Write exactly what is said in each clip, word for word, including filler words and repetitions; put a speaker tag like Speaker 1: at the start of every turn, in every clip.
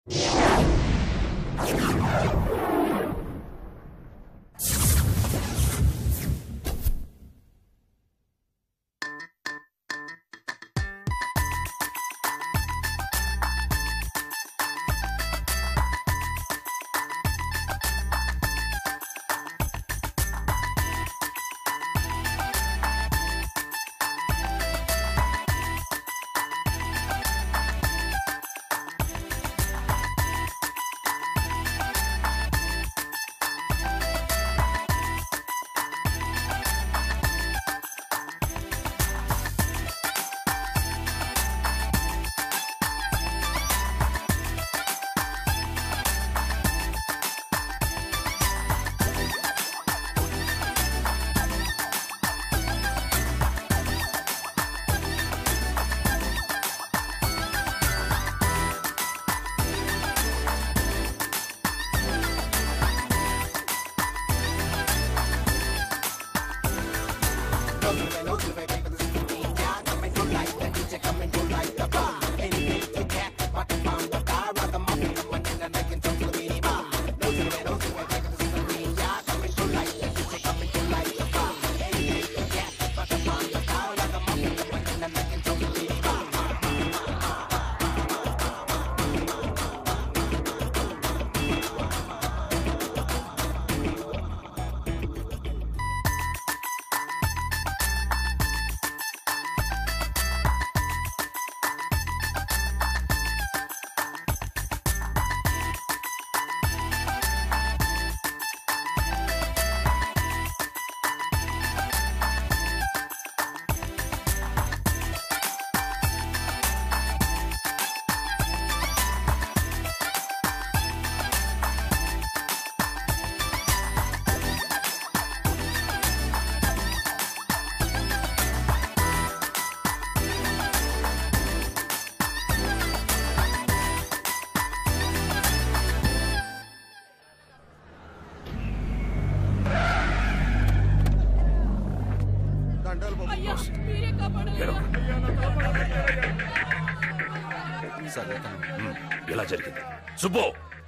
Speaker 1: ఎలా జరిగింది సుబ్బు?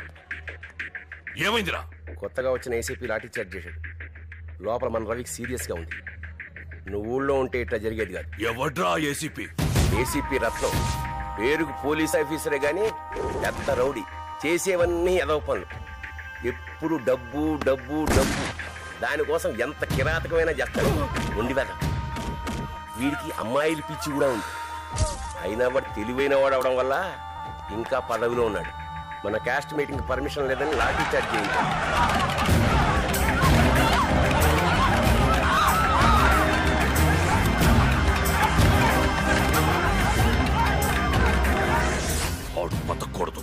Speaker 1: ఏమైందిరా?
Speaker 2: కొత్తగా వచ్చిన ఏసీపీ లాఠీ చార్జ్ చేశాడు. లోపల మన రవికి సీరియస్ గా ఉంది. నువ్వు ఊళ్ళో ఉంటే ఇట్లా జరిగేది కాదు.
Speaker 1: ఎవడ్రా ఏసీపీ?
Speaker 2: ఏసీపీ రత్నం. పేరుకు పోలీస్ ఆఫీసరే గాని పెద్ద రౌడీ. చేసేవన్నీ ఎదవ పనులు. ఎప్పుడు డబ్బు డబ్బు డబ్బు. దానికోసం ఎంత కిరాతకమైనా చేస్తాడు. ఉండి వెద. వీడికి అమ్మాయిల పిచ్చి కూడా ఉంది. అయినా వాడు తెలివైన వాడు అవడం వల్ల ఇంకా పదవిలో ఉన్నాడు. మన క్యాస్ట్ మీటింగ్ పర్మిషన్ లేదని లాఠీ చార్జ్ చేయించాడు.
Speaker 1: బతకూడదు.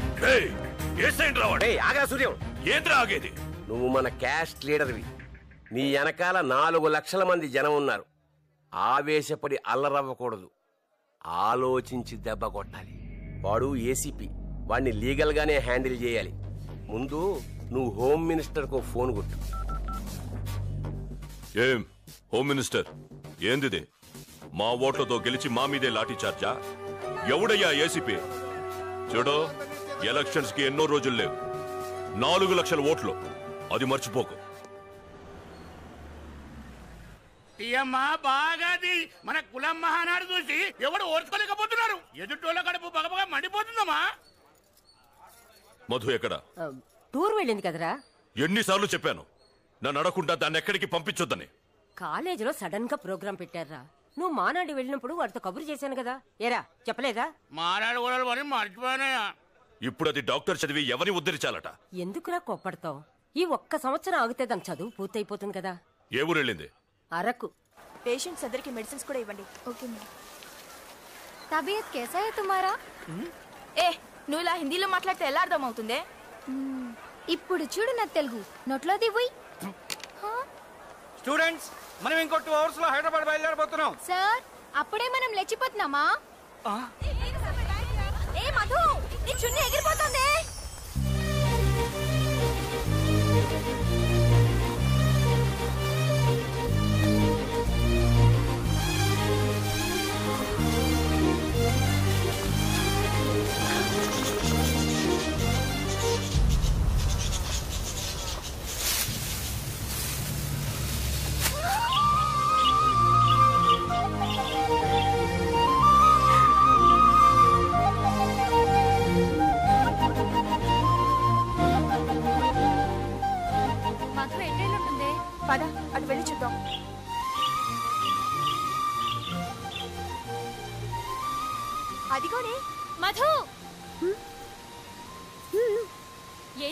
Speaker 2: ఆగా సూర్యం,
Speaker 1: ఏంద్రా ఆగేది?
Speaker 2: నువ్వు మన క్యాస్ట్ లీడర్వి. నీ వెనకాల నాలుగు లక్షల మంది జనం ఉన్నారు. ఆవేశపడి అల్లరవ్వకూడదు. ఆలోచించి దెబ్బ కొట్టాలి. వాడు ఏసీపీ. వాడిని లీగల్ గానే హ్యాండిల్ చేయాలి. ముందు నువ్వు హోమ్ మినిస్టర్ కు ఫోన్ కొట్టు.
Speaker 1: ఏం హోమ్ మినిస్టర్, ఏందిది? మా ఓట్లతో గెలిచి మా మీదే లాఠీ చార్జా? ఎవడయ్యా ఏసీపీ? చూడు, ఎలక్షన్స్ కి ఎన్నో రోజులు లేవు. నాలుగు లక్షల ఓట్లు, అది మర్చిపోకు.
Speaker 3: బాగాది మన కులం మహానాడు చూసి ఎవడు ఓర్చుకోలేకపోతున్నారు. ఎదుటోళ్ళ కడుపు బగబగా మండిపోతుందమ్మా.
Speaker 1: మధు ఎక్కడ?
Speaker 4: టూర్ వెళ్ళింది కదరా.
Speaker 1: ఎన్నిసార్లు చెప్పాను నన్ను అడగకుండా దాన్ని ఎక్కడికి పంపించొద్దని.
Speaker 4: కాలేజీలో సడన్ గా ప్రోగ్రాం పెట్టారా. నువ్వు మానాడు వెళ్ళినప్పుడు వాడితో కబురు చేశాను కదా. ఏరా చెప్పలేదా?
Speaker 3: మానాడు కూడా మర్చిపోయానయా.
Speaker 1: ఇప్పుడు అది డాక్టర్ చదివి ఎవరిని ఉద్ధరించాలట.
Speaker 4: ఎందుకురా కోప్పడతావు? ఈ ఒక్క సంవత్సరం ఆగితే దాని చదువు పూర్తయిపోతుంది కదా.
Speaker 1: ఏ ఊరు వెళ్ళింది?
Speaker 4: అరకు.
Speaker 5: పేషెంట్స్ అందరికి మెడిసిన్స్ కూడా ఇవ్వండి.
Speaker 6: Okay madam. తబియత్ कैसा है तुम्हारा?
Speaker 5: ఏ నువ్వు ఇలా హిందీలో మాట్లాడితే ఎలా అర్థం అవుతుంది?
Speaker 6: ఇప్పుడు చూడు నా తెలుగు నోట్లో దివ్వు.
Speaker 7: స్టూడెంట్స్, మనం ఇంకో టూ అవర్స్ లో హైదరాబాద్ బయలుదేరబోతున్నాం.
Speaker 6: సార్, అప్పుడే మనం లేచిపోతున్నామా?
Speaker 5: ఏ మధు, నీ చున్నీ ఎగిరిపోతుంది.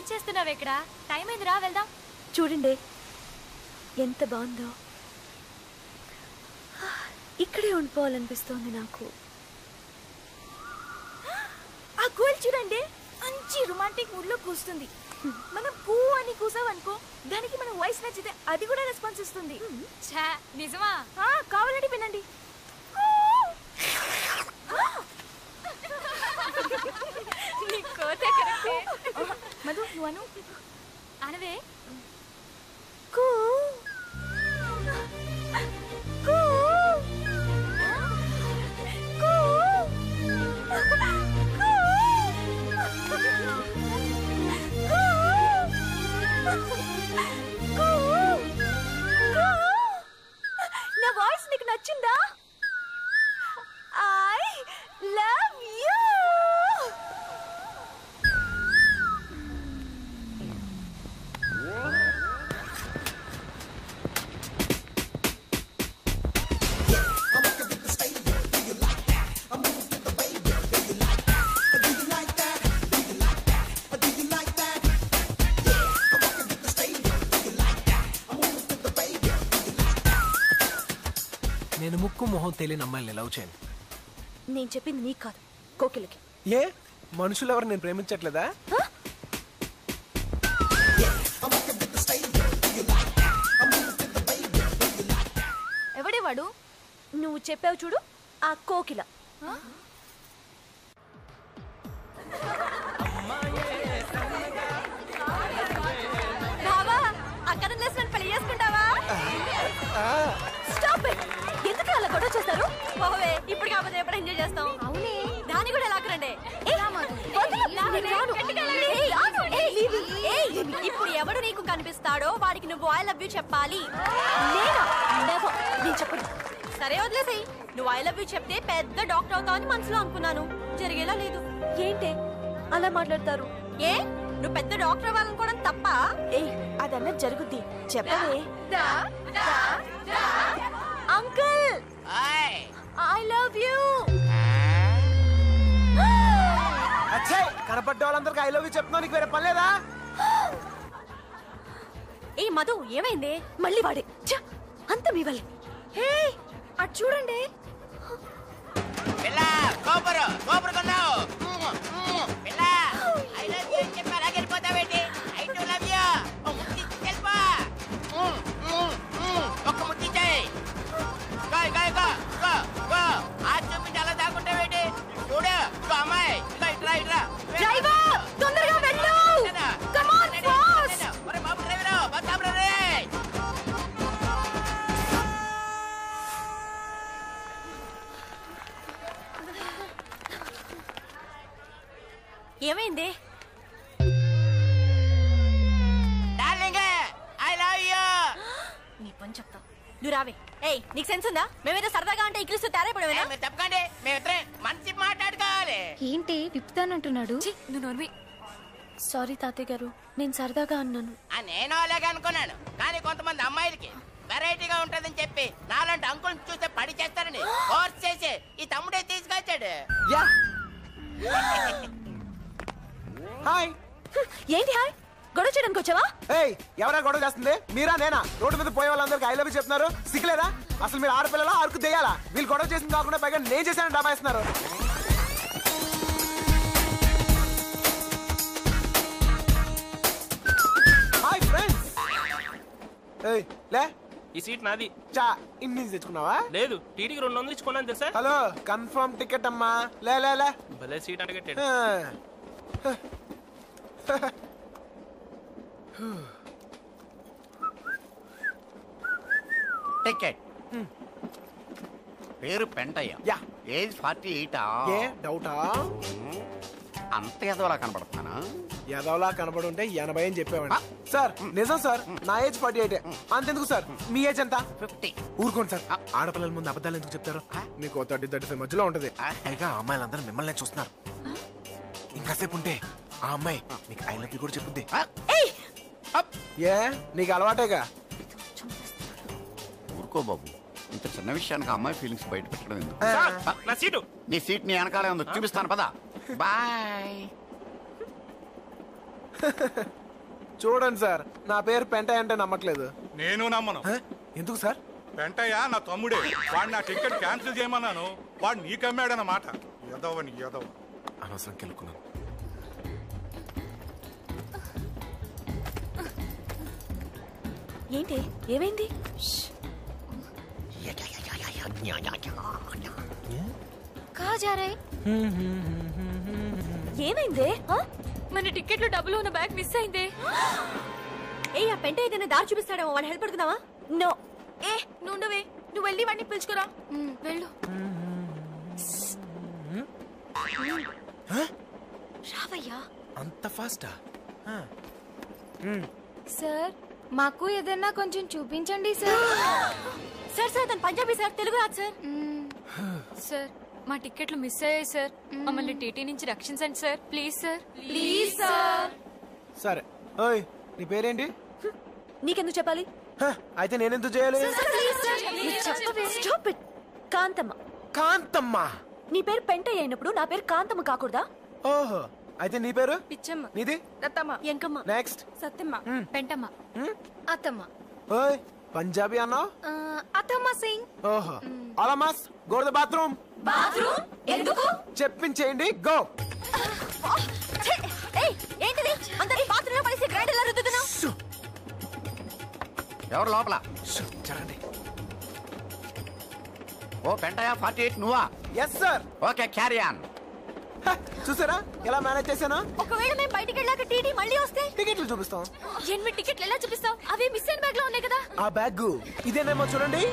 Speaker 6: ఏం చేస్తున్నావు ఇక్కడ? టైం అయింది, రా వెళ్దాం.
Speaker 8: చూడండి ఎంత బాగుందో. ఇక్కడే ఉండిపోవాలనిపిస్తోంది నాకు.
Speaker 6: ఆ గోల్ చూడండి, మంచి రొమాంటిక్ మూడ్ లో కూస్తుంది. మనం పూ అని కూసావనుకో, దానికి మన వాయిస్ నచ్చితే అది కూడా రెస్పాన్స్ ఇస్తుంది. నిజమా? కావాలంటే వినండి. మధు నువ్వు అను. అనవే. కూ కూ కూ నా వాయిస్ నీకు నచ్చిందా? I love you.
Speaker 9: నేను ముక్కు మొహం తెలియని అమ్మాయిని లవ్ చేయను.
Speaker 8: నేను చెప్పింది నీకు కాదు, కోకిలకి.
Speaker 9: ఏ మనుషులు ఎవరు నేను ప్రేమించట్లేదా?
Speaker 8: ఎవడే వాడు? నువ్వు చెప్పావు చూడు, ఆ కోకిల. బావా, అక్కడ పెళ్లి చేసుకుంటావా? Stop it. ఎందుకు అలా గొడవ చేస్తారు? పోవే, ఇప్పుడు కాకపోతే ఎప్పుడు ఎంజాయ్ చేస్తాం. అవునే, దాన్ని కూడా లాక్కరండి. ఇప్పుడు ఎవడు నీకు కనిపిస్తాడో వాడికి నువ్వు ఐ లవ్ యూ చెప్పాలి. నేను చెప్పను. సరే వదిలేసేయ్. నువ్వు ఐ లవ్ యూ చెప్తే పెద్ద డాక్టర్ అవుతావు అని మనసులో అనుకున్నాను. జరిగేలా లేదు. ఏంటే అలా మాట్లాడతారు? ఏ నువ్వు పెద్ద డాక్టర్ అవ్వాలనుకోవడం తప్ప? ఏ అదన్నా జరుగుద్ది. చెప్పవే. Uncle, I love you.
Speaker 9: కనపడ్డ వాళ్ళందరికీ ఐ లవ్ యూ చెప్తున్నా. నీకు వేరే పని లేదా?
Speaker 8: ఏ మధు, ఏమైంది? మళ్ళీ వాడే. అంత మీ వల్లే. హే అటు చూడండి. ఏమైంది? నీ పని చెప్తా. నువ్వు రావే. ఏయ్ నీకు సెన్స్ ఉందా? మేమేదో సరదాగా అంటే ఇక్కిలిస్తూ తేరైపడవేనా?
Speaker 2: తప్పకండి, మేమిద్దరే మంచి మాట్లాడుకోవాలి.
Speaker 6: ఏంటి విప్పుతానంటున్నాడు?
Speaker 8: నువ్వు నోర్మి. సారీ తాతయ్య గారు, నేను సరదాగా అన్నాను.
Speaker 2: నేను అలాగే అనుకున్నాను, కానీ కొంతమంది అమ్మాయిలకి వెరైటీగా ఉంటదని చెప్పి నాలాంటి అంకుల్ చూస్తే పడి చేస్తారని ఫోర్స్ చేసి ఈ తమ్ముడే తీసుకొచ్చాడు.
Speaker 9: హాయ్.
Speaker 8: ఏంటి హాయ్? గొడవ చేయడానికి వచ్చావా?
Speaker 9: ఏయ్ ఎవరా గొడవ చేస్తుంది? మీరా నేనా? రోడ్డు మీద పోయే వాళ్ళందరికీ ఐ లవ్ యూ చెప్తున్నారు. సిగ్గులేదా? అసలు మీరు ఆడపిల్లలా అరుకు తెయ్యాలా? వీళ్ళు గొడవ చేసింది కాకుండా పైగా నేను చేశానని డాబాయిస్తున్నారు. Hi friends. ఏయ్ లే.
Speaker 7: ఈ సీట్ నాది.
Speaker 9: చా ఇన్ని తెచ్చుకున్నావా?
Speaker 7: లేదు, టీటీకి రెండు వందలు ఇచ్చుకున్నాను తెలుసా?
Speaker 9: హలో, కన్ఫర్మ్ టికెట్ అమ్మా. లే లే లే.
Speaker 7: భలే సీట్ అడగట్టాడు.
Speaker 3: టికెట్. పేరు పెంటయ్య.
Speaker 9: యా.
Speaker 3: ఏజ్ ఫార్టీ ఎయిటా?
Speaker 9: ఏ డౌటా?
Speaker 3: అంత ఎదవలా కనబడుతున్నానా?
Speaker 9: ఎదవలా కనబడుంటే ఎనభై అని చెప్పేవాడి. సార్ నిజం సార్, నా ఏజ్ ఫార్టీ ఎయిట్. అంతెందుకు సార్, మీ ఏజ్ ఎంత?
Speaker 3: ఫిఫ్టీ.
Speaker 9: ఊరుకోండి సార్, ఆడపిల్లల ముందు అబద్ధాలు ఎందుకు చెప్తారు? మీకు థర్టీ థర్టీ ఫైవ్ మధ్యలో ఉంటది. పైగా అమ్మాయిలందరూ మిమ్మల్ని చూస్తున్నారు. ఇంకాసేపు ఉంటే ఆ అమ్మాయి నీకు ఐ లవ్ యూ కూడా చెప్పుద్ది. ఏ నీకు అలవాటేగా.
Speaker 3: ఊరుకో బాబు, ఇంత చిన్న విషయానికి అమ్మాయి ఫీలింగ్స్ బయట పెట్టడం ఎందుకు?
Speaker 7: నా సీటు.
Speaker 3: నీ సీట్ నీ వెనకాలే ఉంది, చూపిస్తాను పదా. బాయ్.
Speaker 9: చూడండి సార్, నా పేరు పెంటయ్య అంటే నమ్మట్లేదు.
Speaker 10: నేను నమ్మను.
Speaker 9: ఎందుకు సార్?
Speaker 10: పెంటయ్య నా తమ్ముడే. వాడు నా టికెట్ క్యాన్సిల్ చేయమన్నాను, వాడు నీకమ్మాడన్నమాట. ఎదవని ఎదవ.
Speaker 9: అనవసరం కెలుకున్నాను.
Speaker 6: ఏంటి ఏమైంది? ఏమైందే?
Speaker 8: మన టికెట్లో డబ్బులు ఉన్న బ్యాగ్ మిస్ అయిందే.
Speaker 6: ఏ ఆ పెంట ఏదైనా దారి చూపిస్తాడేమో, వాడిని హెల్ప్ అడుగుదామా? నో. ఏ నువ్వే నువ్వు వెళ్ళి వాడిని పిలుచుకురా.
Speaker 8: వెళ్ళు.
Speaker 6: రావయ్యా.
Speaker 9: అంత ఫాస్టా?
Speaker 8: సార్ మాకు ఏదైనా కొంచెం చూపించండి సార్.
Speaker 6: సార్ సార్ తను పంజాబీ సార్, తెలుగు రాదు సార్.
Speaker 8: సార్ మా టికెట్లు మిస్ అయ్యాయి సార్, మమ్మల్ని టీటీ నుంచి రక్షించండి sir, please sir.
Speaker 6: Please sir.
Speaker 9: సరే. ఓయ్ నీ పేరేంటి?
Speaker 6: నీకెందుకు చెప్పాలి?
Speaker 9: అయితే నేనెందుకు చేయాలి?
Speaker 6: Stop it. కాంతమ్మ.
Speaker 9: కాంతమ్మ.
Speaker 6: నీ పేరు పెంటయ్య అయినప్పుడు నా పేరు కాంతమ్మ కాకూడదా?
Speaker 9: ఓహో, అయితే నీ పేరు?
Speaker 8: పిచ్చమ్మ.
Speaker 9: నీది?
Speaker 8: రత్తమ్మ.
Speaker 6: ఎంకమ్మ.
Speaker 9: నెక్స్ట్.
Speaker 8: సత్తమ్మ. పెంటమ్మ. అత్తమ్మ.
Speaker 9: ఓయ్ పంజాబీ అన్నావు?
Speaker 8: అత్తమ్మ సింగ్.
Speaker 9: ఓహో. ఆలమాస్ go to the bathroom.
Speaker 6: Bathroom ఎందుకు?
Speaker 9: చెప్పించేయండి, గో.
Speaker 6: ఏయ్ ఏంటిది? అందరి బాత్రూమ్ లో పడేసి గ్రైండర్ లా రుద్దుతున్నావు.
Speaker 11: ఎవరు లోపల?
Speaker 9: జరగండి.
Speaker 11: ఓ పెంటయ్య ఫార్టీ ఎయిట్ నువ్వా?
Speaker 9: Yes sir.
Speaker 11: Okay carry on.
Speaker 9: చూసారా ఎలా మేనేజ్ చేశాను?
Speaker 6: ఒకవేళ మేము బయటికి వెళ్ళాక టీటీ మళ్ళీ వస్తే
Speaker 9: టికెట్లు చూపిస్తాం.
Speaker 6: ఎనిమిది టికెట్లు ఎలా చూపిస్తావు? అవి మిస్ అయిన బ్యాగ్ లో ఉన్నాయి కదా.
Speaker 9: ఆ బ్యాగ్ ఇదేనేమో చూడండి.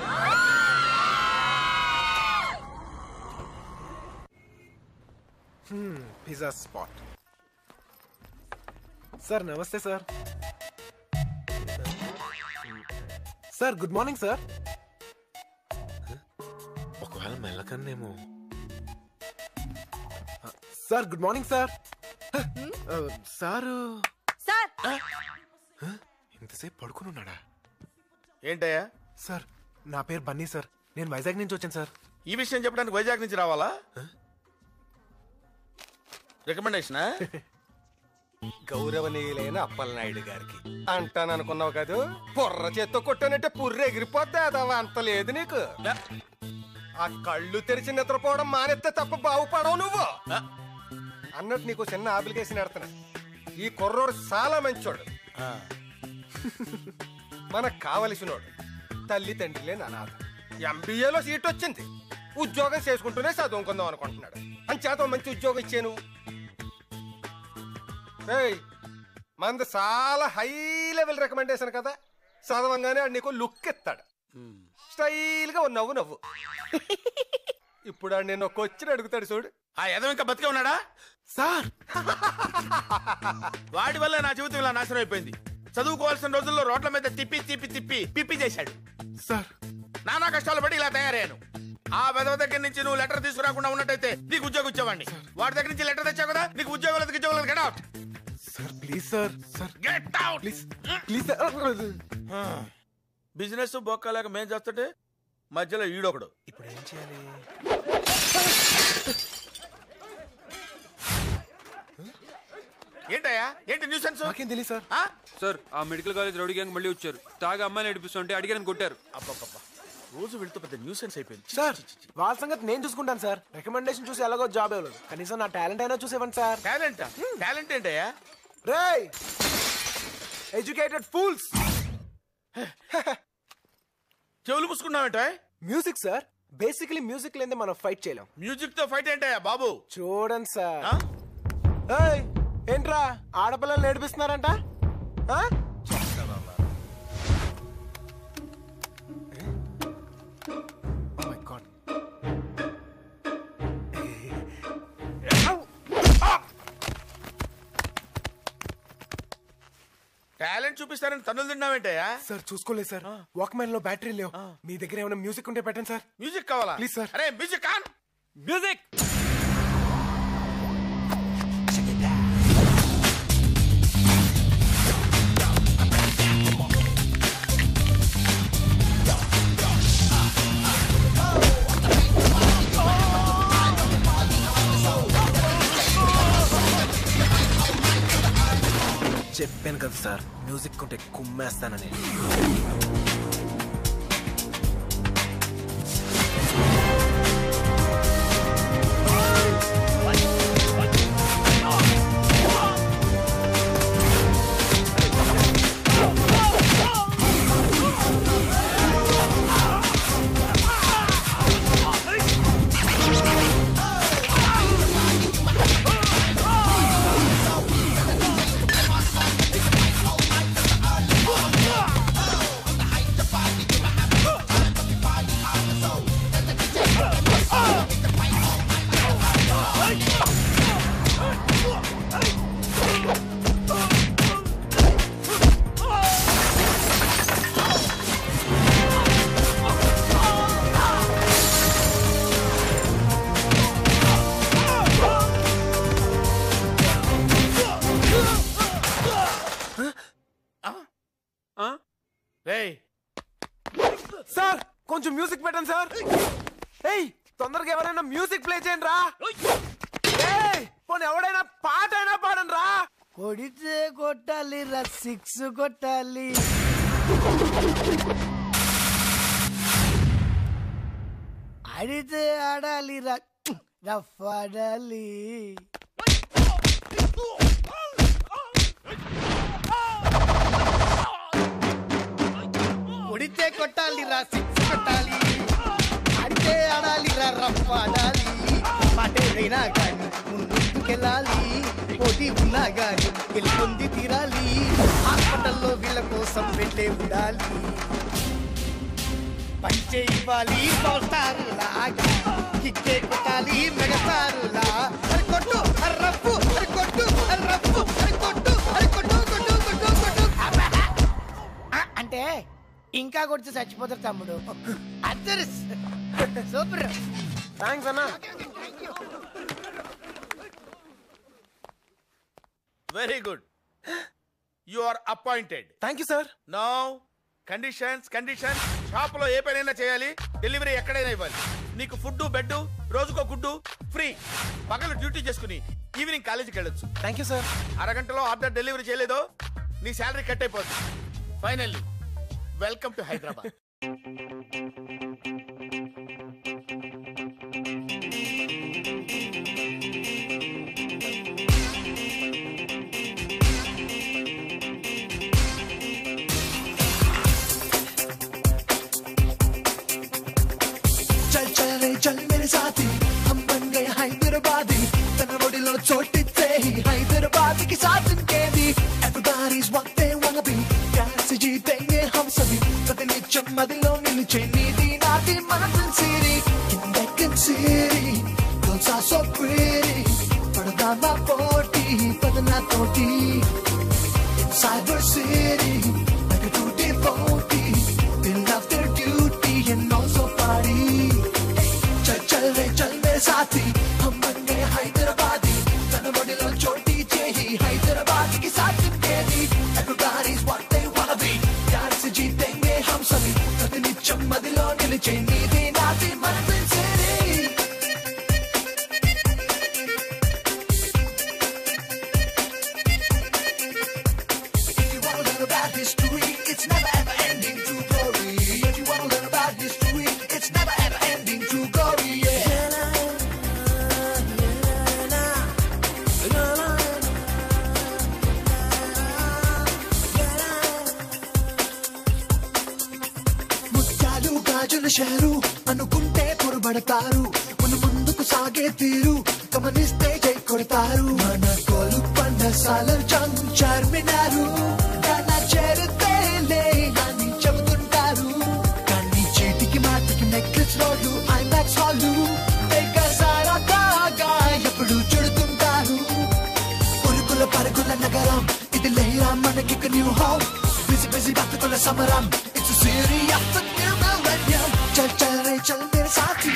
Speaker 9: Pizza spot. Sir namaste sir. Sir good morning sir. ఒకవేళ మెల్లకన్నేమో. Sir good morning sir. Sir
Speaker 6: sir
Speaker 9: ఇంతసేపు పడుకుని ఉన్నాడా?
Speaker 12: ఏంటయ్యా?
Speaker 9: సార్ నా పేరు బన్నీ సార్, నేను వైజాగ్ నుంచి వచ్చాను సార్.
Speaker 12: ఈ విషయం చెప్పడానికి వైజాగ్ నుంచి రావాలా? రికమెండేషనా?
Speaker 13: గౌరవనీయులైన అప్పలనాయుడు గారికి అంటాననుకున్నావు కదా, పొర్ర చేత్తో కొట్టానంటే పుర్రె ఎగిరిపోద్ది. అదవా అంత లేదు నీకు. ఆ కళ్ళు తెరిచి నిద్రపోవడం మానేస్తే తప్ప బాగుపడవు నువ్వు అన్నట్టు. నీకు చిన్న అప్లికేషన్ ఎడతాను. ఈ కుర్రోడు చాలా మంచోడు, మనకు కావలసినోడు, తల్లి తండ్రి లేని అనాథ. ఎంబీఏలో సీట్ వచ్చింది, ఉద్యోగం చేసుకుంటూనే చదువుకుందాం అనుకుంటున్నాడు. అంచేత మంచి ఉద్యోగం ఇచ్చాను. మంది చాలా హై లెవెల్ రికమెండేషన్ కదా, చదవంగానే ఆడు నీకు లుక్ ఇస్తాడు. స్టైల్ గా నవ్వు నవ్వు. ఇప్పుడు ఆడు నేను ఒక వచ్చి అడుగుతాడు చూడు.
Speaker 12: ఆ ఎదవ ఇంకా బతికే ఉన్నాడా?
Speaker 9: సార్
Speaker 12: వాడి వల్ల నా జీవితం ఇలా నాశనం అయిపోయింది. చదువుకోవాల్సిన రోజుల్లో రోడ్ల మీద తిప్పి తిప్పి తిప్పి పిప్పి చేశాడు
Speaker 9: సార్.
Speaker 12: నానా కష్టాలు పడి ఇలా తయారయ్యాను. ఆ వెదవ దగ్గర నుంచి నువ్వు లెటర్ తీసుకురాకుండా ఉన్నట్టయితే నీకు ఉద్యోగం ఇచ్చేవాడిని. వాడి దగ్గర నుంచి లెటర్ తెచ్చావు కదా, నీకు ఉద్యోగం లేదు ఉద్యోగం లేదు. Get out
Speaker 9: sir please sir. Sir
Speaker 12: get out
Speaker 9: please please sir.
Speaker 12: Business బొక్కలేక మేం చేస్తుంటే మధ్యలో ఈడొకడు.
Speaker 9: ఇప్పుడు ఏం చేయాలి?
Speaker 12: ఏంటయ్యా? ఏంటి న్యూసెన్స్?
Speaker 9: నాకేం తెలియదు సార్.
Speaker 14: సార్ ఆ మెడికల్ కాలేజ్ రౌడీ గ్యాంగ్ మళ్ళీ వచ్చారు. తాగా అమ్మాయిని నడిపిస్తుంటే అడిగారని కొట్టారు.
Speaker 12: అబ్బబ్బబ్బా, రోజు వెళ్తూ పెద్ద న్యూసెన్స్ అయిపోయింది
Speaker 9: సార్. వాళ్ళ సంగతి నేను చూసుకుంటాను సార్. రికమెండేషన్ చూసి ఎలాగో జాబ్ ఇవ్వలేదు, కనీసం నా టాలెంట్ అయినా చూసేవండి సార్.
Speaker 12: టాలెంట్? టాలెంట్ ఏంటయ్యా?
Speaker 9: రేయ్ ఎడ్యుకేటెడ్ ఫూల్స్.
Speaker 12: చెవులు మూసుకున్నావేంట?
Speaker 9: Music sir. బేసికలీ మ్యూజిక్ లేదే మనం ఫైట్ చేయలేం.
Speaker 12: మ్యూజిక్ తో ఫైట్ ఏంటయ్యా బాబు?
Speaker 9: చూడండి సార్. ఏయ్ ఏంట్రా ఆడపిల్లలు నేర్పిస్తున్నారంట?
Speaker 12: టాలెంట్ చూపిస్తారని తన్నులు తిన్నావేంటయ్యా?
Speaker 9: సార్ చూసుకోలేదు సార్, వాక్మెన్ లో బ్యాటరీ లేవు. మీ దగ్గర ఏమైనా మ్యూజిక్ ఉంటే పెట్టండి సార్.
Speaker 12: మ్యూజిక్ కావాలా?
Speaker 9: Please sir.
Speaker 12: అరే మ్యూజిక్ ఆన్.
Speaker 14: మ్యూజిక్.
Speaker 9: చెప్పాను కదా సార్, మ్యూజిక్ ఉంటే కుమ్మేస్తానని. సార్ కొంచెం మ్యూజిక్ పెట్టండి సార్. ఏయ్ తొందరగా ఎవరైనా మ్యూజిక్ ప్లే చేయండి రా. ఏయ్ పోనీ ఎవడైనా పాట అయినా పాడండి రా.
Speaker 15: కొడితే కొట్టాలి రా, సిక్స్ కొట్టాలి. ఆడితే ఆడాలి రా, రఫ్ ఆడాలి. కొడితే కొట్టాలి రా, సిక్స్ కొట్టాలి. ఆడితే ఆడాలి రా, రఫ్ ఆడాలి. పాటేదైనా కానీ ముందుకెళ్ళాలి. పోటీ ఉన్నా గాని గెలుపొంది తీరాలి. హాస్పిటల్లో వీళ్ళ కోసం వెళ్ళే ఉండాలి. పంచే ఇవ్వాలి పవర్ స్టార్ లాగా, కిక్కే కొట్టాలి మెగాస్టారులా. అరే కొట్టు అరే రఫ్ఫు, అరే కొట్టు అరే రఫ్ఫు, అరే కొట్టు అరే కొట్టు కొట్టు కొట్టు కొట్టు. అంటే ఇంకా కొడితే చచ్చిపోతారు తమ్ముడు. అద్దరు సూపర్.
Speaker 9: థ్యాంక్స్ అన్నా.
Speaker 12: Very good, you are appointed.
Speaker 9: Thank you sir.
Speaker 12: Now conditions conditions shop లో ఏ పనైనా చేయాలి, డెలివరీ ఎక్కడైనా ఇవ్వాలి. నీకు ఫుడ్ బెడ్ రోజుకో గుడ్డు ఫ్రీ. పగలు డ్యూటీ చేసుకుని ఈవినింగ్ కాలేజీకి వెళ్ళొచ్చు.
Speaker 9: Thank you sir.
Speaker 12: అరగంటలో ఆర్డర్ డెలివరీ చేయలేదో నీ శాలరీ కట్ అయిపోతుంది. Finally welcome to Hyderabad.
Speaker 16: चल चल रे चल मेरे साथी, हम बन गए हैदराबादी. तन बॉडीलो चोटिते ही हैदराबादी के साथ इनके दी. Everybody's what they wanna be. प्यार से जीतेंगे हम सभी. प्रतिनित्यम मदिलो निलचे नीति नाती मनन सिरी. In Deccan City, girls are so pretty. पड़दाना potty पदना तोटी. In Cyber City, like a tutti frutti. They love their duty and also party. चल चल रे चल मेरे साथी, हम बन गए हैदराबादी. तन बॉडीलो छोटी चाहिए हैदराबादी के साथ इनके दी. Everybody's what they wanna be. प्यार से जीतेंगे हम सभी. प्रतिनित्यम मदिलो निलचे नीति नाती मनन सिरी. If you wanna learn about history, it's never ever ending to glory. If you wanna learn about history, it's never ever ending to glory. Yeah. ముత్యాలు గాజుల షేరు అనుకుంటే పొరబడతారు. మన ముందుకు సాగే తీరు గమనిస్తే జై కొడతారు. మన కోలు పండ సాలర్ జంగ్ చార్మినారు. కన్నా చేరితే లే అని చెబుతుంటారు. కానీ చేతికి మాటికి నెక్లెస్ రోడ్లు ఐమాక్స్ హాళ్ళు సారా కాగా ఎప్పుడు చుడుతుంటారు. ఉరుకుల పరుగుల నగరం ఇది లేరా మనకి న్యూ హోమ్. బిజీ బిజీ బతుకుల సమరం it's city of the new millennium. చల్ చల్ రే చల్ మేరే సాథీ.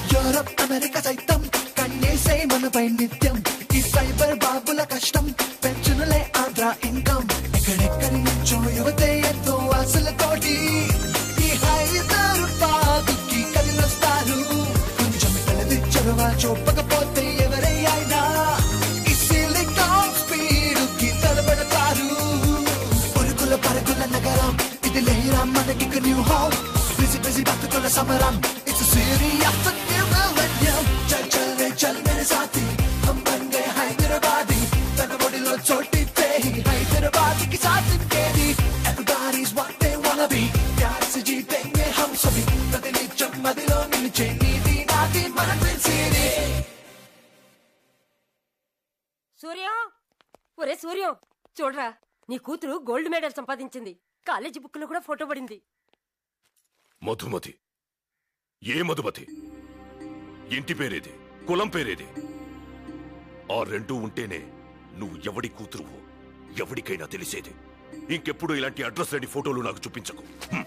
Speaker 16: యూరప్ అమెరికా సైతం కన్నేసే మనపై నిత్యం ఈ సైబర్ బాబుల కష్టం పెంచునులే ఆంధ్ర ఇన్కమ్ ఎక్కడెక్కడి నుంచో యువతే ఎంతో ఆశలతోటి ఈ హైదరాబాదుకి కదిలొస్తారు కొంచెం తలది చొరవ చూపకపోతే ఎవరైనా ఈ సిలికాన్ స్పీడుకి తలబడతారు ఉరుకుల పరుగుల నగరం ఇది లేరా మనకి న్యూ హోమ్ బిజీ బిజీ బతుకుల సమరం ఇట్స్ సీరియస్ millennium चल चल रे चल मेरे साथी हम बन गए हैदराबादी तन बॉडीलो चोटीते ही हैदराबादी की साथ केदी everybody's what they wanna be प्यार से जीतेंगे हम सभी प्रतिनित्यम मदिलो निलिचे नीति नाती मन తెలిసేది
Speaker 4: సూర్య ఒరే సూర్య చూడరా నీ కూతురు గోల్డ్ మెడల్ సంపాదించింది కాలేజీ బుక్ లో కూడా ఫోటో పడింది
Speaker 1: మధుమతి ఏ మధుమతి ఇంటి పేరేది కులం పేరేది ఆ రెండూ ఉంటేనే నువ్వు ఎవడి కూతురువో ఎవడికైనా తెలిసేది ఇంకెప్పుడు ఇలాంటి అడ్రస్ లేని ఫోటోలు నాకు చూపించకు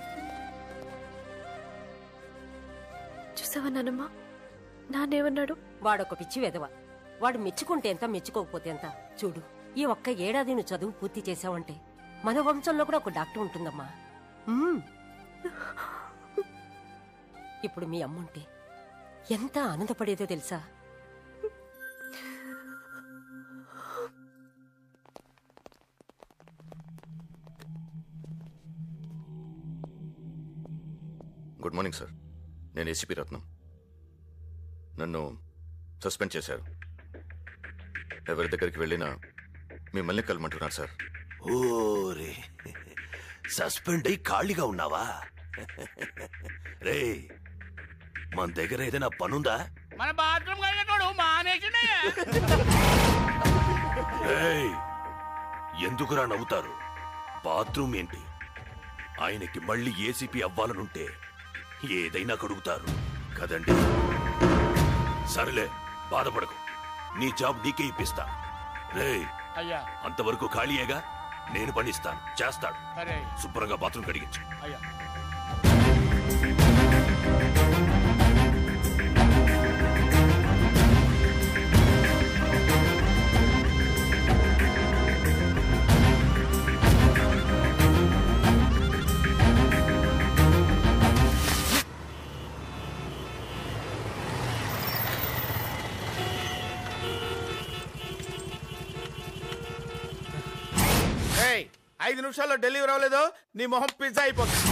Speaker 6: చూసావా నానమ్మ నానేమన్నాడు
Speaker 4: వాడొక పిచ్చి వెధవ వాడు మెచ్చుకుంటే ఎంత మెచ్చుకోకపోతే ఎంత చూడు ఈ ఒక్క ఏడాది నువ్వు చదువు పూర్తి చేసావంటే మన వంశంలో కూడా ఒక డాక్టర్ ఉంటుందమ్మా ఇప్పుడు మీ అమ్ముంటే ఎంత ఆనందపడేదో తెలుసా
Speaker 17: గుడ్ మార్నింగ్ సార్ నేను ఏసీపీ రత్నం నన్ను సస్పెండ్ చేశారు ఎవరి దగ్గరికి వెళ్ళినా మిమ్మల్ని కలమంటున్నారు సార్
Speaker 18: ఓరే సస్పెండ్ అయి ఖాళీగా ఉన్నావా రే మన దగ్గర ఏదైనా పనుందా
Speaker 3: మన బాత్రూమ్ కడిగేటోడు మానేసిండే
Speaker 18: ఎందుకురా నవ్వుతారు బాత్రూమ్ ఏంటి ఆయనకి మళ్ళీ ఏసీపీ అవ్వాలనుంటే ఏదైనా కడుగుతారు కదండి సరేలే బాధపడకు నీ జాబ్ నీకే ఇప్పిస్తా రే
Speaker 3: అయ్యా
Speaker 18: అంతవరకు ఖాళీయేగా నేను పనిస్తాను చేస్తాడు
Speaker 3: సరే
Speaker 18: శుభ్రంగా బాత్రూమ్ కడిగించు
Speaker 3: అయ్యా
Speaker 12: ఐదు నిమిషాల్లో డెలివరీ అవ్వలేదో నీ మొహం పిజ్జా అయిపోతుంది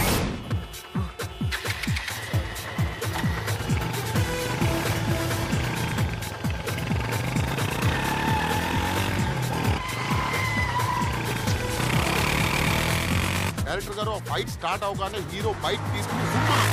Speaker 19: డైరెక్టర్ గారు ఫైట్ స్టార్ట్ అవగానే హీరో బైక్ తీసుకుని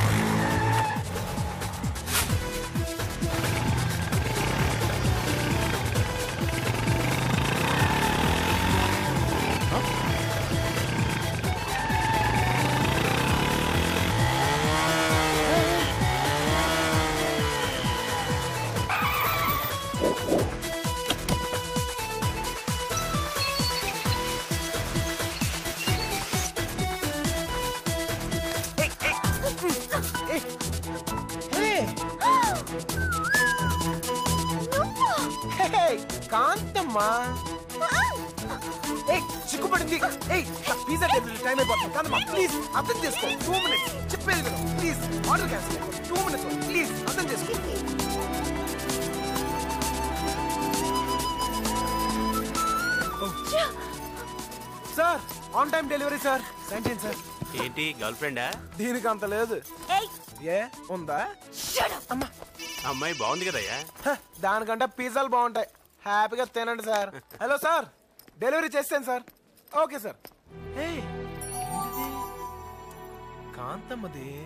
Speaker 9: కాంతమ్మా చిక్కుపడింది పిజ్జా టైం అయిపోతుంది కాదమ్మా ప్లీజ్ అర్థం చేసుకో టూ మినిట్స్ చెప్పేది కదా please order cancel two minutes please అర్థం చేసుకో sir on time delivery sir సెంటీన్ సార్
Speaker 18: ఏంటి గర్ల్ ఫ్రెండా
Speaker 9: దీనికి అంత లేదు ఏ ఉందా అమ్మా
Speaker 18: అమ్మాయి బాగుంది కదయ్యా
Speaker 9: దానికంటే పిజ్జాలు బాగుంటాయి హ్యాపీగా తినండి సార్ హలో సార్ డెలివరీ చేస్తాను సార్ ఓకే సార్ కాంతమ్మది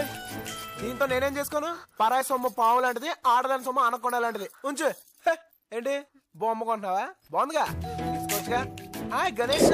Speaker 9: దీంతో నేనేం చేసుకోను పరాయి సొమ్ము పావు లాంటిది ఆడదాని సొమ్ము అనకొండ లాంటిది ఉంచు ఏంటి బొమ్మ కొంటున్నావా? బాగుందిగా, తీసుకోవచ్చుగా. హాయ్ గణేష్.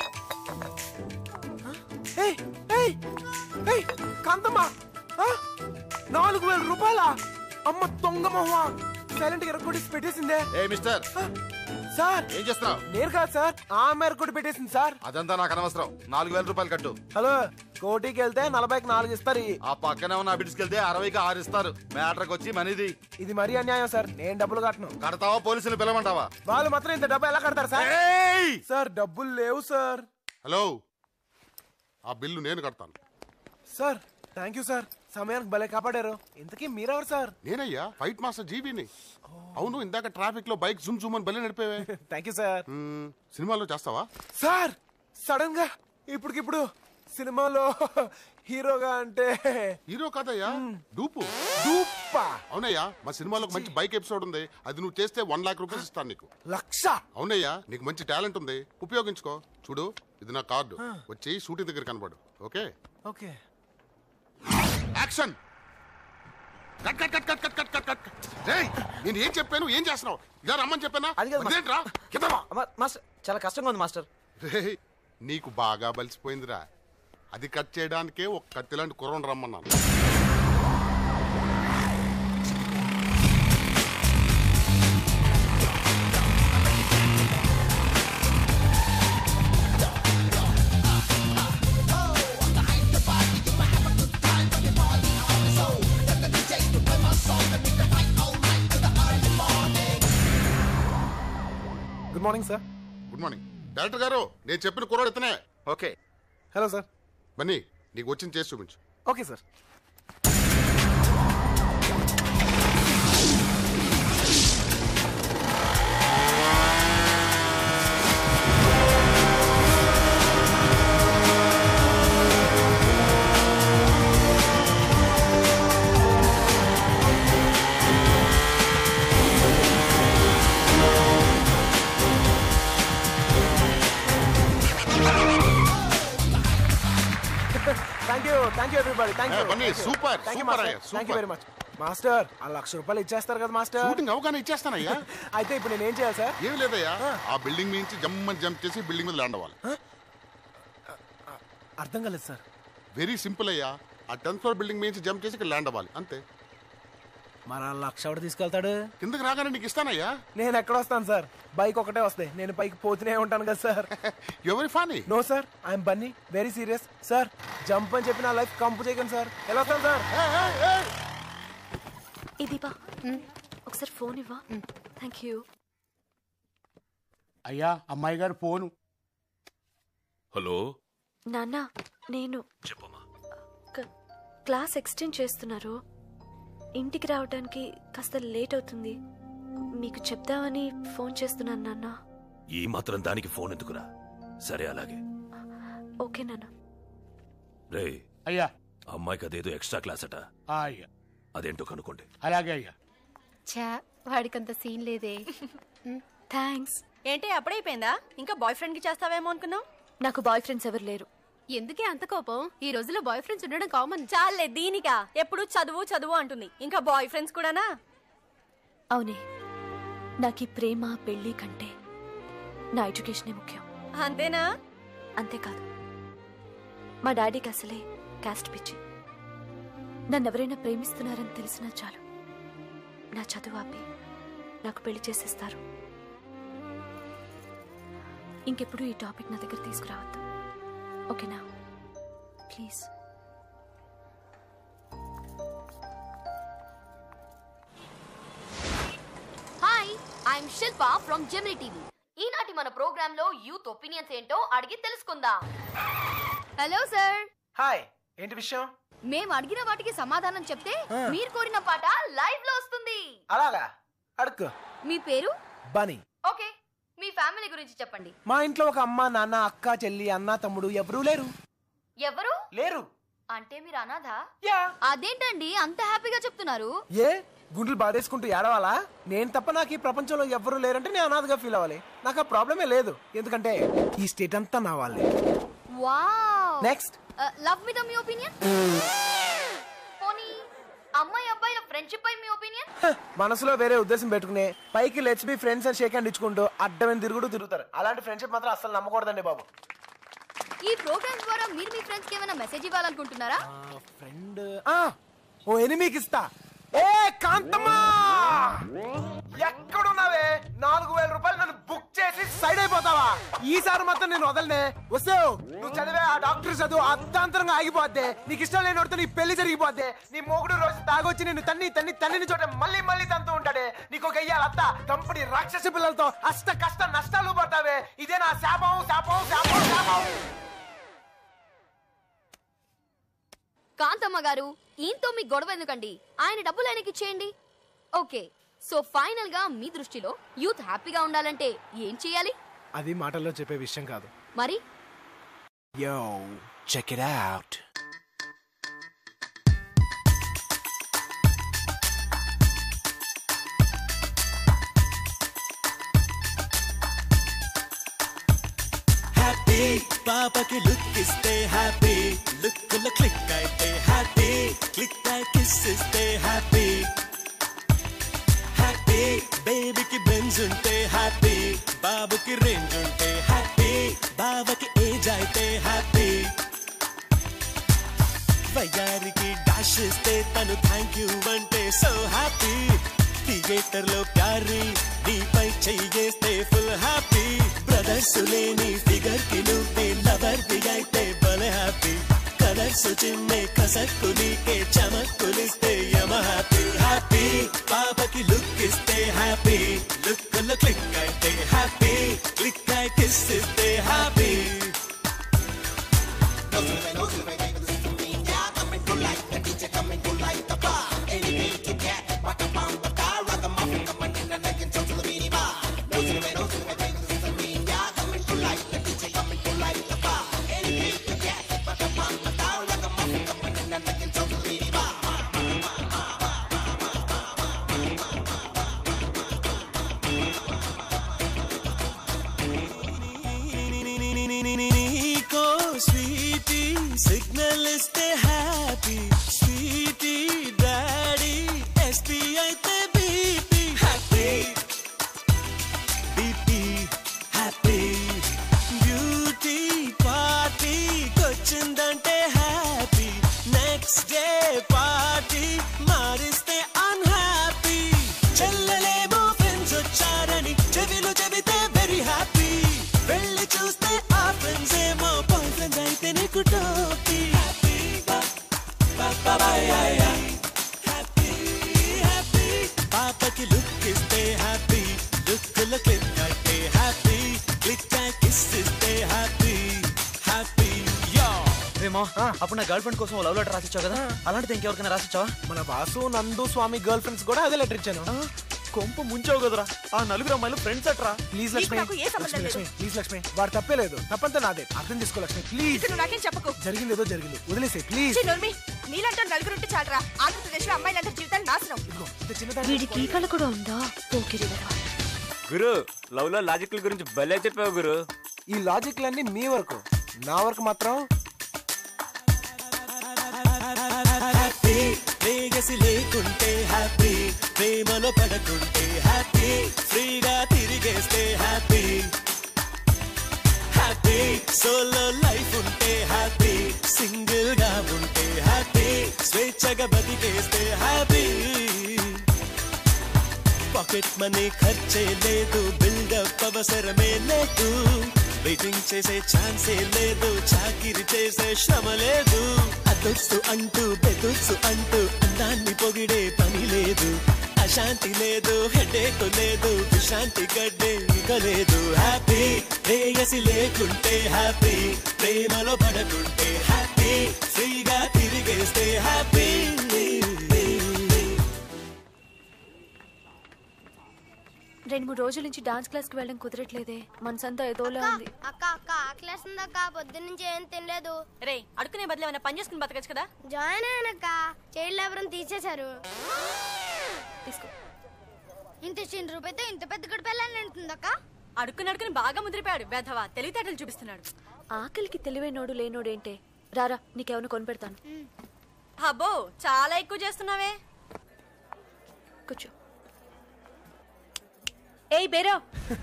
Speaker 9: కాంతమ్మా, నాలుగు వేల రూపాయల అమ్మ దొంగ మొహ సైలెంట్ గా కొట్టి పెట్టేసిందే.
Speaker 19: ఏ మిస్టర్
Speaker 9: సార్
Speaker 19: ఏం చేస్తున్నావు?
Speaker 9: నేను కాదు సార్, ఆ అమ్మాయి కొట్టి పెట్టేసింది సార్.
Speaker 19: అదంతా నాకు అనవసరం. నాలుగు వేల రూపాయలు కట్టు.
Speaker 9: హలో, కోటికి వెళ్తే నలభైకి నాలుగు ఇస్తారు.
Speaker 19: ఆ పక్కనే ఉన్న బిడ్స్కి వెళ్తే అరవైకి ఆరు ఇస్తారు. మ్యాటర్కి వచ్చి మనీది.
Speaker 9: ఇది మరీ అన్యాయం సార్, నేను డబ్బులు కట్టను.
Speaker 19: కడతావా పోలీసులు పిలవమంటావా?
Speaker 9: వాళ్ళు మాత్రం ఇంత డబ్బు ఎలా కడతారు సార్? సార్ డబ్బులు లేవు సార్.
Speaker 19: హలో, ఆ బిల్లు నేను కడతాను.
Speaker 9: సార్ థ్యాంక్ యూ సార్, సమయానికి భలే కాపాడారు. ఇంతకీ మీరెవరు సార్?
Speaker 19: నేనయ్యా ఫైట్ మాస్టర్ జీబీని. అవును, ఇందాక ట్రాఫిక్ లో బైక్ జుమ్ జుమ్ అని బలి నడిపేవే.
Speaker 9: Thank you sir.
Speaker 19: సినిమాలో చేస్తావా?
Speaker 9: సార్ సడన్ గా ఇప్పటికిప్పుడు సినిమాలో హీరోగా అంటే
Speaker 19: హీరో కాదయ్యా, డూపు.
Speaker 9: డూపా?
Speaker 19: అవునయ్యా, మా సినిమాలో మంచి బైక్ ఎపిసోడ్ ఉంది. అది నువ్వు చేస్తే వన్ లాక్ రూపీస్ ఇస్తాను నీకు.
Speaker 9: లక్ష?
Speaker 19: అవునయ్యా, నీకు మంచి టాలెంట్ ఉంది, ఉపయోగించుకో. చూడు, ఇది నా కార్డు. వచ్చి షూటింగ్ దగ్గర కనబడు. Okay
Speaker 9: okay.
Speaker 19: Action. Cut cut cut cut cut cut cut cut. రేయ్, నేను ఏం చెప్పాను, ఏం చేస్తున్నావు? ఇలా రమ్మని చెప్పానా? అదేంట్రా?
Speaker 20: మాస్టర్ చాలా కష్టంగా ఉంది మాస్టర్.
Speaker 19: రేయ్, నీకు బాగా బలిసిపోయిందిరా. అది కట్ చేయడానికే ఒక కత్తి లాంటి కుర్రను రమ్మన్నాను.
Speaker 9: Good morning sir.
Speaker 19: Good morning director గారు. నేను చెప్పిన కుర్రాడు ఇతనే.
Speaker 9: ఓకే. Hello sir.
Speaker 19: బన్నీ, నీకు వచ్చింది చేసి చూపించు.
Speaker 9: Okay sir. Thank you thank you everybody. Thank you.
Speaker 19: Bunny super super అయ్యా,
Speaker 9: thank you very much. Master, ఆ లక్ష రూపాయలు ఇచ్చేస్తారు కదా మాస్టర్?
Speaker 19: షూటింగ్ అవగానే ఇచ్చేస్తానయ్యా.
Speaker 9: అయితే ఇప్పుడు నేను ఏం చేయాలి సార్?
Speaker 19: ఏం లేదయ్యా, ఆ బిల్డింగ్ నుంచి జమ్మని జంప్ చేసి బిల్డింగ్ మీద ల్యాండ్ అవ్వాలి.
Speaker 9: అర్థం కాలేదు సార్.
Speaker 19: వెరీ సింపుల్ అయ్యా, ఆ టెన్త్ ఫ్లోర్ బిల్డింగ్ మీద నుంచి జంప్ చేసి ఇక్కడ ల్యాండ్ అవ్వాలి, అంతే.
Speaker 9: మరి ఆ లక్ష ఎవడు తీసుకెళ్తాడు?
Speaker 19: కిందకి రాగానే నీకు ఇస్తానయ్యా.
Speaker 9: నేను ఎక్కడ వస్తాను సార్? బైక్ ఒకటే వస్తాయి, నేను పైకి పోతూనే ఉంటాను కదా సార్.
Speaker 19: ఎవరి funny?
Speaker 9: No sir, I'm Bunny, very serious sir. Jump అని చెప్పి నా లైఫ్ కంపు చేయకండి సార్. ఎలా వస్తాను సార్?
Speaker 6: ఏ దీపా, ఒకసారి ఫోన్ ఇవ్వా. Thank you.
Speaker 3: అయ్యా, అమ్మాయి గారు ఫోను.
Speaker 1: హలో
Speaker 6: నాన్న, నేను క్లాస్ ఎక్స్టెండ్ చేస్తున్నారు, ఇంటికి రావడానికి కాస్త లేట్ అవుతుంది, మీకు చెప్దామని ఫోన్ చేస్తున్నాను నాన్న.
Speaker 18: ఈ మాత్రం దానికి ఫోన్ ఎందుకురా? సరే అలాగే.
Speaker 6: ఓకే నాన్న.
Speaker 18: రే
Speaker 3: అయ్యా,
Speaker 18: అమ్మాయికి అదేదో ఎక్స్ట్రా క్లాస్ అట.
Speaker 3: అయ్యా,
Speaker 18: అదేంటో కనుక్కోండి.
Speaker 3: అలాగే అయ్యా.
Speaker 8: చా, వాడికంత సీన్ లేదే.
Speaker 6: థ్యాంక్స్.
Speaker 8: ఏంటి అప్పుడైపోయిందా? ఇంకా బాయ్ ఫ్రెండ్ కి చేస్తావేమో అనుకున్నావు.
Speaker 6: నాకు బాయ్ ఫ్రెండ్స్ ఎవరు లేరు.
Speaker 8: ఎందుకే అంత కోపం? ఈ రోజుల్లో బాయ్ ఫ్రెండ్స్ ఉండడం కామన్. చాలే దీనికా ఎప్పుడు చదువు చదువు అంటుంది, ఇంకా బాయ్ ఫ్రెండ్స్ కూడానా?
Speaker 6: అవునే, నాకు ఈ ప్రేమ పెళ్లి కంటే నా ఎడ్యుకేషనే ముఖ్యం.
Speaker 8: అంతేనా?
Speaker 6: అంతేకాదు, మా డాడీకి అసలే క్యాస్ట్ పిచ్చి. నన్ను ఎవరైనా ప్రేమిస్తున్నారని తెలిసినా చాలు, నా చదువు ఆపి నాకు పెళ్లి చేసేస్తారు. ఇంకెప్పుడు ఈ టాపిక్ నా దగ్గర తీసుకురావద్దు, ఓకేనా? Please.
Speaker 21: Hi, I'm Shilpa from Gemini TV. ఈనాటి మన ప్రోగ్రామ్ లో యూత్ ఒపీనియన్స్ ఏంటో అడిగి తెలుసుకుందాం.
Speaker 8: Hello sir.
Speaker 9: హాయ్, ఏంటి విషయం?
Speaker 21: మేము అడిగిన వాటికి సమాధానం చెప్తే మీరు కోరిన పాట లైవ్ లో వస్తుంది.
Speaker 9: అలాగా, అడుక్కో.
Speaker 21: మీ పేరు?
Speaker 9: బనీ.
Speaker 21: ఓకే, మీ ఫ్యామిలీ గురించి చెప్పండి.
Speaker 9: మా ఇంట్లో ఒక అమ్మ, నాన్న, అక్క, చెల్లి, అన్న, తమ్ముడు ఎవరూ లేరు.
Speaker 21: ఎవరు
Speaker 9: లేరు?
Speaker 21: అంటే మీరు అనాథ?
Speaker 9: యా.
Speaker 21: అదేంటండి అంత హ్యాపీగా చెప్తున్నారు?
Speaker 9: ఏ గుండెలు బాధేసుకుంటూ ఏడవాలా? నేను తప్ప నాకు ఈ ప్రపంచంలో ఎవ్వరూ లేరంటే నేను అనాథగా ఫీల్ అవ్వాలి. నాకు ఆ ప్రాబ్లమే లేదు, ఎందుకంటే ఈ స్టేట్ అంతా నా వాళ్ళే.
Speaker 21: వావ్.
Speaker 9: నెక్స్ట్.
Speaker 21: లవ్ మీద మీ ఒపీనియన్? పోనీ అమ్మాయి అబ్బాయిల ఫ్రెండ్షిప్ పై మీ ఒపీనియన్?
Speaker 9: మనసులో వేరే ఉద్దేశం పెట్టుకుని పైకి లెట్స్ బి ఫ్రెండ్స్ అని షేక్ హ్యాండ్ ఇచ్చుకుంటూ అడ్డమైన తిరుగుడు తిరుగుతారు. అలాంటి ఫ్రెండ్షిప్ మాత్రం అసలు నమ్మకూడదండి బాబు.
Speaker 21: ఈ ప్రోగ్రామ్ ద్వారా మీరు మీ ఫ్రెండ్స్ కి ఏమైనా మెసేజ్ ఇవ్వాలనుకుంటున్నారా?
Speaker 9: ఫ్రెండ్ ఓ ఎనిమికి ఇస్తా. ఏ కాంతమ్మా ఎక్కడున్నావే? నాలుగు వేల రూపాయలు నన్ను బుక్ చేసి సైడ్ అయిపోతావా? ఈసారి మాత్రం నేను వదలనే. వస్తావు నువ్వు చదివే ఆ డాక్టర్ చదువు అర్ధాంతరంగా ఆగిపోద్ది. నీకు ఇష్టం లేని వాడితో నీ పెళ్లి జరిగిపోద్ది. నీ మొగుడు రోజు తాగొచ్చి నేను తన్ని తన్ని తన్నిని చోట మళ్ళీ మళ్ళీ తంతూ ఉంటాడే. నీకు ఒక అయ్యాలి అత్త కంపెనీ రాక్షస పిల్లలతో అష్ట కష్ట నష్టాలు పడతావే. ఇదే నా శాపం శాపం శాపం శాపం.
Speaker 21: కాంతమ్మ గారు, ఈయనతో మీ గొడవ ఎందుకండి? ఆయన డబ్బులు ఆయనకి ఇచ్చేయండి. ఓకే, సో ఫైనల్ గా మీ దృష్టిలో యూత్ హ్యాపీగా ఉండాలంటే ఏం చేయాలి?
Speaker 9: అది మాటల్లో చెప్పే విషయం కాదు.
Speaker 21: మరి
Speaker 9: yo check it out.
Speaker 16: Happy పాపకి లుక్ ఇస్తే హ్యాపీ, లుక్ లో క్లిక్ అయితే హ్యాపీ, క్లిక్ అయి కిస్ ఇస్తే హ్యాపీ. హ్యాపీ బేబీకి బెంజ్ ఉంటే హ్యాపీ, బాబుకి రేంజ్ ఉంటే హ్యాపీ, బావకి ఏజ్ అయితే హ్యాపీ. వయ్యారికి డాష్ ఇస్తే తను థ్యాంక్ యూ అంటే సో హ్యాపీ. థియేటర్ లో ప్యారీ నీపై చెయ్యేస్తే ఫుల్ హ్యాపీ. బ్రదర్స్ లేని ఫిగర్ కి నువ్వే లవర్ ది అయితే భలే హ్యాపీ. కలర్స్ చిన్నే కసక్కు నీకే చమక్కులిస్తే యమ హ్యాపీ. హ్యాపీ పాపకి లుక్ ఇస్తే హ్యాపీ, లుక్ లో క్లిక్ అయితే హ్యాపీ, క్లిక్ అయి కిస్ ఇస్తే హ్యాపీ. సిగ్నల్ ఇస్తే హ్యాపీ, స్వీటీ డాడీ ఎస్పీ అయితే BP happy. BP happy. Beauty పార్టీకొచ్చిందంటే హ్యాపీ, నెక్స్ట్ డే పార్టీ మారిస్తే అన్హ్యాపీ. చెల్లెలేమో ఫ్రెండ్స్ వచ్చారని చెవిలు చెబితే వెరీ హ్యాపీ. వెళ్ళి చూస్తే ఆ ఫ్రెండ్స్ ఏమో బాయ్ ఫ్రెండ్స్ అయితే నీకు టోపీ. పాపకి లుక్ ఇస్తే హ్యాపీ, లుక్ లో క్లిక్ అయితే హ్యాపీ, క్లిక్ కిస్ ఇస్తే హ్యాపీ హ్యాపీ.
Speaker 20: రేమో అప్పుడు నా గర్ల్ ఫ్రెండ్ కోసం లవ్ లెటర్ రాసిచ్చావు కదా, అలాంటిది ఇంకెవరికైనా రాసిచ్చావా?
Speaker 9: మన బాసు నందు స్వామి గర్ల్ ఫ్రెండ్స్ కూడా అదే లెటర్ ఇచ్చాను.
Speaker 20: కొంప ముంచావు కదరా. ఆ నలుగురు అమ్మాయిలు ఫ్రెండ్స్ అట్రా.
Speaker 9: ప్లీజ్ లక్ష్మి, లక్ష్మి లక్ష్మి ప్లీజ్ లక్ష్మి, వాడు తప్పే లేదు, తప్పంతా నాదే. అర్థం చేసుకో లక్ష్మి ప్లీజ్.
Speaker 6: నాకేం చెప్పకు.
Speaker 9: జరిగింది ఏదో జరిగింది, వదిలేసే ప్లీజ్.
Speaker 6: నీలంటే నలుగురు ఉంటే చాలరా. ఆంధ్రప్రదేశ్ లో అమ్మాయిలందరి జీవితాలు నాశనం.
Speaker 8: వీడికి ఈ కళ కూడా ఉందా?
Speaker 5: గురు లవ్ లో లాజిక్ల గురించి భలే చెప్పావు గురు.
Speaker 9: ఈ లాజిక్లన్నీ మీ వరకు, నా వరకు మాత్రం
Speaker 16: హ్యాపీ. వేగసి లేకుంటే హ్యాపీ, ప్రేమలో పడకుంటే హ్యాపీ, ఫ్రీగా తిరిగేస్తే హ్యాపీ. హ్యాపీ సోలో లైఫ్ ఉంటే హ్యాపీ, సింగిల్ గా ఉంటే హ్యాపీ, స్వేచ్ఛగా బతికేస్తే హ్యాపీ. పాకెట్ మనీ ఖర్చే లేదు, బిల్డప్ అవసరమే లేదు, వెయిటింగ్ చేసే ఛాన్సే లేదు, చాకిరి చేసే శ్రమ లేదు. అదొచ్చు అంటూ బెదొచ్చు అంటూ అందాన్ని పొగిడే పని లేదు, అశాంతి లేదు, హెడేక్ లేదు, విశాంతి గడ్డే ఇక లేదు. హ్యాపీ ప్రేయసి లేకుంటే హ్యాపీ, ప్రేమలో పడకుంటే హ్యాపీ, ఫ్రీగా తిరిగేస్తే హ్యాపీ.
Speaker 6: రెండు మూడు రోజుల నుంచి డాన్స్ క్లాస్ కి వెళ్ళడం కుదరట్లేదే. మనసంతా ఏదోలా ఉంది.
Speaker 22: అక్క అక్క ఆకలేస్ ఉందక్క, పొద్దు నుంచి ఏం తినలేదు.
Speaker 8: రే అడుకునే బదులు ఏమైనా పని చేసుకుని బతకచ్చు కదా.
Speaker 22: జాయిన్ అయ్యానక్క, చైల్డ్ లేబర్ తీసేశారు.
Speaker 8: తీసుకో.
Speaker 22: ఇంత చిన్న రూపాయితో ఇంత పెద్ద గడిపెళ్ళని అంటుందక్క.
Speaker 8: అడుక్కుని అడుకుని బాగా ముదిరిపోయాడు వేధవా, తెలివితేటలు చూపిస్తున్నాడు.
Speaker 6: ఆకలికి తెలివైనోడు లేనోడేంటే. రారా నీకేమైనా కొని పెడతాను.
Speaker 8: అబ్బో చాలా ఎక్కువ చేస్తున్నావే.
Speaker 6: కూర్చో. ఏయ్ బేరో,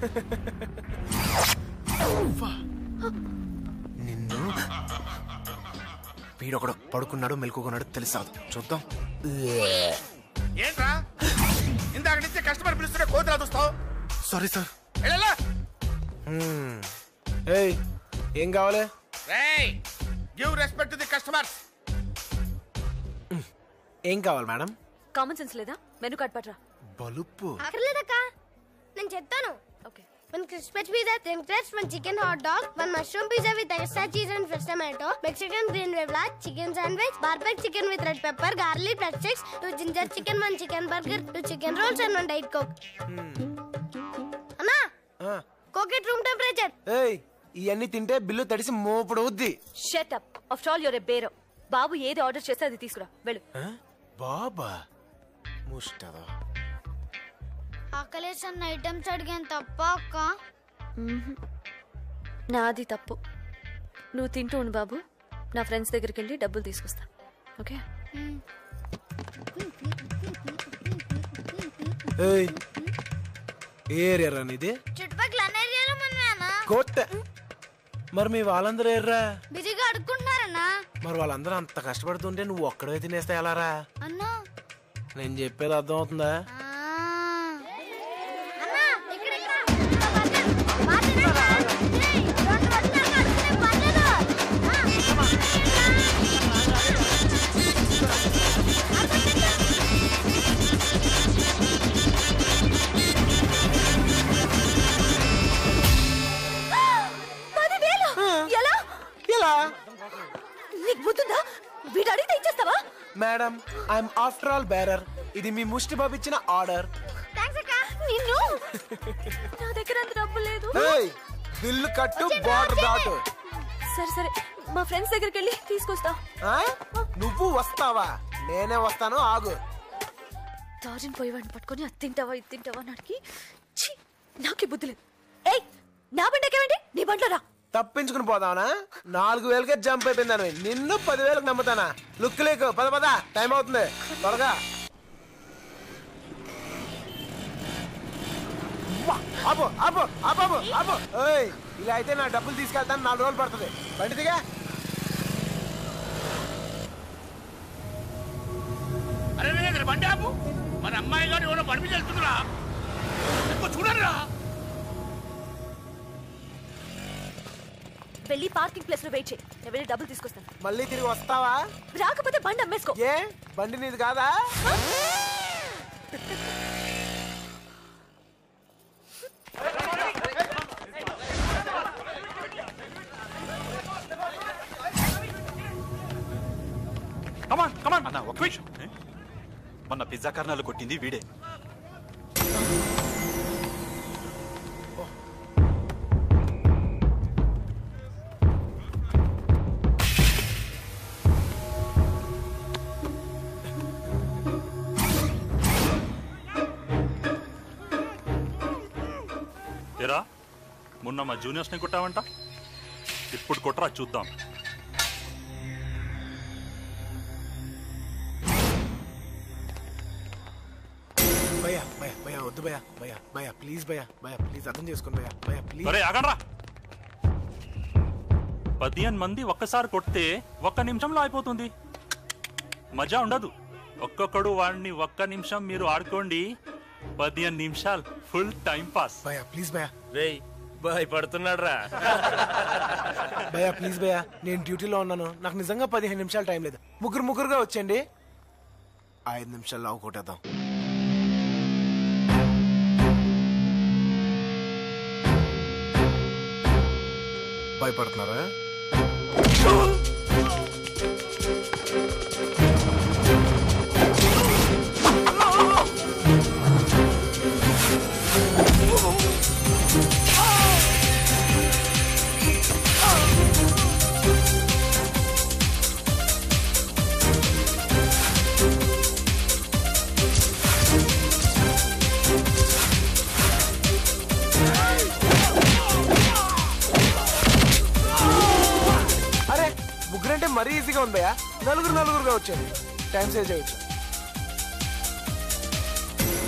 Speaker 9: నిన్ను వీడొకడు పడుకున్నాడు మెలుకున్నాడు తెలుసాదు. చూద్దాం.
Speaker 12: ఏంట్రా ఇందాక నుంచి కస్టమర్ పిలుస్తుంటే కోతులా చూస్తావు?
Speaker 9: Sorry sir.
Speaker 12: వెళ్ళలా.
Speaker 9: ఏయ్ ఏం కావాలి?
Speaker 12: రేయ్ give respect to the customers.
Speaker 9: ఏం కావాలి మేడం?
Speaker 6: కామన్ సెన్స్ లేదా? మెనూ కార్డ్ పట్రా.
Speaker 9: బలుపు
Speaker 22: అక్కర్లేదక్క, నేను చెప్తాను.
Speaker 6: Okay.
Speaker 22: One crispy pizza, ten crepes, one chicken hot dog, one mushroom pizza with extra cheese and fresh tomato, Mexican green vevla, chicken sandwich, barbecue chicken with red pepper, garlic bread sticks, two ginger chicken, one chicken burger, two chicken rolls and one diet coke. అన్నా కోకెట్ room temperature.
Speaker 9: ఏయ్ ఇవన్నీ తింటే bill తడిసి మోపుడు అవుద్ది.
Speaker 6: Shut up. After all your a bearer. బాబు ఏది order చేస్తే అది తీసుకురా, వెళ్ళు.
Speaker 9: బాబా ముష్టదా.
Speaker 22: ఆకలేసన్న ఐటమ్స్ అడిగాను తప్ప అక్క.
Speaker 6: నాది తప్పు. నువ్వు తింటూ ఉండు బాబు, నా ఫ్రెండ్స్ దగ్గరికి వెళ్ళి డబ్బులు తీసుకొస్తా. ఓకే.
Speaker 9: ఏయ్ ఏ ఏరియా నీది?
Speaker 22: చుట్టుపక్కల అన్ని ఏరియాలో మనమేనా?
Speaker 9: కోట. మరి మీ వాళ్ళందరూ ఏర్రా?
Speaker 22: బిజీగా అడుక్కుంటున్నారన్నా.
Speaker 9: మరి వాళ్ళందరూ అంత కష్టపడుతుంటే నువ్వు ఒక్కడే తినేస్తా ఎలారా?
Speaker 22: అన్నా
Speaker 9: నేను చెప్పేది అర్థం అవుతుందా?
Speaker 6: నీకు బుద్ధిందా? వీడు అడిగితే ఇచ్చేస్తావా?
Speaker 9: Madam I'm after all bearer. ఇది మీ ముష్టి బాబు ఇచ్చిన ఆర్డర్.
Speaker 6: నిన్ను నా దగ్గర అంత డబ్బు లేదు.
Speaker 9: బిల్లు కట్టు, బార్డర్ దాటు.
Speaker 6: సరే సరే, మా ఫ్రెండ్స్ దగ్గరికి వెళ్ళి తీసుకొస్తా.
Speaker 9: నువ్వు వస్తావా? నేనే వస్తాను, ఆగు.
Speaker 6: తాజన్ పోయేవాడిని పట్టుకొని అది తింటావా ఇది తింటావా అని అడిగి నాకే బుద్ధి లేదు. ఏయ్ నా బండకేమండి? నీ బండ్లో రా.
Speaker 9: తప్పించుకుని పోదావనా? నాలుగు వేలకే జంప్ అయిపోయిందాను. నిన్ను పదివేలకు నమ్ముతానా? లుక్ లేకు. పద పద, టైం అవుతుంది, త్వరగా. ఆపు ఆపు ఆపు ఆపు. ఏయ్ ఇలా అయితే నా డబ్బులు తీసుకెళ్తాను, నాలుగు రోజులు పడుతుంది. బండి దిగా.
Speaker 3: అరే బండి ఆపు. మన అమ్మాయి గారు ఎవరో బండి మీద వెళ్తుందిరా, చూడరా.
Speaker 6: వెళ్ళి పార్కింగ్ ప్లేస్ లో వెయిట్ చేయి, నేను వెళ్ళి డబ్బులు తీసుకొస్తాను.
Speaker 9: మళ్ళీ తిరిగి వస్తావా?
Speaker 6: రాకపోతే బండి అమ్మేసుకో.
Speaker 9: ఏ బండి నీది కాదా?
Speaker 2: కమాన్ కమాన్ అన్న, ఒక నిమిషం. మొన్న పిజ్జా కార్నర్లు కొట్టింది వీడే.
Speaker 10: ఏరా మొన్న మా జూనియర్స్ ని కొట్టావంట, ఇప్పుడు కొట్టరా చూద్దాం.
Speaker 9: భయ్యా భయ్యా భయ్యా వద్దు భయ్యా భయ్యా భయ్యా ప్లీజ్ భయ్యా భయ్యా ప్లీజ్ అర్థం చేసుకోండి భయ్యా భయ్యా ప్లీజ్.
Speaker 10: అరే ఆగండ్రా. పదిహేను మంది ఒక్కసారి కొడితే ఒక్క నిమిషంలో అయిపోతుంది, మజా ఉండదు. ఒక్కొక్కడు వాడిని ఒక్క నిమిషం మీరు ఆడుకోండి, పదిహేను నిమిషాలు ఫుల్ టైం పాస్.
Speaker 9: భయ్యా ప్లీజ్ భయ్యా.
Speaker 5: రేయ్ భయపడుతున్నాడు రా.
Speaker 9: భయ్యా ప్లీజ్ భయ్యా, నేను డ్యూటీలో ఉన్నాను, నాకు నిజంగా పదిహేను నిమిషాలు టైం లేదు. ముగ్గురు ముగ్గురుగా వచ్చేయండి, ఐదు నిమిషాల్లో అవు కొట్టేద్దాం. భయపడుతున్నారా? మరీ ఈజీగా ఉందయా, నలుగురు నలుగురుగా వచ్చేది, టైం సేవ్ చేయొచ్చు.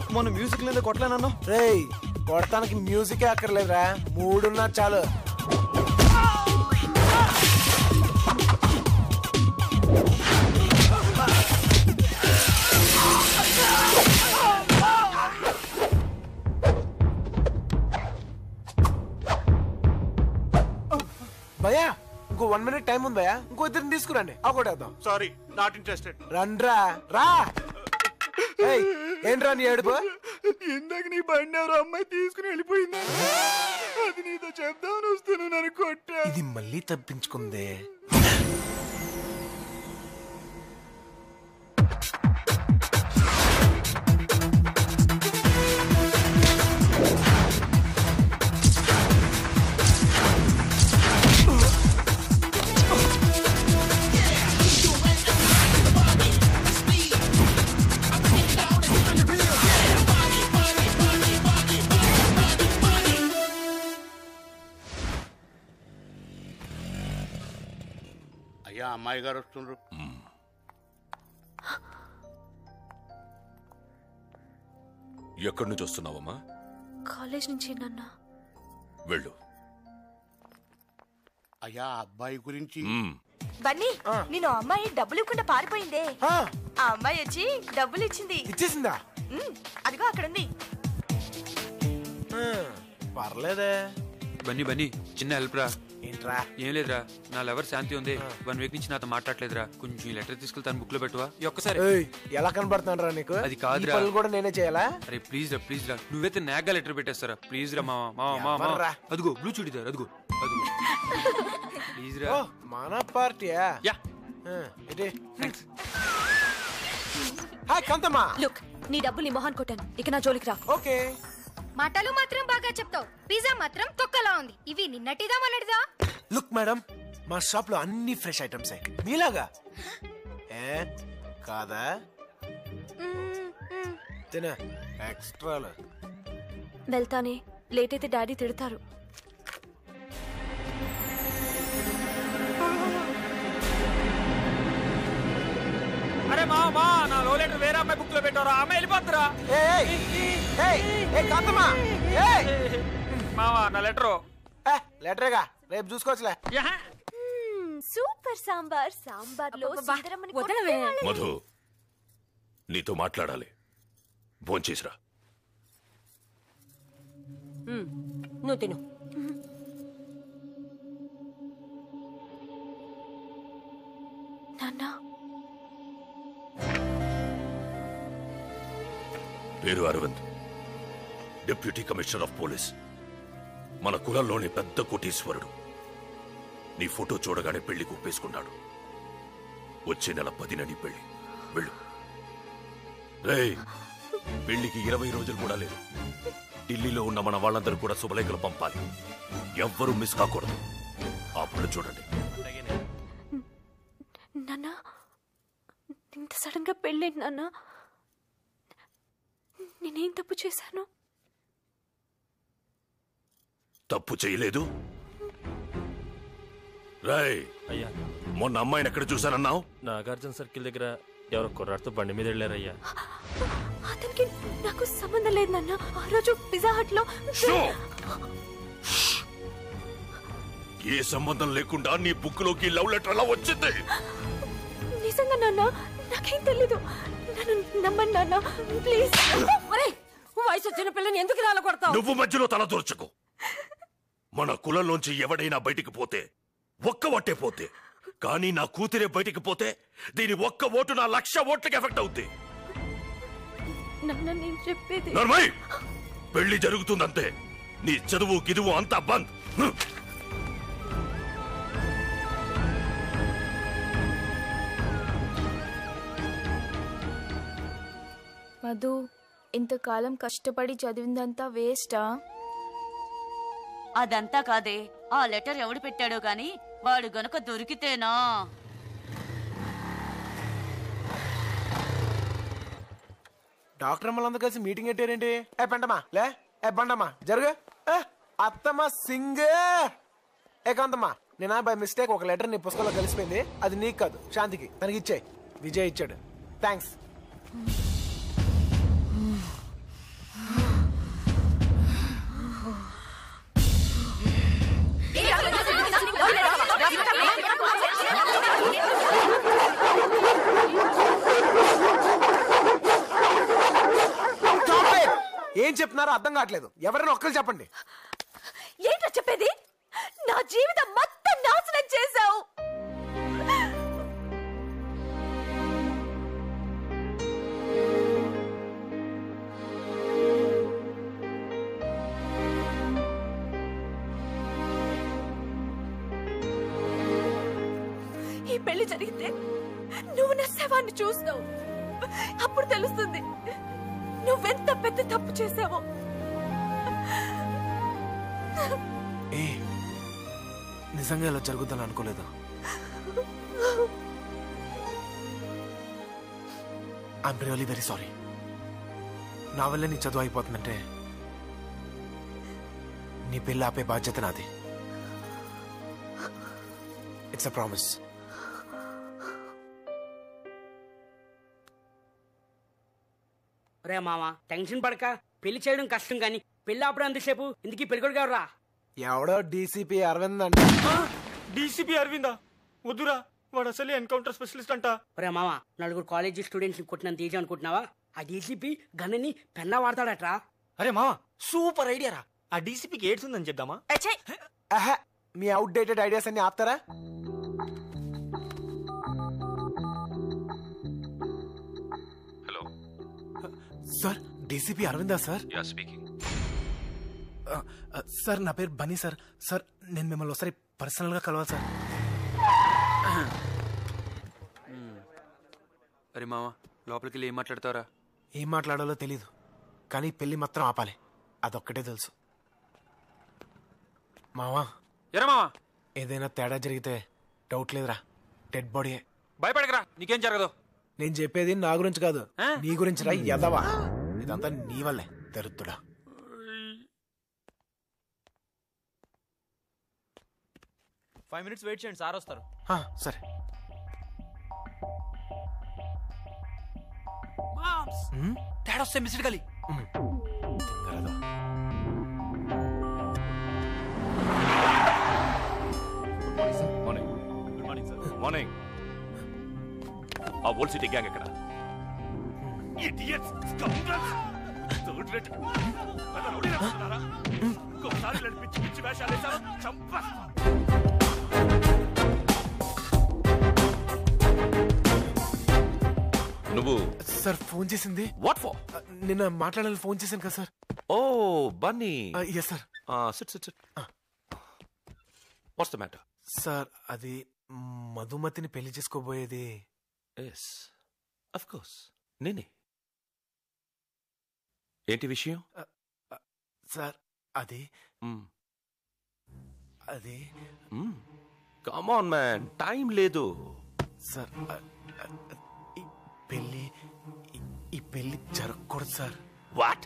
Speaker 20: మొన్న మ్యూజిక్ లేదా కొట్టలేనన్నా.
Speaker 9: రేయ్ కొడతానికి మ్యూజికే అక్కర్లేదురా, మూడున్నా చాలు. భయ్యా ఇంకో వన్ మినిట్ టైం ఉంది భయ్యా, ఇంకో ఇద్దరిని తీసుకురండి, అవకొట్టేద్దాం.
Speaker 2: Sorry not interested.
Speaker 9: రండ్రా రా. ఏయ్ ఏంట్రా నీ ఏడుపు?
Speaker 20: ఇందాక నీ బండి ఎవరో అమ్మాయి తీసుకుని వెళ్ళిపోయిందా, అది నీతో చెప్దామని వస్తాను, నన్ను కొట్టా.
Speaker 9: ఇది మళ్ళీ తప్పించుకుందే.
Speaker 3: అయ్యా అమ్మాయి గారు వస్తుండ్రు.
Speaker 1: ఎక్కడి నుంచి వస్తున్నావమ్మా?
Speaker 6: కాలేజ్ నుంచి నాన్న.
Speaker 1: వెళ్ళు.
Speaker 3: అయ్యా అబ్బాయి గురించి
Speaker 8: బన్నీ నేను అమ్మాయి డబ్బులు ఇవ్వకుండా పారిపోయిందే, ఆ అమ్మాయి వచ్చి డబ్బులు ఇచ్చింది.
Speaker 9: ఇచ్చేసిందా?
Speaker 8: అదిగో అక్కడ ఉంది.
Speaker 9: పర్లేదే.
Speaker 14: బన్నీ బన్నీ చిన్న హెల్ప్ రా.
Speaker 9: ఏంట్రా?
Speaker 14: ఏం లేదురా, నా లవర్ శాంతి ఉంది, వన్ వీక్ నుంచి నాతో మాట్లాడలేదురా, కొంచెం ఈ లెటర్ తీసుకెళ్తాను బుక్ లో పెట్టువా ఈ ఒక్కసారి.
Speaker 9: ఎలా కనబడుతున్నాను రా నీకు?
Speaker 14: అది కాదురా,
Speaker 9: కూడా నేనే చేయాలా?
Speaker 14: అరే ప్లీజ్ రా ప్లీజ్ రా, నువ్వైతే నాగా లెటర్ పెట్టేస్తారా ప్లీజ్ రా మావా మావా మావా. అదిగో బ్లూ చూడిదారు, అదిగో అదిగో ప్లీజ్ రా.
Speaker 9: మన పార్టీయా?
Speaker 14: యా
Speaker 9: ఇదే. హాయ్ కాంతమ్మా.
Speaker 6: లుక్ నీ డబ్బులు నీ మొహాన్ కొట్టాను, ఇక నా జోలికి రా.
Speaker 9: ఓకే.
Speaker 22: మాటలు మాత్రం బాగా చెప్తావు, పిజ్జా మాత్రం తొక్కలా ఉంది. ఇవి నిన్నటిదా మొన్నటిదా?
Speaker 9: లుక్ మేడం, మా షాప్ లో అన్ని ఫ్రెష్ ఐటమ్స్ మీలాగా. ఏ కాదా? తిన ఎక్స్ట్రా.
Speaker 6: వెళ్తానే, లేట్ అయితే డాడీ తిడతారు.
Speaker 5: అరే మా మా నా లో లెటర్ వేరే అమ్మాయి బుక్ లో పెట్టారా, అమ్మాయి వెళ్ళిపోతురా. మావా నా లెటరు.
Speaker 9: లెటరేగా రేపు చూసుకోవచ్చులే.
Speaker 6: సూపర్ సాంబార్, సాంబార్ లో
Speaker 1: మధు నీతో మాట్లాడాలి, భోంచేసిరా.
Speaker 4: నువ్వు తిను.
Speaker 6: నాన్న
Speaker 1: పేరు Arvind, deputy commissioner of police, మన కులంలోని పెద్ద కోటీశ్వరుడు. నీ ఫోటో చూడగానే పెళ్లి కుప్పేసుకున్నాడు. వచ్చే నెల పదిన నీ పెళ్లి. వెళ్ళు. రేయ్ పెళ్లికి ఇరవై రోజులు కూడా లేదు. ఢిల్లీలో ఉన్న మన వాళ్ళందరూ కూడా శుభలేఖలు పంపాలి, ఎవ్వరూ మిస్ కాకూడదు. అప్పుడు చూడండి.
Speaker 6: నాన్న ఇంత సడన్ గా పెళ్ళేంటి నాన్న? నేనేం తప్పు చేశాను?
Speaker 1: తప్పు చేయలేదు. రాయ్
Speaker 7: అయ్యా,
Speaker 1: మొన్న అమ్మాయిని ఎక్కడ చూశానన్నావు?
Speaker 7: నాగార్జున సర్కిల్ దగ్గర ఎవరో కుర్రాడితో బండి మీద వెళ్ళారయ్యా.
Speaker 6: అతనికి నాకు సంబంధం లేదు నాన్న. ఆ రోజు పిజ్జా హట్ లో.
Speaker 1: ఏ సంబంధం లేకుండా నీ బుక్ లోకి లవ్ లెటర్ ఎలా వచ్చింది?
Speaker 6: నిజంగా నాన్న, నాకేం తెలీదు. నన్ను నమ్మండి నాన్న ప్లీజ్.
Speaker 4: వయసు వచ్చిన పిల్లని ఎందుకు రాల కొడతావు?
Speaker 1: నువ్వు మధ్యలో తల దూర్చకు. మన కులంలోంచి ఎవడైనా బయటికి పోతే ఒక్క ఓటే పోతే, కానీ నా కూతురే బయటికి పోతే దీని ఒక్క ఓటు నా లక్ష ఓట్లకి ఎఫెక్ట్ అవుద్ది.
Speaker 6: నాన్న నేను చెప్పేది.
Speaker 1: నర్మయ్, పెళ్లి జరుగుతుందంతే, నీ చదువు గిదువు అంతా బంద్.
Speaker 11: మధు, ఇంతకాలం కష్టపడి చదివిందంతా వేస్టా?
Speaker 23: అదంతా కాదే, ఆ లెటర్ ఎవడు పెట్టాడో గాని వాడు గనక దొరికితేనా.
Speaker 9: డాక్టర్ అమ్మలందరూ కలిసి మీటింగ్ పెట్టారేంటి? ఏ పెంటమ్మా లే, ఏ బండమ్మా జరుగు, అత్తమ్మ సింగ్. ఏ కాంతమ్మా, నేను బై మిస్టేక్ ఒక లెటర్ నీ పుస్తకంలో కలిసిపోయింది, అది నీకు కాదు శాంతికి, తనకి ఇచ్చాయి. విజయ్ ఇచ్చాడు, థ్యాంక్స్. ఏం చెప్తున్నారో అర్థం కావట్లేదు. ఎవరైనా ఒక్కరు చెప్పండి.
Speaker 8: ఏంటో చెప్పేది? నా జీవితం మొత్తం నాశనం చేశావు. ఈ పెళ్లి జరిగితే నువ్వు నా శవాన్ని చూస్తావు. అప్పుడు తెలుస్తుంది నువ్వెంత పెద్ద తప్పు చేశావో.
Speaker 9: ఏ నిజంగా ఇలా జరుగుతుందని అనుకోలేదు. I'm really very sorry. నా వల్ల నీ చదువు అయిపోతుందంటే నీ పెళ్ళి ఆపే బాధ్యత నాది. It's a promise.
Speaker 13: రే మామ టెన్షన్ పడక, పెళ్లి చేయడం కష్టం కానీ పెళ్లి ఆపడం ఎంతసేపు? ఇందుకీ పెళ్ళికొడుకు ఎవరా?
Speaker 9: ఎవడో డీసీపీ అరవింద్ అంట.
Speaker 5: డీసీపీ అరవిందా? వద్దురా, వాడు అసలు ఎన్కౌంటర్ స్పెషలిస్ట్ అంట.
Speaker 13: రే మామ నలుగురు కాలేజీ స్టూడెంట్స్ కొట్టినంత ఈజీ అనుకుంటున్నావా? ఆ డీసీపీ గన్నని పెన్నా వాడతాడట్రా.
Speaker 5: అరే మామ సూపర్ ఐడియా రా. ఆ డీసీపీకి ఏడ్స్ ఉందని చెప్దామా?
Speaker 9: మీ అవుట్ డేటెడ్ ఐడియాస్ అన్ని ఆపుతారా?
Speaker 1: హలో
Speaker 9: సార్, డీసీపీ అరవిందా సార్?
Speaker 1: Yeah speaking.
Speaker 9: సార్ నా పేరు బన్నీ సార్. సార్ నేను మిమ్మల్ని ఒకసారి పర్సనల్ గా కలవాలి సార్.
Speaker 14: అరే మామ లోపలికి వెళ్ళి ఏం మాట్లాడతారా?
Speaker 9: ఏం మాట్లాడాలో తెలీదు, కానీ పెళ్లి మాత్రం ఆపాలి, అదొక్కటే తెలుసు. మావా
Speaker 14: ఎరా మావా,
Speaker 9: ఏదైనా తేడా జరిగితే డౌట్ లేదురా, డెడ్ బాడీ.
Speaker 14: భయపడకరా, నీకేం జరగదు.
Speaker 9: నేను చెప్పేది నా గురించి కాదు, నీ గురించి రా యదవా. ఇదంతా నీ వల్లే దరిద్రుడా.
Speaker 5: ఫైవ్ మినిట్స్ వెయిట్ చేయండి, సార్ వస్తారు.
Speaker 9: సరే.
Speaker 14: తేడా వస్తే మిస్డ్ గలి.
Speaker 1: Morning. Good morning sir. Morning. ఆ ఓల్డ్ సిటీ గ్యాంగ్ ఎక్కడ?
Speaker 18: Idiots, scoundrels, third rate. అలా రౌడీ రాస్తున్నారా? ఇంకోసారి ఇలాంటి పిచ్చి పిచ్చి వేషాలు వేశారో చంపేస్తా.
Speaker 1: నువ్వు
Speaker 9: సార్ ఫోన్ చేసింది?
Speaker 1: What for?
Speaker 9: నిన్న మాట్లాడాలని ఫోన్ చేశాను కదా sir.
Speaker 1: Oh Bunny.
Speaker 9: Yes sir.
Speaker 1: Sit sit sit. What's the matter?
Speaker 9: Sir అది మధుమతిని పెళ్లి చేసుకోబోయేది.
Speaker 1: ఎస్ ఆఫ్ కోర్స్ నేనే. ఏంటి విషయం?
Speaker 9: సార్ అది అది
Speaker 1: కమ్ ఆన్ మ్యాన్, టైం లేదు.
Speaker 9: సార్ ఈ పెళ్లి ఈ పెళ్లి జరగకూడదు సార్.
Speaker 1: వాట్?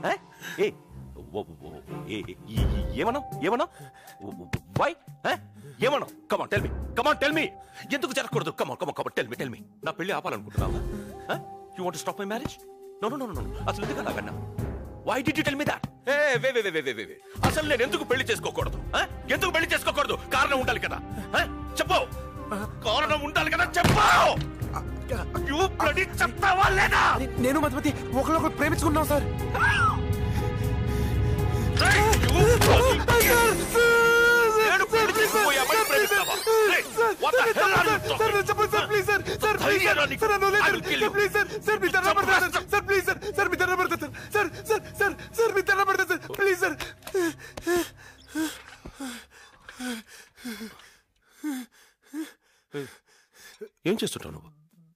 Speaker 1: ఏమన్నా ఏమన్నా వై ఏమన్నా? Come on tell me, come on tell me. ఎందుకు జరగకూడదు? Come on come on come on tell me tell me. నా పెళ్లి ఆపాలనుకుంటున్నావా? You want to stop my marriage? No no no no. అసలు ఎందుకు అలాగన్నా? Why did you tell me that? ఏ way way way way way. అసలు నేను ఎందుకు పెళ్లి చేసుకోకూడదు? ఎందుకు పెళ్లి చేసుకోకూడదు? కారణం ఉండాలి కదా. చెప్పు, కారణం ఉండాలి కదా, చెప్పు. చెప్తావా లేదా?
Speaker 9: నేను మధుమతి ఒకరినొకరు ప్రేమించుకున్నాం సార్.
Speaker 1: ఏం చేస్తుంటావు నువ్వు?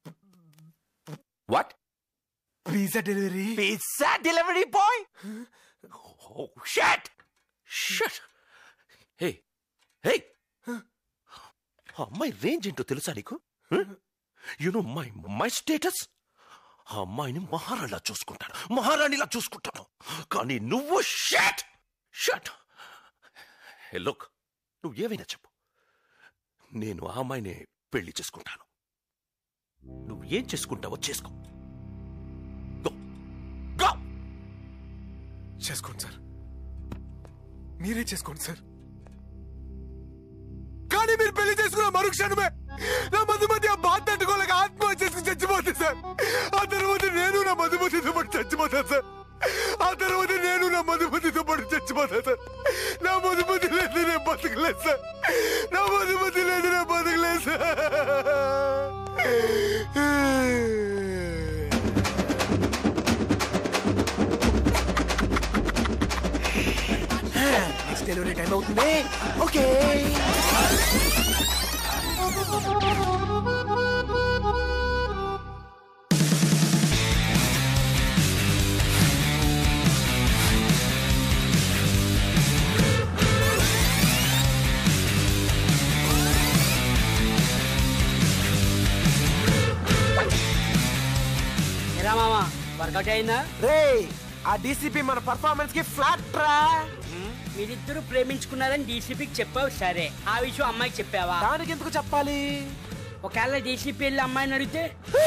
Speaker 1: What?
Speaker 9: Pizza delivery.
Speaker 1: Pizza delivery boy? Oh shit! Shit! Hey, hey! ఆ అమ్మాయి రేంజ్ ఏంటో తెలుసా నీకు? You know my my status. ఆ అమ్మాయిని మహారాణిలా చూసుకుంటాను, మహారాణిలా చూసుకుంటాను. కానీ నువ్వు షట్ షట్. హే లుక్, నువ్వు ఏమైనా చెప్పు, నేను ఆ అమ్మాయిని పెళ్లి చేసుకుంటాను. నువ్వు ఏం చేసుకుంటావో చేసుకో.
Speaker 9: చేసుకోండి సార్, మీరే చేసుకోండి సార్. కానీ మీరు పెళ్లి చేసుకున్న మరుక్షణమే నా మధుమతి ఆ బాధ తట్టుకోలేక ఆత్మహత్య చేసుకుని చచ్చిపోతుంది సార్. ఆ తర్వాత నేను నా మధుమతితో పాటు చచ్చిపోతాను సార్. ఆ తర్వాత నేను నా మధుమతితో పాటు చచ్చిపోతాను సార్. నా మధుమతి లేదు నేను బతకలేదు సార్. నా మధుమతి లేదు నేను బతకలేదు సార్. నెక్స్ట్ డెలివరీ టైం అవుతుంది. ఓకే
Speaker 13: మామా వర్కౌట్ అయిందా?
Speaker 9: రే ఆ డీసీపీ మన పర్ఫార్మెన్స్ కి ఫ్లాట్ రా.
Speaker 13: మీరిద్దరు ప్రేమించుకున్నారని డీసీపీకి చెప్పావు సరే, ఆ విషయం అమ్మాయికి చెప్పావా?
Speaker 9: దానికి ఎందుకు చెప్పాలి?
Speaker 13: ఒకవేళ డీసీపీ వెళ్ళి అమ్మాయిని అడిగితే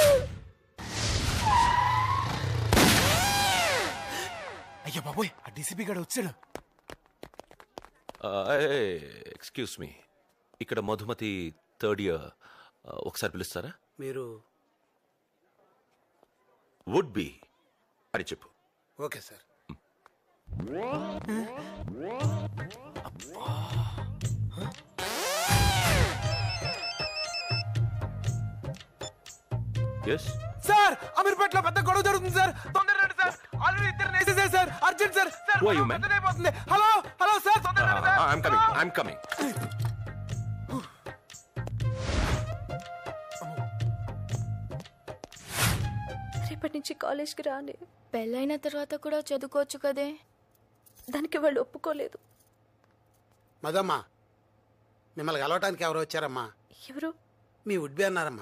Speaker 9: అయ్యో బాబోయ్ ఆ డీసీపీ గడ వచ్చాడు.
Speaker 1: ఎక్స్క్యూజ్ మీ, ఇక్కడ మధుమతి థర్డ్ ఇయర్ ఒకసారి పిలుస్తారా?
Speaker 15: మీరు
Speaker 1: వుడ్ బి అని చెప్పు.
Speaker 15: Okay sir.
Speaker 1: ఎస్
Speaker 9: సార్ అమీర్పేటలో పెద్ద గొడవ జరుగుతుంది సార్. తొందరగా రండి సార్. ఆల్రెడీ ఇద్దరు వేసేసారు sir. Arjun sir. Sir
Speaker 1: Who are you, man?
Speaker 9: పెద్దదైపోతుంది. హలో హలో సార్ తొందరగా రండి sir.
Speaker 1: I'm coming I'm coming.
Speaker 11: రేపటి నుంచి కాలేజ్కి రాని. పెళ్ళైన తర్వాత కూడా చదువుకోవచ్చు కదే. దానికి వాళ్ళు ఒప్పుకోలేదు.
Speaker 15: మదమ్మా మిమ్మల్ని కలవటానికి ఎవరు వచ్చారమ్మా?
Speaker 11: ఎవరు?
Speaker 15: మీ వుడ్బి అన్నారమ్మా.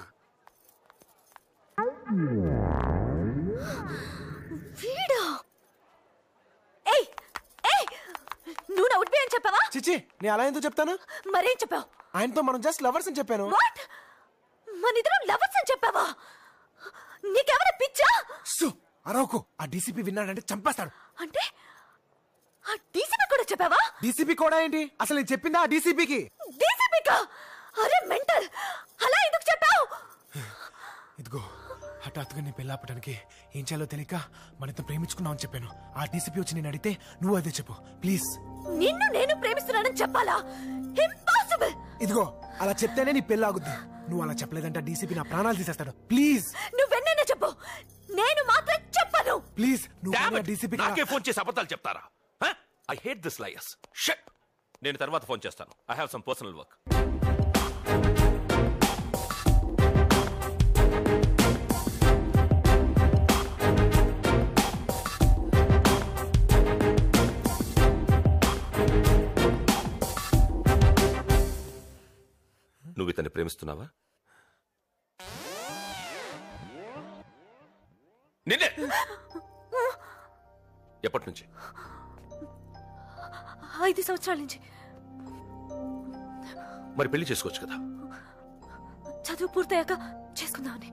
Speaker 6: వీడా? ఏయ్ ఏయ్ నువ్వు నా వుడ్బి అని చెప్పావా?
Speaker 9: చిచి నేను అలా ఎందుకు చెప్తాను?
Speaker 6: మరేం చెప్పావు?
Speaker 9: ఆయనతో మనం జస్ట్ లవర్స్ అని చెప్పాను.
Speaker 6: వాట్? మనిద్దరం లవర్స్ అని చెప్పావా? నీకెవర పిచ్చా?
Speaker 9: సు అరవకు. ఆ డీసీపీ విన్నాడంటే చంపేస్తాడు.
Speaker 6: అంటే ఆ డీసీపీ కూడా చెప్పావా?
Speaker 9: డీసీపీ కూడా ఏంటి? అసలు నేను చెప్పిందా ఆ డీసీపీకి?
Speaker 6: డీసీపీకా? అరే మెంటల్, అలా ఎందుకు చెప్పావు?
Speaker 9: ఇదిగో హఠాత్తుగా నేను పెళ్ళాపడానికి ఏం చేయాలో తెలియక మనతో ప్రేమించుకున్నావు చెప్పాను. ఆ డీసీపీ వచ్చి నేను అడిగితే నువ్వు అదే చెప్పు ప్లీజ్.
Speaker 6: నిన్ను నేను ప్రేమిస్తున్నానని చెప్పాలా? ఇంపాసిబుల్.
Speaker 9: ఇదిగో అలా చెప్తేనే నీ పెళ్ళి ఆగుద్ది. నువ్వు అలా చెప్పలేదంటే డీసీపీ నా ప్రాణాలు తీసేస్తాడు. ప్లీజ్
Speaker 6: నువ్వెన్నైనా చెప్పు, నేను మాత్రం చెప్పను.
Speaker 9: ప్లీజ్ నువ్వు డీసీపీ
Speaker 1: నాకే ఫోన్ చేసి అబద్ధాలు చెప్తారా? I hate this liars. Shut. నేను తర్వాత ఫోన్ చేస్తాను. I have some personal work. నువ్వు ఇతన్ని ప్రేమిస్తున్నావా? నిన్నే. ఎప్పటి నుంచి?
Speaker 11: ఐదు సంవత్సరాల నుంచి.
Speaker 1: మరి పెళ్లి చేసుకోవచ్చు కదా?
Speaker 11: చదువు పూర్తయ్యాక చేసుకుందామని.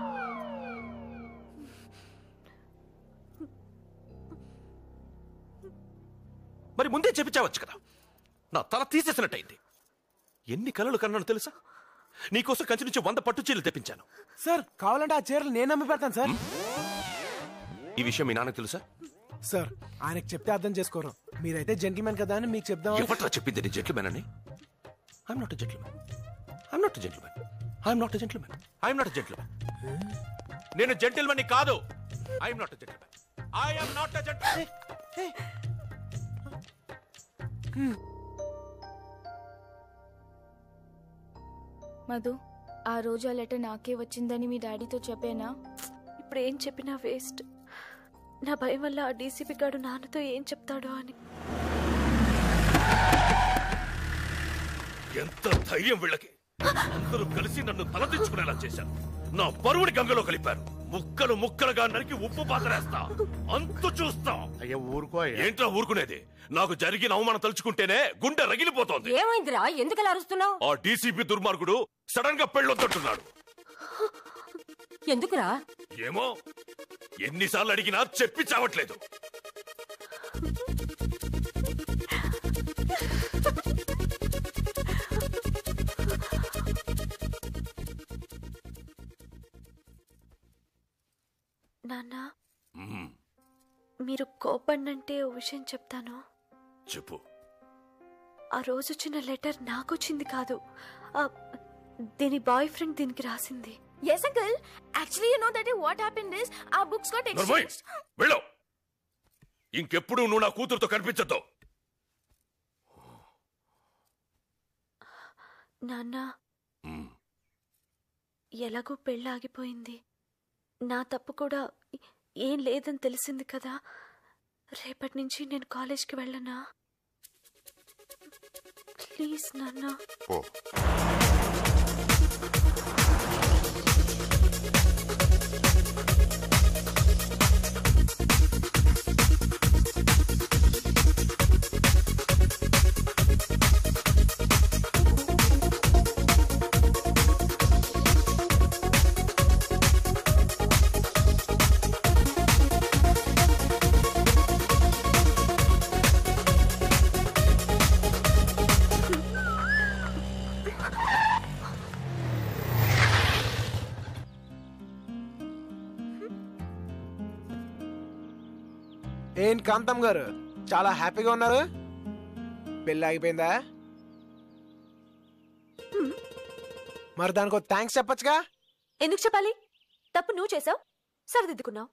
Speaker 1: మరి ముందే చెప్పించావచ్చు కదా. నా తల తీసేసినట్టయింది. ఎన్ని కలలు కన్నాను తెలుసా? నీకోసం కంచి నుంచి వంద పట్టు చీరలు తెప్పించాను.
Speaker 9: సార్ కావాలంటే ఆ చీరలు నేను అమ్మి పెడతాను సార్.
Speaker 1: ఈ విషయం మీ నాన్నకు తెలుసా?
Speaker 9: సార్ ఆయనకు చెప్తే అర్థం చేసుకోరు. మీరైతే జెంటిల్మెన్ కదా అని మీకు చెప్దాం.
Speaker 1: ఎవట్రా చెప్పింది నీ జెంటిల్మెన్ అని? I'm not a gentleman. I'm not a gentleman. I'm not a gentleman. I'm not a gentleman. నేను జెంటిల్మెన్ కాదు. I'm not a gentleman. I'm not a gentleman.
Speaker 11: Madhu, ఆ రోజు ఆ లెటర్ నాకే వచ్చిందని మీ డాడీతో చెప్పేనా? ఇప్పుడు ఏం చెప్పినా వేస్ట్. నా భయం వల్ల ఆ డీసీపీ గాడు నాన్నతో ఏం చెప్తాడో అని.
Speaker 1: ఎంత ధైర్యం వీళ్ళకి! అందరూ కలిసి నన్ను తలదించుకునేలా చేశారు. నా పరువుని గంగలో కలిపారు. ముక్కలు ముక్కలుగా నరికి ఉప్పు పాతరేస్తా. అంతు చూస్తా.
Speaker 3: అయ్యా ఊరుకో.
Speaker 1: ఏంట్రా ఊరుకునేది? నాకు జరిగిన అవమానం తలుచుకుంటేనే గుండె రగిలిపోతోంది.
Speaker 4: ఏమైందిరా? ఎందుకలా అరుస్తున్నావు?
Speaker 1: ఆ డీసీపీ దుర్మార్గుడు సడన్ గా పెళ్ళొద్దంటున్నాడు.
Speaker 4: ఎందుకురా?
Speaker 1: ఏమో, ఎన్నిసార్లు అడిగినా చెప్పి చావట్లేదు.
Speaker 11: మీరు కోపడినంటే ఓ విషయం చెప్తాను.
Speaker 1: చెప్పు.
Speaker 11: ఆ రోజు వచ్చిన లెటర్ నాకు వచ్చింది కాదు, దీని బాయ్ ఫ్రెండ్ దీనికి రాసింది.
Speaker 6: Yes uncle, actually you know that what happened is our books got exchanged.
Speaker 1: వెళ్ళు. ఇంకెప్పుడు నువ్వు నా కూతురుతో కనిపించొద్దు.
Speaker 11: నాన్న, ఎలాగో పెళ్ళి ఆగిపోయింది. నా తప్పు కూడా ఏం లేదని తెలిసింది కదా. రేపటి నుంచి నేను కాలేజ్కి వెళ్ళనా? ప్లీజ్ నాన్న.
Speaker 9: ఏం కాంతం గారు చాలా హ్యాపీగా ఉన్నారు? పెళ్ళి ఆగిపోయిందా? మరి దానికో థ్యాంక్స్ చెప్పొచ్చుగా.
Speaker 11: ఎందుకు చెప్పాలి? తప్పు నువ్వు చేసావు, సరిదిద్దుకున్నావు.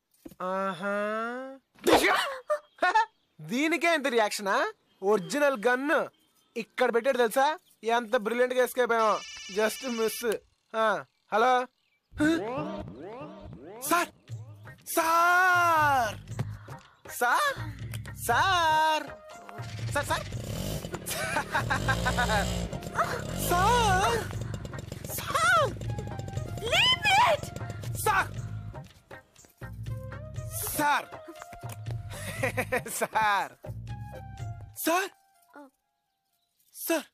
Speaker 9: దీనికే ఎంత రియాక్షనా? ఒరిజినల్ గన్ ఇక్కడ పెట్టాడు తెలుసా? ఎంత బ్రిలియంట్ గా ఎస్కేప్ అయ్యాం. Just miss. Hello sir, sir sir sir sir sir sir sir
Speaker 6: Leave it!
Speaker 9: Sir sir sir sir sir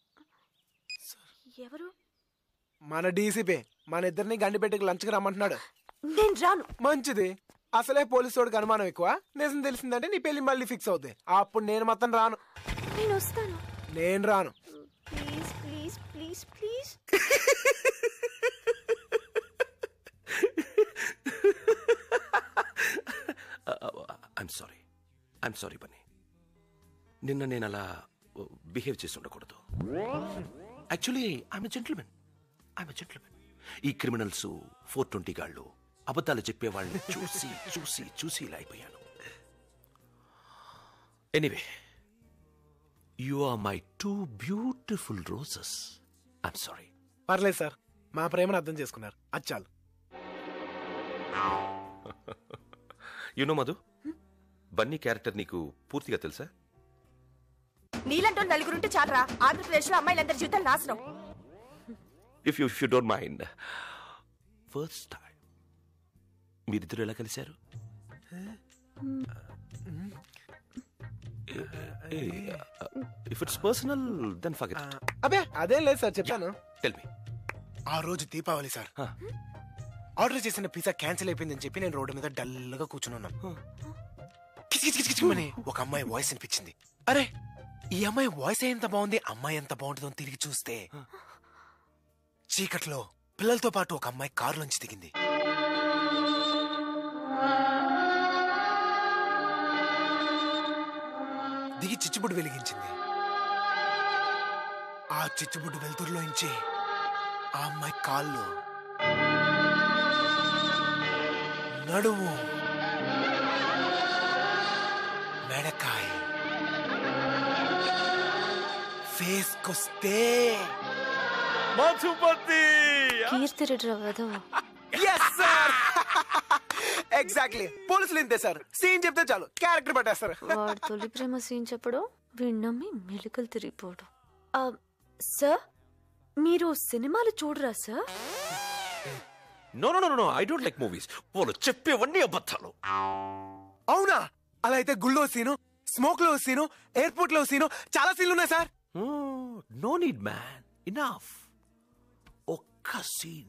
Speaker 11: ఎవరు?
Speaker 9: మన డీసీపీ మన ఇద్దరిని గండిపెట్టుకు లంచ్కి రమ్మంటున్నాడు.
Speaker 11: నేను రాను.
Speaker 9: మంచిది. అసలే పోలీసు వాడికి అనుమానం ఎక్కువ. నిజం తెలిసిందంటే నీ పెళ్లి మళ్ళీ ఫిక్స్ అవుతుంది. అప్పుడు నేను మొత్తం రాను.
Speaker 11: నేను వస్తాను.
Speaker 9: నేను రాను.
Speaker 11: Please please please please.
Speaker 1: I'm sorry I'm sorry Bunny. నిన్న నేను అలా బిహేవ్ చేసి ఉండకూడదు. Actually I'm gentleman I'm gentleman. ఈ క్రిమినల్స్, ఫోర్ ట్వంటీ గాళ్ళు, అబద్ధాలు చెప్పేవాళ్ళని చూసి చూసి చూసి ఇలా అయిపోయాను. Anyway, you are my two beautiful roses. I'm sorry.
Speaker 9: పర్లేదు సార్, మా ప్రేమను అర్థం చేసుకున్నారు. అది చాలు.
Speaker 1: యునో మధు, బన్నీ క్యారెక్టర్ నీకు పూర్తిగా తెలుసా?
Speaker 8: నీలంటూ నలుగురుంటే చాలరా, ఆంధ్రప్రదేశ్ లో అమ్మాయిలందరి జీవితాలు నాశనం.
Speaker 1: If you if you don't mind, first time మీరిద్దరు ఎలా కలిశారు? If it's personal then forget it.
Speaker 9: అబే అదేం లేదు సార్, చెప్తాను.
Speaker 1: Tell me.
Speaker 9: ఆ రోజు దీపావళి సార్. ఆర్డర్ చేసిన పిజ్జా క్యాన్సిల్ అయిపోయిందని చెప్పి నేను రోడ్డు మీద డల్గా కూర్చున్నాను. కిచకిచకిచకిచమని ఒక అమ్మాయి వాయిస్ అనిపించింది. అరే ఈ అమ్మాయి వాయిస్ ఎంత బాగుంది, అమ్మాయి ఎంత బాగుంటుందో తిరిగి చూస్తే చీకట్లో పిల్లలతో పాటు ఒక అమ్మాయి కారులోంచి దిగింది. దిగి చిచ్చుబుడ్డు వెలిగించింది. ఆ చిచ్చుబుడ్డు వెలుతురులోంచి ఆ అమ్మాయి కాళ్ళు, నడుము, మెడకాయ, ఫేస్ కొస్తే
Speaker 1: మధుపతి.
Speaker 11: కీర్తి రెడ్డి రావదు.
Speaker 9: ఎగ్జాక్ట్లీ. పోలీసులు ఇంతే సార్, సీన్ చెప్తే చాలు క్యారెక్టర్ పట్టేస్తారు.
Speaker 11: వాడు తొలి ప్రేమ సీన్ చెప్పడు, విన్నమ్మి మెలికలు తిరిగిపోవడం. సార్ మీరు సినిమాలు చూడరా sir?
Speaker 1: No no no no I don't like movies. వాళ్ళు చెప్పేవన్నీ అబద్ధాలు.
Speaker 9: అవునా? అలా అయితే గుళ్ళో సీను, స్మోక్ లో సీను, ఎయిర్పోర్ట్ లో సీను, చాలా సీన్లు ఉన్నాయి sir.
Speaker 1: No need man, enough. ఒక్క సీన్.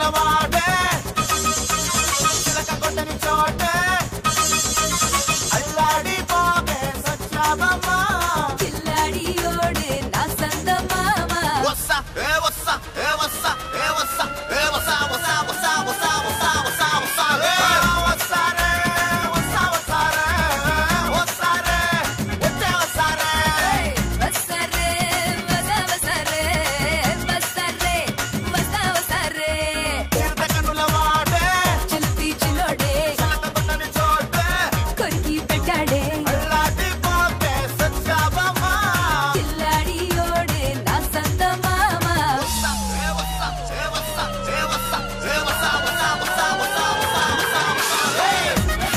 Speaker 16: వాడే చిలక కొట్టని చోటే అల్లాడి పోగే సచ్చావమ్మా
Speaker 17: కిల్లాడి ఓడే నా సంద మామ
Speaker 16: వస్సా ఏ వస్సా ఏ వస్సా ఏ వస్సా ఏ వస్సా వస్సా వస్సా వస్సా వస్సా వస్సా వస్సా ఏ వస్సా రే వస్సా వస్సా రే వస్సా రే వచ్చే వస్సా రే
Speaker 17: వసరే వస వసరే వసరే వస వసరే
Speaker 16: తీర్థ కన్నుల వాడే
Speaker 17: చిల్పి చిలోడే
Speaker 16: చిలక కొట్టని చోటే
Speaker 17: కొరికి పెట్టాడే
Speaker 16: అల్లాడి పోగే సచ్చావమ్మా
Speaker 17: కిల్లాడి ఓడే నా సంద మామ
Speaker 16: వస్సా ఏ వస్సా ఏ వస్సా ఏ వస్సా ఏ వస్సా వస్సా వస్సా వస్సా వస్సా వస్సా వస్సా ఏ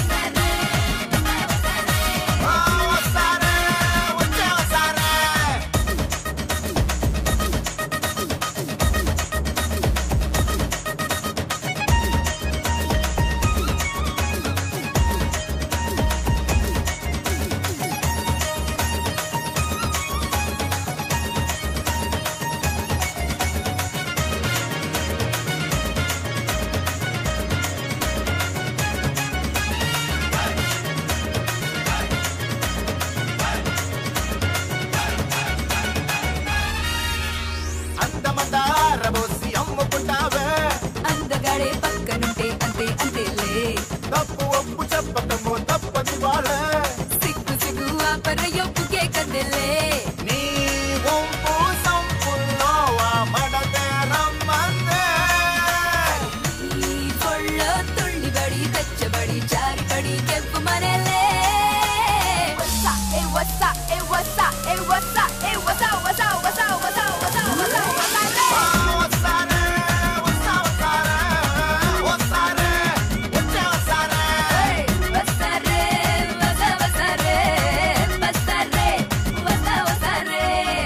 Speaker 16: వస్సా రే వచ్చే వస్సా రే అందమందారబోసి అమ్ముకుంటావే
Speaker 17: అందగాడే పక్కనుంటే అంతే అంతేలే
Speaker 16: తప్పు ఒప్పు చెప్పటము తప్పది వాళ్ళే
Speaker 17: సిగ్గు సిగ్గు ఆపరయొప్పుకే కదలే
Speaker 16: నీ వంపు సంపుల్లో ఆ మడతే రమ్మందే
Speaker 17: ఈ పొళ్ళో తుళ్ళిబడి తెచ్చబడి జారిపడి కెప్పు మనలే వస్సా ఏ వస్సా ఏ వస్సా ఏ వస్సా ఏ వసా వసా వసా వసా వసా వసా
Speaker 16: వస్సా రే వస్సా వస్సా రే వస్సా రే వచ్చే వస్సా రే
Speaker 17: వసరే వస వసరే వసరే వస వసరే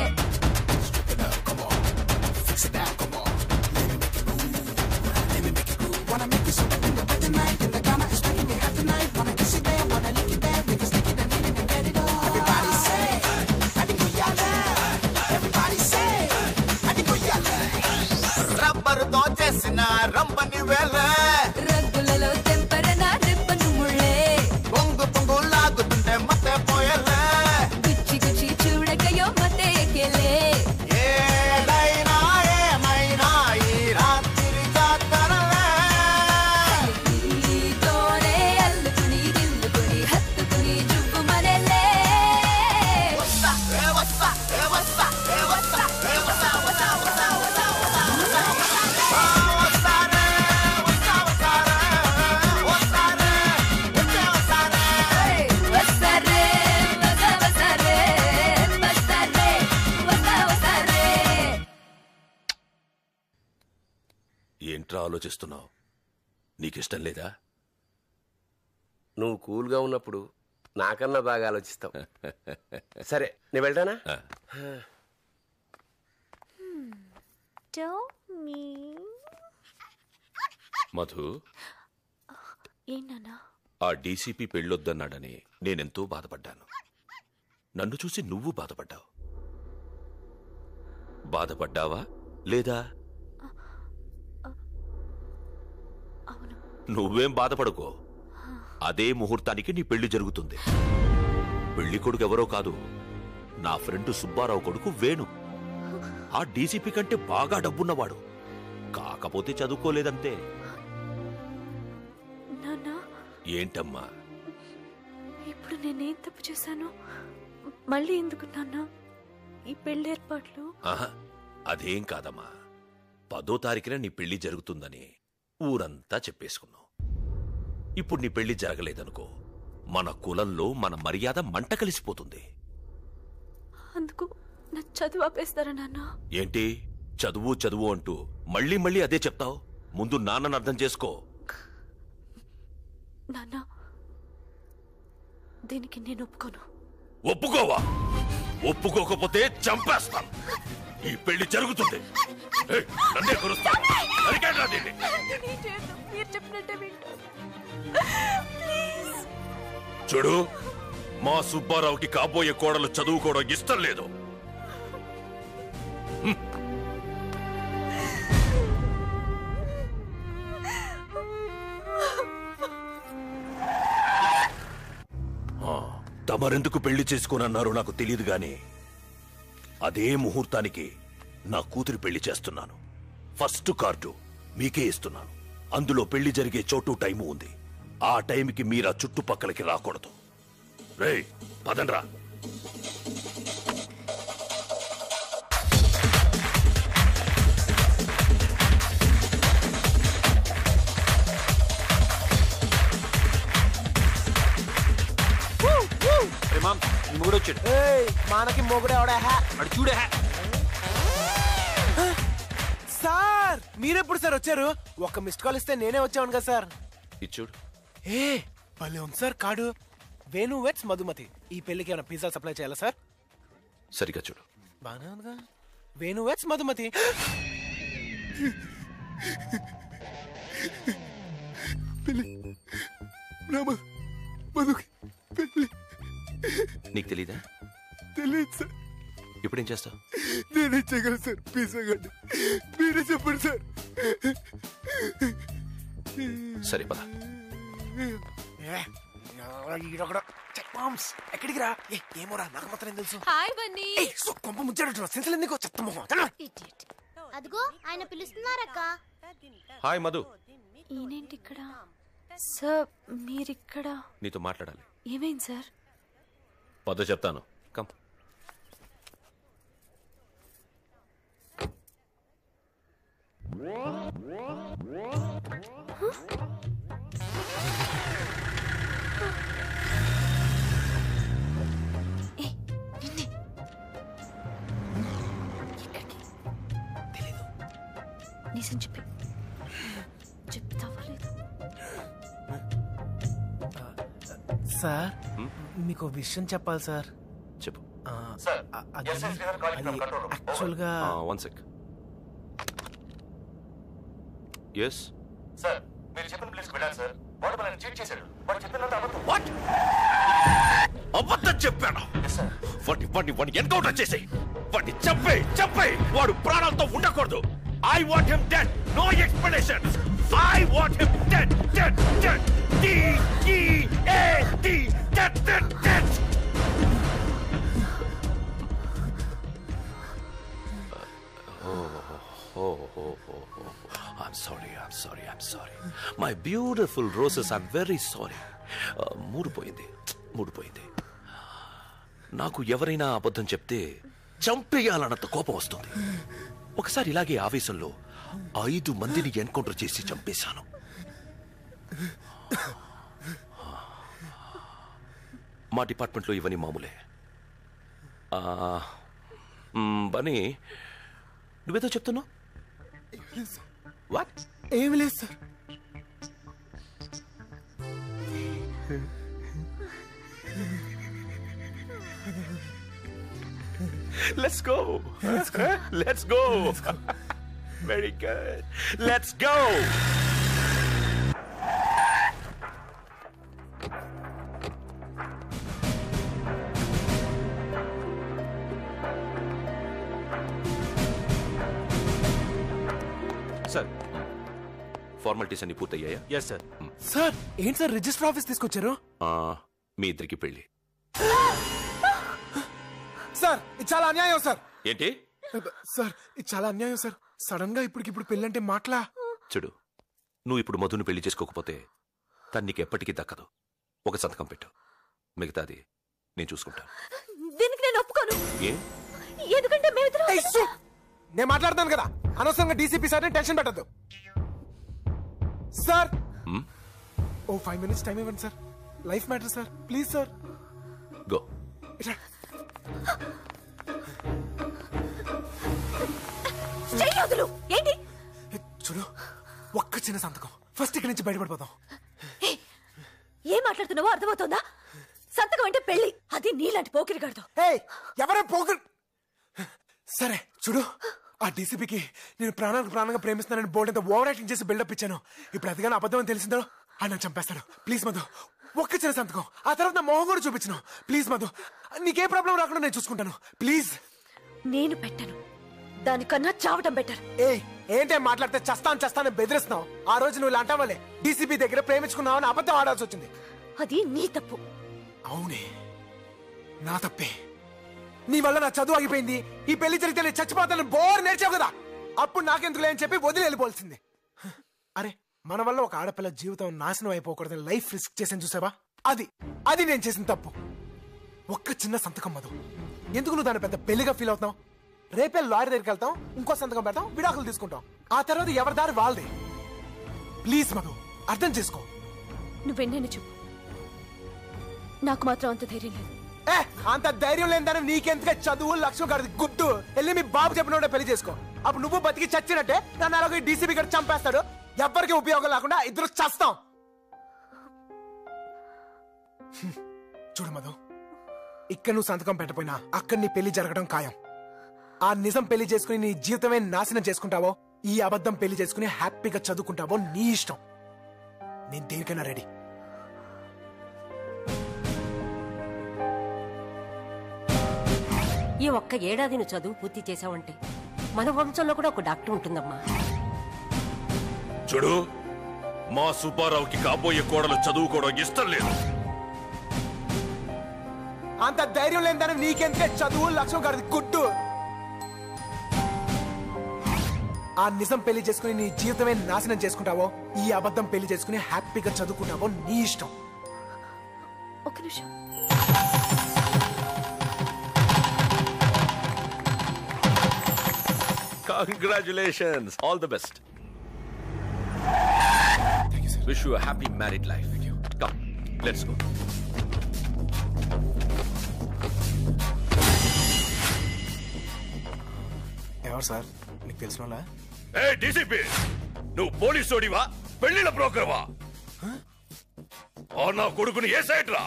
Speaker 16: రబ్బరుతో చేసిన రంపని వేలే
Speaker 17: రంగులలో తెంపరన రెప్పను ముళ్ళే
Speaker 16: పొంగు పొంగు లాగుతుంటే మతే పోయలే
Speaker 17: గుచ్చి గుచ్చి చూడకయో మతే ఎక్కెలే
Speaker 16: ఏదైనా ఏమైనా ఈ రాత్రి జాతరలే
Speaker 17: నీతోనే అల్లుకుని గిల్లుకుని హత్తుకుని జువ్వు మనలే
Speaker 16: వస్సా ఏ వస్సా ఏ వస్సా ఏ వస్సా ఏ వస్సా వస్సా వస్సా వస్సా వస్సా వస్సా వస్సా రే వస్సా వస్సా రే వస్సా రే వచ్చే వస్సా రే
Speaker 17: వసరే వస వసరే వసరే వస వసరే
Speaker 1: ఏంట్రా ఆలోచిస్తున్నావు? నీకిష్టం లేదా?
Speaker 19: నువ్వు కూల్గా ఉన్నప్పుడు నాకన్నా బాగా ఆలోచిస్తావు. సరే నేను వెళ్తానా?
Speaker 1: మధు,
Speaker 11: ఏంటన్నా
Speaker 1: ఆ డీసీపీ పెళ్ళొద్దన్నాడని నేనెంతో బాధపడ్డాను. నన్ను చూసి నువ్వు బాధపడ్డావు. బాధపడ్డావా లేదా? నువ్వేం బాధపడుకో. అదే ముహూర్తానికి నీ పెళ్లి జరుగుతుంది. పెళ్లి కొడుకు ఎవరో కాదు, నా ఫ్రెండ్ సుబ్బారావు కొడుకు వేణు. ఆ డీసీపీ కంటే బాగా డబ్బున్నవాడు. కాకపోతే చదువుకోలేదంతే.
Speaker 11: నాన్నా
Speaker 1: ఏంటమ్మా?
Speaker 11: ఇప్పుడు నేనేం తప్పు చేశాను? మళ్ళీ ఎందుకు నాన్నా ఈ పెళ్లి ఏర్పాట్లు?
Speaker 1: ఆహా, అదేం కాదమ్మా. పదో తారీఖున నీ పెళ్లి జరుగుతుందని ఊరంతా చెప్పేసుకున్నావు. ఇప్పుడు నీ పెళ్లి జరగలేదనుకో, మన కులంలో మన మర్యాద మంట కలిసిపోతుంది.
Speaker 11: అందుకు నా చదువు ఆపేస్తారా నాన్నా?
Speaker 1: ఏంటి చదువు చదువు అంటూ మళ్ళీ మళ్ళీ అదే చెప్తావు? ముందు నాన్నను అర్థం చేసుకో.
Speaker 11: నాన్నా దీనికి నేను ఒప్పుకోను.
Speaker 1: ఒప్పుకోవా? ఒప్పుకోకపోతే చంపేస్తాను. ఈ పెళ్లి జరుగుతుంది. ఏయ్, నన్నే కొరుస్తాను. నరికేయండిరా దీన్ని.
Speaker 11: మీరు చెప్పినట్టే వింటాను.
Speaker 1: చూడు, మా సుబ్బారావుకి కాబోయే కోడలు చదువుకోవడం ఇష్టం లేదు. తమరెందుకు పెళ్లి చేసుకోనన్నారో నాకు తెలియదు గాని అదే ముహూర్తానికి నా కూతురి పెళ్లి చేస్తున్నాను. ఫస్ట్ కార్డు మీకే ఇస్తున్నాను. అందులో పెళ్లి జరిగే చోటు టైము ఉంది. ఆ టైంకి మీరా చుట్టుపక్కలకి రాకూడదు. రేయ్ పదండ్రా.
Speaker 9: మనకి మొగుడు ఎవడా
Speaker 14: చూడే
Speaker 9: సార్. మీరెప్పుడు సార్ వచ్చారు? ఒక్క మిస్డ్ కాల్ ఇస్తే నేనే వచ్చాను కదా సార్.
Speaker 1: ఇచ్చుడు.
Speaker 9: ఏ భలే ఉంది sir card. Venu weds Madhumathi. ఈ పెళ్లికి ఏమైనా పిజ్జా సప్లై చేయాలా సార్?
Speaker 1: సరిగా చూడు.
Speaker 9: బానే ఉందిగా. వేణు వెట్స్ మధుమతి.
Speaker 1: నీకు తెలీదా?
Speaker 20: తెలియదు సార్.
Speaker 1: ఇప్పుడేం చేస్తావు?
Speaker 20: నేనే చేయగలను సార్. పిజ్జా గడ్డి మీరే చెప్పండి సార్.
Speaker 1: సరే పద.
Speaker 9: ఎక్కడికి రా? ఏమోరా నాకు మాత్రం తెలుసు.
Speaker 6: హాయ్ బన్నీ.
Speaker 9: కొంప ముచ్చాడు సెన్సల్ ఎందుకో చెత్తమో.
Speaker 22: అదిగో ఆయన పిలుస్తున్నారక్క.
Speaker 1: హాయ్ మధు.
Speaker 11: ఈయనేంటి ఇక్కడ? సార్ మీరిక్కడ?
Speaker 1: నీతో మాట్లాడాలి.
Speaker 11: ఏమైంది సార్?
Speaker 1: పద చెప్తాను. కమ్.
Speaker 11: నిజం చెప్పి చెప్తావా లేదు?
Speaker 9: సార్ మీకు విషయం చెప్పాలి సార్.
Speaker 1: చెప్పు.
Speaker 9: యాక్చువల్గా
Speaker 1: వన్ సెక్. ఎస్
Speaker 18: సార్, మీరు చెప్పిన ప్లేస్కి వెళ్ళాను సార్. వాడు మనల్ని చీట్ చేశాడు. వాడు చెప్పినంత అబద్ధం.
Speaker 1: వాట్? అబద్ధం చెప్పాను. వాడిని వాడిని వాడిని ఎన్కౌంటర్ చేసేయ్. వాడిని చంపేయ్ చంపేయ్. వాడు ప్రాణాలతో ఉండకూడదు. I want him dead. No explanation. I want him dead, dead, dead. D E A D. Dead, dead, dead. Oh, oh, oh, oh, oh. I'm sorry, I'm sorry, I'm sorry. My beautiful roses, I'm very sorry. Uh, మూడిపోయింది మూడిపోయింది. నాకు ఎవరైనా అబద్ధం చెప్తే చంపేయాలన్నంత కోపం వస్తుంది. ఒకసారి ఇలాగే ఆవేశంలో ఐదు మందిని ఎన్కౌంటర్ చేసి చంపేశాను. మా డిపార్ట్మెంట్లో ఇవన్నీ మామూలే. బనీ నువ్వేదో చెప్తున్నావు? వాట్?
Speaker 9: ఏమి లేదు sir.
Speaker 1: Let's go. Let's go. Let's go. Very good. Let's go. Sir, formalities అన్ని పూర్తయ్యాయా?
Speaker 2: Yes sir.
Speaker 9: సార్ ఏంటి సార్ రిజిస్టర్ ఆఫీస్ తీసుకొచ్చారు?
Speaker 1: మీ ఇద్దరికి పెళ్లి.
Speaker 9: సార్ ఇది చాలా అన్యాయం సార్.
Speaker 1: ఏంటి
Speaker 9: సార్? ఇది చాలా అన్యాయం సార్. సడన్ గా ఇప్పటికిప్పుడు పెళ్ళంటే మాట్లా.
Speaker 1: చూడు, నువ్వు ఇప్పుడు మధును పెళ్లి చేసుకోకపోతే తను నీకు ఎప్పటికీ దక్కదు. ఒక సంతకం పెట్టు, మిగతాది నేను చూసుకుంటాను.
Speaker 11: దీనికి నేను ఒప్పుకోను.
Speaker 1: ఏ?
Speaker 11: ఎందుకంటే మేమిద్దరం
Speaker 9: నేను మాట్లాడతాను కదా, అనవసరంగా డీసీపీ సార్ టెన్షన్ పెట్టద్దు. Sir oh five minutes time ఇవ్వండి sir. Life matter sir, please sir.
Speaker 1: Go.
Speaker 11: ఏంటి?
Speaker 9: చూడు, ఒక్క చిన్న సంతకం, ఫస్ట్ ఇక్కడి నుంచి బయటపడిపోతాం.
Speaker 11: ఏం మాట్లాడుతున్నావో అర్థమవుతుందా? సంతకం అంటే పెళ్లి, అది నీలాంటి పోకిరిగాడుతో.
Speaker 9: ఎవరే పోకిరి? సరే చూడు, ఆ డీసీపీకి నేను ప్రాణానికి ప్రాణంగా ప్రేమిస్తున్నానని బోర్డు అంతా ఓవర్ యాక్టింగ్ చేసి బిల్డప్ ఇచ్చాను. ఇప్పుడు అదిగా అబద్ధం అని తెలిసిందో ఆయన చంపేస్తాడు. ప్లీజ్ మధు, ఒక్క చిన్న సంతకం, ఆ తర్వాత నా మొహం కూడా చూపించను. ప్లీజ్ మధు, నీకే ప్రాబ్లం రాకుండా నేను చూసుకుంటాను. ప్లీజ్.
Speaker 11: నేను పెట్టను, దానికన్నా చావటం బెటర్.
Speaker 9: ఏ ఏంటే మాట్లాడితే చస్తాను చస్తాను బెదిరిస్తున్నావు? ఆ రోజు నువ్వు ఇలా అంటావాలే, డీసీపీ దగ్గర ప్రేమించుకున్నావని అబద్ధం ఆడాల్సి వచ్చింది.
Speaker 11: అది నీ తప్పు.
Speaker 9: అవునే, నా తప్పే. నీ వల్ల నా చదువు ఆగిపోయింది. ఈ పెళ్లి జరిగితే నేను చచ్చిపోతాను బోర్ నేర్చావు కదా, అప్పుడు నాకెందుకు లేని చెప్పి వదిలి వెళ్ళిపోవాల్సిందే. అరే మన వల్ల ఒక ఆడపిల్ల జీవితం నాశనం అయిపోకూడదని లైఫ్ రిస్క్ చేసాను చూసావా, అది అది నేను చేసిన తప్పు. ఒక్క చిన్న సంతకం మధు, ఎందుకు నువ్వు దాన్ని పెద్ద పెళ్లిగా ఫీల్ అవుతున్నావు? రేపే లాయర్ దగ్గరికి వెళ్తాం, ఇంకో సంతకం పెడతాం, విడాకులు తీసుకుంటాం, ఆ తర్వాత ఎవరి దారి వాళ్ళదే. ప్లీజ్ మధు అర్థం చేసుకో.
Speaker 11: నువ్వెన్నైనా చెప్పు, నాకు మాత్రం అంత ధైర్యం లేదు.
Speaker 9: ఏ అంత ధైర్యం లేదని నీకెందుకే చదువు లక్ష్యం కాదు గుడ్డు. వెళ్ళి మీ బాబు చెప్పిన పెళ్లి చేసుకో, అప్పుడు నువ్వు బతికి చచ్చినట్టే, నన్ను అలాగే డీసీపీ గారు చంపేస్తాడు, ఎవ్వరికి ఉపయోగం లేకుండా ఇద్దరు చస్తాం. చూడు మధు, ఇక్కడ నువ్వు సంతకం పెట్టపోయినా అక్కడ నీ పెళ్లి జరగడం ఖాయం. ఆ నిజం పెళ్లి చేసుకుని నీ జీవితమే నాశనం చేసుకుంటావో, ఈ అబద్ధం పెళ్లి చేసుకుని హ్యాపీగా చదువుకుంటావో నీ ఇష్టం. నేను దేనికైనా రెడీ.
Speaker 4: ఈ ఒక్క ఏడాది నువ్వు చదువు పూర్తి చేసావంటే మన వంశంలో కూడా ఒక డాక్టర్ ఉంటుందమ్మా.
Speaker 1: చూడు, మా సుబ్బారావుకి కాబోయే కోడలు చదువుకోవడం ఇష్టం లేదు.
Speaker 9: అంత ధైర్యం లేదని నీకెందుకే చదువు లక్ష్యం కాదు గుడ్డు. ఆ నిజం పెళ్లి చేసుకుని నీ జీవితమే నాశనం చేసుకుంటావో, ఈ అబద్ధం పెళ్లి చేసుకుని హ్యాపీగా చదువుకుంటావో నీ ఇష్టం.
Speaker 11: ఒక నిమిషం.
Speaker 1: Congratulations, all the best.
Speaker 9: Thank you, sir.
Speaker 1: Wish you a happy married life. Thank you. Come, let's go.
Speaker 9: ఎవరు సార్, నీకు తెలిసిన వాళ్ళ?
Speaker 1: ఏ డీసీపీ, నువ్వు పోలీసు ఓడివా పెళ్లిల బ్రోకర్వా? నా కొడుకుని ఏ సైడ్ రా?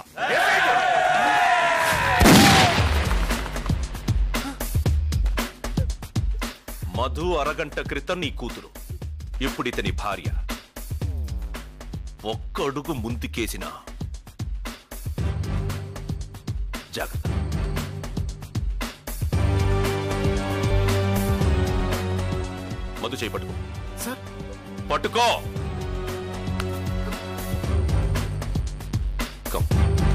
Speaker 1: మధు అరగంట క్రితం నీ కూతురు, ఇప్పుడు ఇతని భార్య. ఒక్క అడుగు ముందుకేసిన జాగ్రత్త. మధు చేయి పట్టుకో.
Speaker 9: సార్
Speaker 1: పట్టుకో. Come.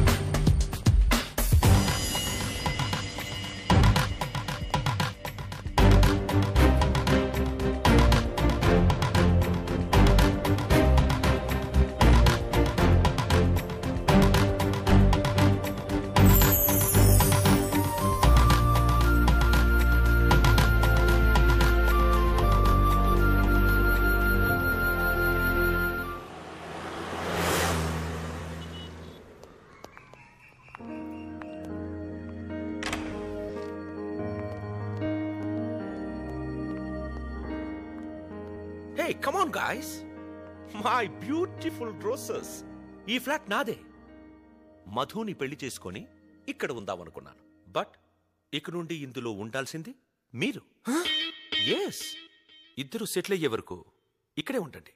Speaker 10: Hey, come on guys. My beautiful roses. ఈ ఫ్లాట్ నాదే. మధుని పెళ్లి చేసుకొని ఇక్కడ ఉందామనుకున్నాను, బట్ ఇక నుండి ఇందులో ఉండాల్సింది మీరు. ఎస్, ఇద్దరు సెటిల్ అయ్యే వరకు ఇక్కడే ఉండండి.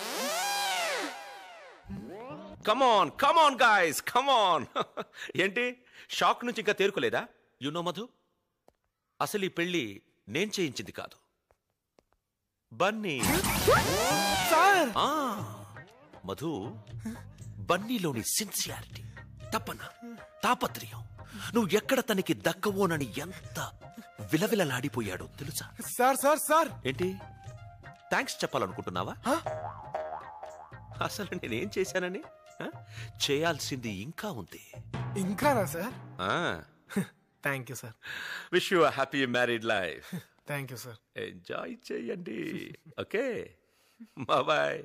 Speaker 10: Come on come on guys, come on. ఏంటి షాక్ నుంచి ఇంకా తేరుకోలేదా? యు నో మధు, అసలు ఈ పెళ్లి నేను చేయించింది కాదు, బన్నీ. మధు, బన్నీలోని సిన్సియారిటీ, తపన, తాపత్రయం, నువ్వు ఎక్కడ తనకి దక్కవోనని ఎంత విలవిలలాడిపోయాడో తెలుసా?
Speaker 9: సార్ సార్ సార్
Speaker 10: ఏంటి థ్యాంక్స్ చెప్పాలనుకుంటున్నావా? అసలు నేనేం చేశానని? చేయాల్సింది ఇంకా ఉంది.
Speaker 9: ఇంకానా sir?
Speaker 10: Thank you sir. Wish you happy married life.
Speaker 9: Thank you sir.
Speaker 10: Enjoy చేయండి. Okay, bye.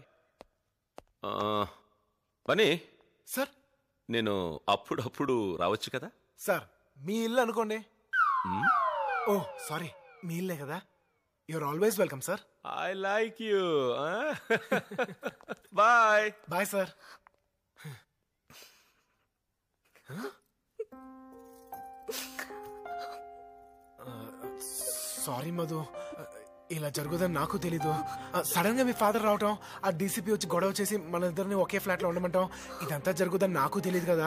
Speaker 10: పని
Speaker 9: సార్,
Speaker 10: నేను అప్పుడప్పుడు రావచ్చు కదా?
Speaker 9: సార్ మీ ఇల్లు అనుకోండి. ఓ సారీ, మీ ఇల్లే కదా. You're always welcome sir.
Speaker 10: I like you. Bye
Speaker 9: bye sir. Sorry Madhu, ఇలా జరుగుదని నాకు తెలీదు. సడన్ గా మీ ఫాదర్ రావటం, ఆ డీసీపీ వచ్చి గొడవ చేసి మన ఇద్దరిని ఒకే ఫ్లాట్ లో ఉండమంటాం, ఇదంతా జరుగుదని నాకు తెలియదు కదా.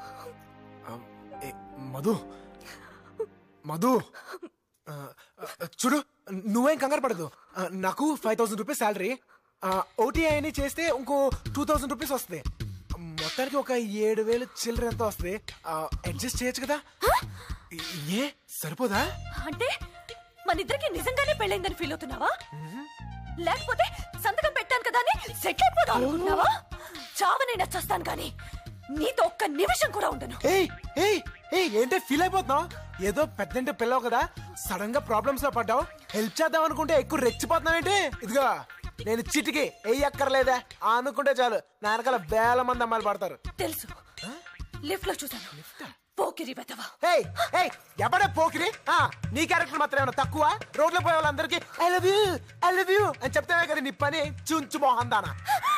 Speaker 9: మధు మధు చూడు, నువ్వేం కంగారు పడదు. నాకు ఫైవ్ థౌసండ్ రూపీస్ శాలరీ, ఓటీఐ అని చేస్తే ఇంకో టూ థౌసండ్ రూపీస్ వస్తుంది. మొత్తానికి ఒక ఏడు వేలు చిల్లర ఎంత వస్తుంది అడ్జస్ట్ చేయొచ్చు కదా? ఏ సరిపోదా?
Speaker 6: అంటే మన ఇద్దరికి నిజంగానే పెళ్ళైందని ఫీల్ అవుతున్నావా? లేకపోతే సంతకం పెట్టాను కదా అని సెట్ అయిపోదాం అనుకుంటున్నావా? చావనైనా చస్తాను కానీ నీతో ఒక్క నిమిషం కూడా ఉండను.
Speaker 9: ఏయ్ ఏయ్ ఏయ్ ఏంటే ఫీల్ అయిపోతున్నావు? ఏదో పెద్దంటే పిల్లవు కదా, సడన్ గా ప్రాబ్లమ్స్ లో పడ్డావు. హెల్ప్ చేద్దాం అనుకుంటే ఎక్కువ రెచ్చిపోతున్నావేంటి? ఇదిగో నేను చిటికి ఎయ్యి అక్కర్లేదా అనుకుంటే చాలు నా వెనకాల వేల మంది అమ్మాయిలు పడతారు.
Speaker 6: తెలుసు, లిఫ్ట్ లో చూసాను. పోకిరి వెతవా.
Speaker 9: ఏయ్ ఏయ్ ఎవడే పోకిరి? నీ క్యారెక్టర్ మాత్రం ఏమన్నా తక్కువ? రోడ్లో పోయే వాళ్ళందరికీ I love you I love you అని చెప్తావే కదా నీ పని. చుంచు మోహన్ దానా.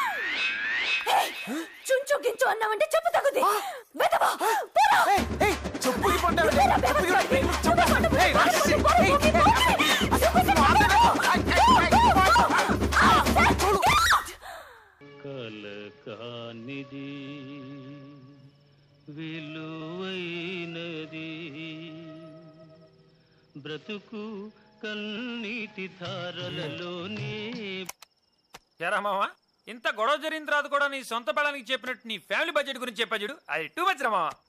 Speaker 6: చుంచు గించు అన్నావంటే చెప్పు తగ్గుది. వెతవా
Speaker 9: చెప్పుకి పంట
Speaker 7: కలకానిది విలువైనది బ్రతుకు కన్నీటి ధారలలోనే.
Speaker 14: ఎరా మావా, ఇంత గొడవ జరిగిన తర్వాత కూడా నీ సొంత పడానికి చెప్పినట్టు నీ ఫ్యామిలీ బడ్జెట్ గురించి చెప్పా చూడు, అది టూ మచ్ రా మావా.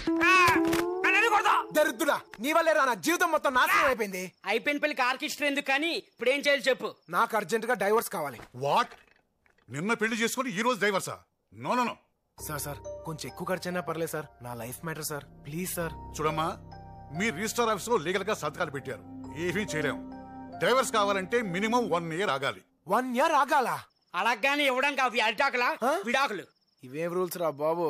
Speaker 9: దరిద్రుడా, నీ వల్లే రా నా జీవితం మొత్తం నాశనం అయిపోయింది.
Speaker 13: అయిపోయిన పెళ్లికి ఆర్కెస్ట్రా ఎందుకు కానీ ఇప్పుడు ఏం చేయాలి చెప్పు.
Speaker 9: నాకు అర్జెంట్ గా డైవర్స్ కావాలి.
Speaker 18: వాట్? నిన్న పెళ్లి చేసుకుని ఈ రోజు డైవర్సా? No no no
Speaker 9: sir sir కొంచెం ఎక్కువ ఖర్చైనా పర్లేదు సార్, నా life matter sir, please sir.
Speaker 18: చూడమ్మా, మీ రిజిస్టర్ ఆఫీస్ లో లీగల్ గా సంతకాలు పెట్టారు, ఏమీ చేయలేము. డైవర్స్ కావాలంటే మినిమం వన్ ఇయర్ ఆగాలి.
Speaker 9: వన్ ఇయర్ ఆగాల?
Speaker 13: అలాగానే ఇవ్వడానికి అవి అరిటాకులా విడాకులు?
Speaker 9: ఇవేం రూల్స్ రా బాబు.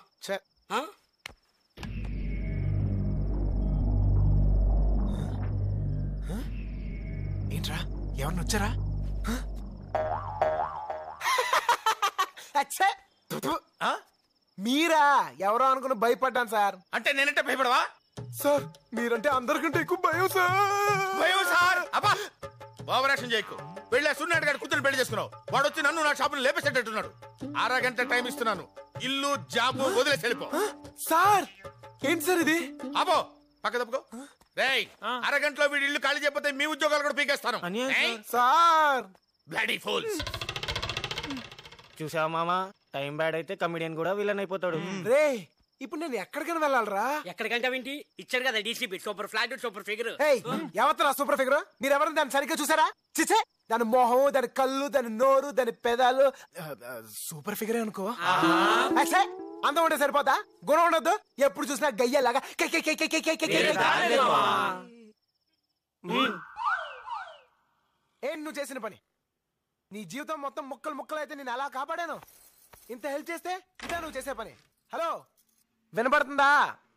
Speaker 9: ఏంట్రా ఎవరిని వచ్చారా? మీరా? ఎవరో అనుకుని భయపడ్డాను సార్.
Speaker 3: అంటే నేనంటే భయపడవా
Speaker 9: సార్? మీరంటే అందరికంటే ఎక్కువ భయం సార్.
Speaker 3: భయం సార్? అబ్బా ఓవరాక్షన్ చేయకు. వెళ్ళే సున్నాడు గారి కూతురు పెళ్లి చేసుకున్నావు, వాడు వచ్చి నన్ను నా షాపులు లేపేసేటట్టున్నాడు. అరగంట టైం ఇస్తున్నాను, ఇల్లు జాబు వదిలేసి వెళ్ళిపో.
Speaker 9: సార్ ఏంటి సార్ ఇది?
Speaker 3: అబ్బో పక్క తప్పుకో. రేయ్, అరగంటలో వీడి ఇల్లు ఖాళీ చేయకపోతే మీ ఉద్యోగాలు కూడా పీకేస్తాను.
Speaker 9: Sir
Speaker 3: bloody fools.
Speaker 5: చూసావా మామా, టైం బ్యాడ్ అయితే కమిడియన్ కూడా విలన్ అయిపోతాడు.
Speaker 9: రే ఇప్పుడు నేను ఎక్కడికైనా వెళ్ళాలరా?
Speaker 13: ఎక్కడికంటే వింటి ఇచ్చాడు కదా DCP, super flat super figure.
Speaker 9: ఎవరు సూపర్ ఫిగర్? మీరు ఎవరైనా దాన్ని సరిగ్గా చూసారా? చిచ్చే, దాని మొహం, దాని కళ్ళు, దాని నోరు, దాని పెదాలు సూపర్ ఫిగరే అనుకో. అందం ఉంటే సరిపోతా, గుణం ఉండొద్దు. ఎప్పుడు చూసినా గయ్యలాగా ఏం నువ్వు చేసిన పని? నీ జీవితం మొత్తం ముక్కలు ముక్కలు అయితే నేను అలా కాపాడాను. ఇంత హెల్ప్ చేస్తే ఇదే నువ్వు చేసే పని. హలో, వినపడుతుందా?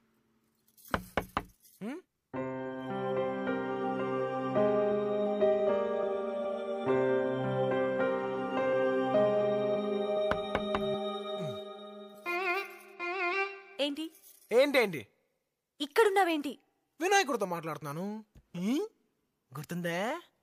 Speaker 6: ఏంటి
Speaker 9: ఏంటేంటి
Speaker 6: ఇక్కడున్నావేంటి?
Speaker 9: వినాయకుడితో మాట్లాడుతున్నాను. గుర్తుందే?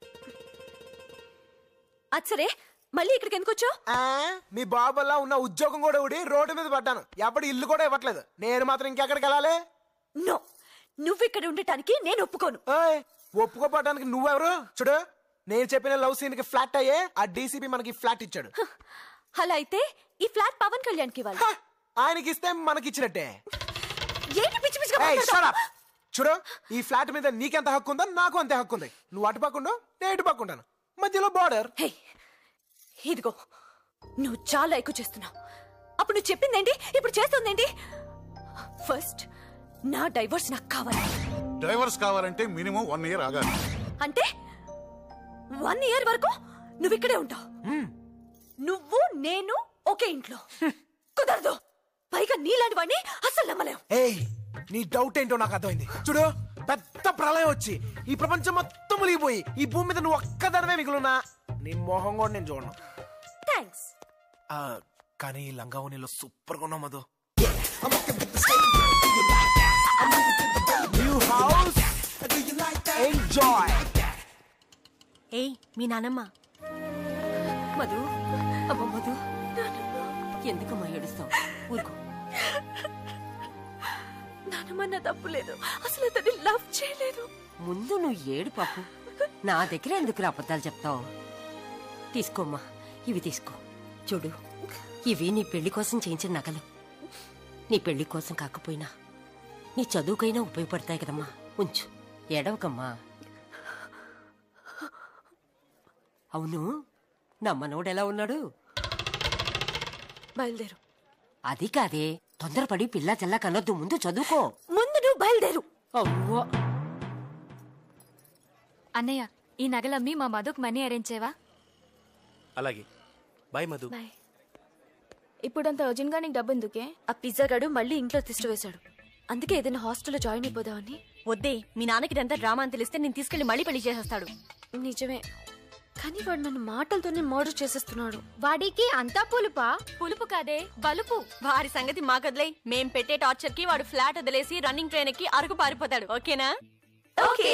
Speaker 6: అచ్చరే, మళ్ళీ ఇక్కడికి ఎందుకు వచ్చావు?
Speaker 9: మీ బాబులా ఉన్న ఉద్యోగం కూడా ఊడి రోడ్డు మీద పడ్డాను. ఎప్పుడు ఇల్లు కూడా ఇవ్వట్లేదు. నేను మాత్రం ఇంకెక్కడికి వెళ్ళాలి?
Speaker 6: నో, నువ్వు ఇక్కడ ఉండటానికి నేను ఒప్పుకోను.
Speaker 9: ఒప్పుకోపడానికి నువ్వెవరు? చూడు, నేను చెప్పిన లవ్ సీన్ కి ఫ్లాట్ అయ్యే ఆ డీసీపీ మనకి ఫ్లాట్ ఇచ్చాడు.
Speaker 6: అలా అయితే ఈ ఫ్లాట్ పవన్ కళ్యాణ్ కి ఇవ్వాలి.
Speaker 9: ఆయనకి ఇస్తే మనకి ఇచ్చినట్టే.
Speaker 6: ఏంటి పిచ్చి పిచ్చిగా
Speaker 9: చూడు, ఈ ఫ్లాట్ మీద నీకెంత హక్కు ఉందో నాకు అంతే హక్కు ఉంది. నువ్వు అటు పక్కుండు, నేను ఇటు పక్కుంటాను, మధ్యలో బార్డర్.
Speaker 6: ఇదిగో, నువ్వు చాలా ఎక్కువ చేస్తున్నావు. అప్పుడు నువ్వు చెప్పిందేంటి, ఇప్పుడు చేస్తుందేంటి? ఫస్ట్ నా డైవర్స్ నాకు కావాలి.
Speaker 18: డైవర్స్ కావాలంటే మినిమం వన్ ఇయర్ ఆగాలి.
Speaker 6: అంటే వన్ ఇయర్ వరకు నువ్వు ఇక్కడే ఉంటావు. నువ్వు నేను ఒకే ఇంట్లో కుదరదు. పైగా నీలాంటి వాడిని అసలు నమ్మలేం.
Speaker 9: ఏయ్, నీ డౌట్ ఏంటో నాకు అర్థమైంది. చూడు, పెద్ద ప్రళయం వచ్చి ఈ ప్రపంచం మొత్తం మునిగిపోయి ఈ భూమి మీద నువ్వు ఒక్కదనమే మిగులున్నా నీ మొహం కూడా నేను చూడను.
Speaker 6: థ్యాంక్స్.
Speaker 9: కానీ ఈ లంగావోణిలో సూపర్ గా ఉన్నావు మధు. ఎంజాయ్.
Speaker 4: ఏయ్, మీ నానమ్మ. మధు, అమ్మ మధు, ఎందుకమ్మా ఏడుస్తావు? ఊరుకో.
Speaker 6: నానమ్మ, నా తప్పు లేదు. అసలు అతన్ని లవ్ చేయలేదు.
Speaker 4: ముందు నువ్వు ఏడు పాపు. నా దగ్గర ఎందుకు అబద్ధాలు చెప్తావు? తీసుకోమ్మా, ఇవి తీసుకో. చూడు, ఇవి నీ పెళ్లి కోసం చేయించిన నగలు. నీ పెళ్లి కోసం కాకపోయినా నీ చదువుకైనా ఉపయోగపడతాయి కదమ్మా. ఉంచు, ఏడవకమ్మా. అవును, నా మనోడు ఉన్నాడు?
Speaker 11: బయలుదేరు.
Speaker 4: అది కాదే, తొందరపడి పిల్ల చెల్ల కనొద్దు, ముందు చదువుకో.
Speaker 11: ముందు నువ్వు బయలుదేరు.
Speaker 4: అవ్వో.
Speaker 6: అన్నయ్య, ఈ నగలమ్మి మా మధుకు మనీ అరేంజ్ చేయవా?
Speaker 10: అలాగే. బాయ్ మధు.
Speaker 11: ఇప్పుడంత అర్జున్ గా నీకు డబ్బు ఎందుకే? ఆ పిజ్జా గాడు మళ్ళీ ఇంట్లో తిష్ట వేశాడు. అందుకే ఏదైనా హాస్టల్లో జాయిన్ అయిపోదామని.
Speaker 8: వద్దే, మీ నాన్నకి ఇదంతా డ్రామా అని తెలిస్తే నేను తీసుకెళ్లి మళ్ళీ పెళ్లి చేసేస్తాడు.
Speaker 11: నిజమే, కానీ వాడు నన్ను మాటలతోనే మర్డర్ చేసేస్తున్నాడు.
Speaker 6: వాడికి అంతా పులుపా? పులుపు కాదే, బలుపు.
Speaker 8: వారి సంగతి మాకదిలే. మేం పెట్టే టార్చర్ కి వాడు ఫ్లాట్ వదిలేసి రన్నింగ్ ట్రైన్ ఎక్కి అరకు పారిపోతాడు. ఓకేనా?
Speaker 6: ఓకే.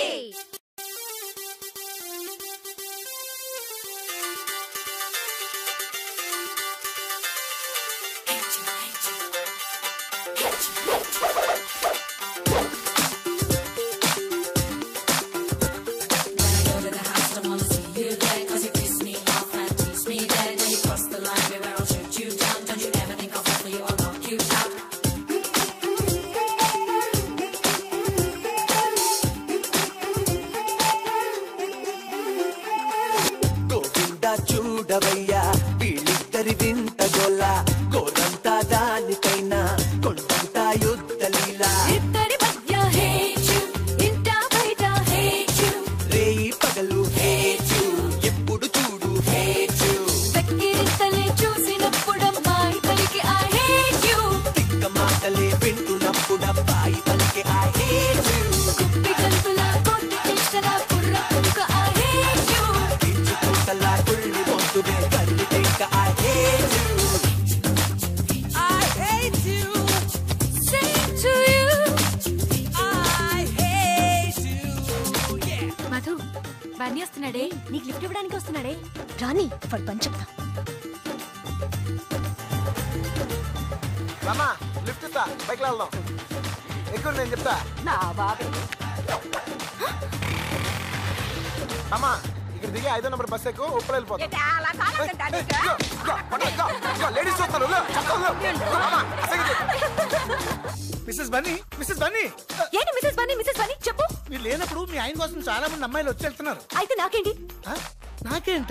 Speaker 16: చూడవయ్యా వీళ్ళిద్దరి వింత గోల, గోరంతా దానికైనా కొండంతా యుద్ధ లీలా.
Speaker 17: ఇద్దరి మధ్య హేచు, ఇంట బయట హేచు,
Speaker 16: రేయి పగలు హేచు, ఎప్పుడు చూడు హేచు.
Speaker 17: వెక్కిరింతలే చూసినప్పుడమ్మాయి పలికి ఆ హేచు,
Speaker 16: తిక్క మాటలే వింటున్నప్పుడు అబ్బాయి పలికి ఆ హేచు.
Speaker 17: కుప్పి కలుపులా కొద్ది చేష్టల పుర్ర పురుక ఆ హేచు,
Speaker 16: ఇచ్చుకుంటలా కుళ్ళి మొత్తుమే కళ్ళి తిక్క ఆ హేచు.
Speaker 17: I hate you, say to you, I hate you, yeah.
Speaker 6: Madhu, Bunny వస్తున్నాడే.
Speaker 8: నీకు లిఫ్ట్ ఇవ్వడానికి వస్తున్నాడే.
Speaker 6: రాని వాడు పని చెప్తా.
Speaker 9: రామా, లిఫ్ట్ ఇస్తా, పైకి వెళ్దాం. ఎక్కువ నేను చెప్తా.
Speaker 4: నా బాబే.
Speaker 9: అమ్మా, ఇక్కడ దిగి ఐదో నెంబర్ బస్ ఎక్కువ ఉప్పుడు వెళ్ళిపోతాం. లేడీస్ చూస్తారు.
Speaker 15: మిస్సెస్ బన్నీ, మిస్సెస్ బన్నీ,
Speaker 8: ఏంటి మిసెస్ బన్నీ? మిసెస్ బన్నీ చెప్పు.
Speaker 15: మీరు లేనప్పుడు మీ ఆయన కోసం చాలా మంది అమ్మాయిలు వచ్చి వెళ్తున్నారు.
Speaker 8: అయితే నాకేంటి?
Speaker 15: నాకేంట?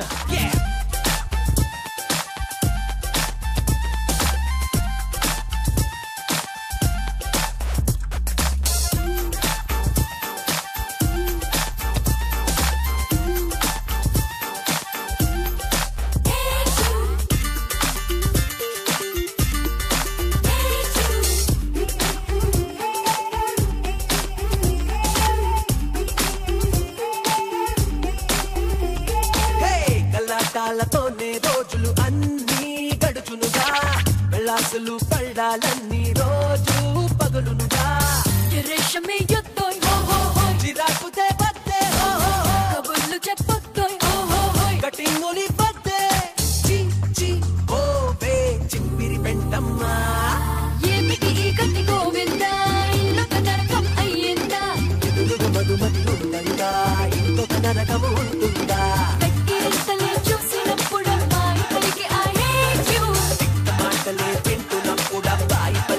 Speaker 16: కళ్ళతోనే రోజులు అన్నీ గడుచునుగా, వెళ్ళాసులు పళ్ళాలన్నీ రోజు పగులునుగా.
Speaker 17: రేషమే యొద్దోయ్ హో హో హోయ్,
Speaker 16: చిరాకుతే బద్దే హో హో హోయ్,
Speaker 17: కబుర్లు చెప్పొద్దోయ్ హో హో హోయ్,
Speaker 16: కటింగులి బద్దే చి చి ఓవే చిప్పిరి పెంటమ్మా.
Speaker 17: ఏమిటి ఈ గతి గోవిందా, ఇల్లొక నరకం అయ్యిందా,
Speaker 16: ఎదురుగా మధుమతి ఉందందా, ఇంకొక నరకము ఉంటుందా.
Speaker 17: వెక్కిరింతలే చూసినప్పుడమ్మాయి పలికి I hate you,
Speaker 16: మాటలే వింటున్నప్పుడు అబ్బాయి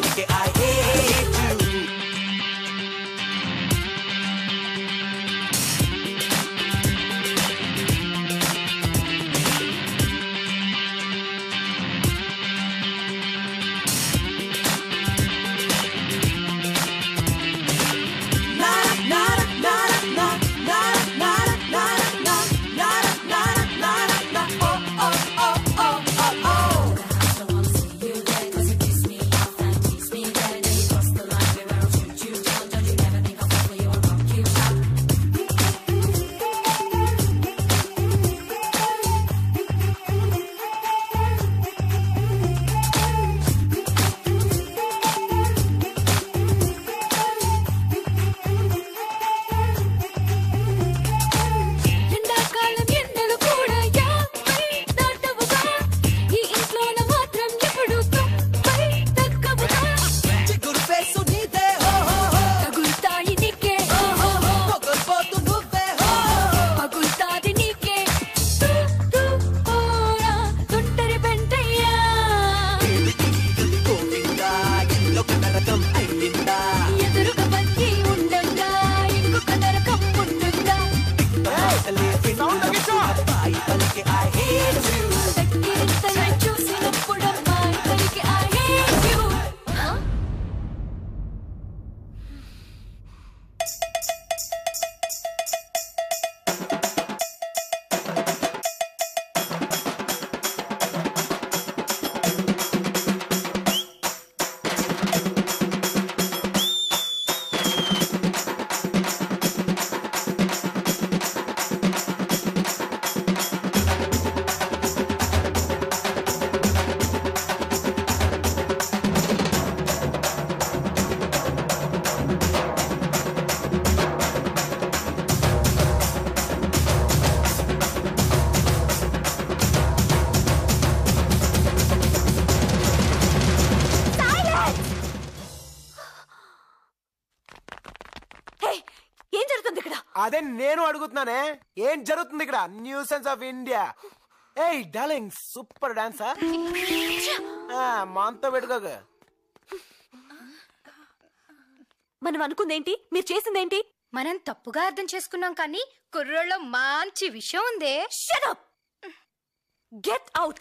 Speaker 9: అదే నేను అడుగుతున్నానే, ఏం జరుగుతుంది ఇక్కడ? Nuisance of India. ఏయ్ డార్లింగ్, సూపర్ డాన్సా. మాంతో పెట్టుకోక.
Speaker 11: మనం అనుకుందేంటి, మీరు చేసిందేంటి?
Speaker 6: మనం తప్పుగా అర్థం చేసుకున్నాం, కానీ కుర్రోళ్ళలో మంచి విషయం ఉందే.
Speaker 11: Shut up, get out.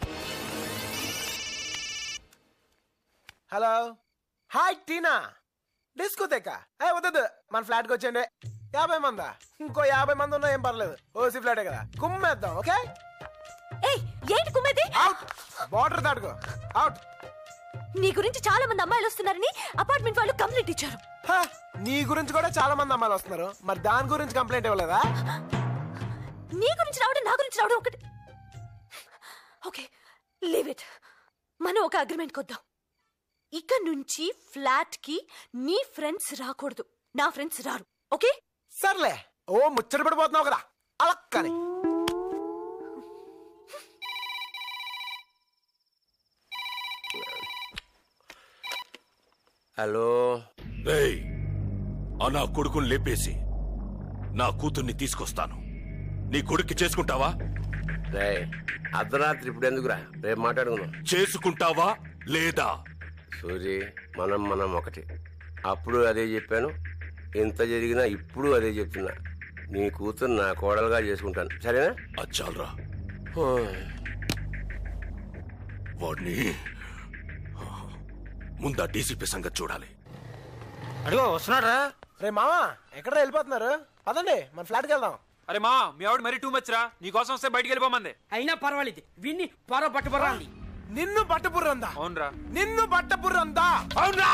Speaker 9: Hello, hi Tina. డిస్కోతేకా? ఏ వద్దు, మన ఫ్లాట్కి వచ్చేయండి. యాభై మందా? ఇంకో యాభై మంది ఉన్నా ఏం పర్లేదు, ఓసీ ఫ్లాటే కదా, కుమ్మేద్దాం. ఓకే?
Speaker 11: ఏంటి కుమ్మేది?
Speaker 9: అవుట్, బార్డర్ దాటుకో. అవుట్.
Speaker 11: నీ గురించి చాలా మంది అమ్మాయిలు వస్తున్నారని అపార్ట్మెంట్ వాళ్ళు కంప్లైంట్ ఇచ్చారు.
Speaker 9: నీ గురించి కూడా చాలా మంది అమ్మాయిలు వస్తున్నారు, మరి దాని గురించి కంప్లైంట్ ఇవ్వలేదా?
Speaker 11: నీ గురించి రావడం, నా గురించి రావడం ఒకటి. Okay, leave it. మనం ఒక అగ్రిమెంట్ కొద్దాం. ఇక నుంచి ఫ్లాట్ కి నీ ఫ్రెండ్స్ రాకూడదు, నా ఫ్రెండ్స్ రారు. ఓకే?
Speaker 9: సర్లే. ఓ ముచ్చట పడిపోతున్నావు కదా, అలక్కని.
Speaker 19: హలో.
Speaker 1: రేయ్, ఆ నా కొడుకుని లేపేసి నా కూతుర్ని తీసుకొస్తాను. నీ కొడుక్కి చేసుకుంటావా?
Speaker 19: రే, అర్ధరాత్రి ఇప్పుడు ఎందుకురా, రేపు మాట్లాడుకుందాం.
Speaker 1: చేసుకుంటావా లేదా?
Speaker 19: సూరి, మనం మనం ఒకటి. అప్పుడు అదే చెప్పాను, ఎంత జరిగినా ఇప్పుడు అదే చెప్తున్నా. నీ కూతురు నా కోడలుగా చేసుకుంటాను, సరేనా?
Speaker 1: అచ్చాలరా, వాడిని ముందా డీసీపీ సంగతి చూడాలి.
Speaker 9: అడిగో వస్తున్నాడా? రే మామా, ఎక్కడ వెళ్ళిపోతున్నారు? పదండి మన ఫ్లాట్కి వెళ్దాం.
Speaker 14: అరే మా, మీ ఆవిడ మరీ టూ మచ్ రా. నీ కోసం వస్తే బయటికి వెళ్ళిపోమంది.
Speaker 13: అయినా పర్వాలేదు, విన్ని పొర పట్టుబర్రాంది.
Speaker 9: నిన్ను బట్టపుర్రందా?
Speaker 14: అవునరా.
Speaker 9: నిన్ను బట్టపుర్రందా?
Speaker 14: అవునరా.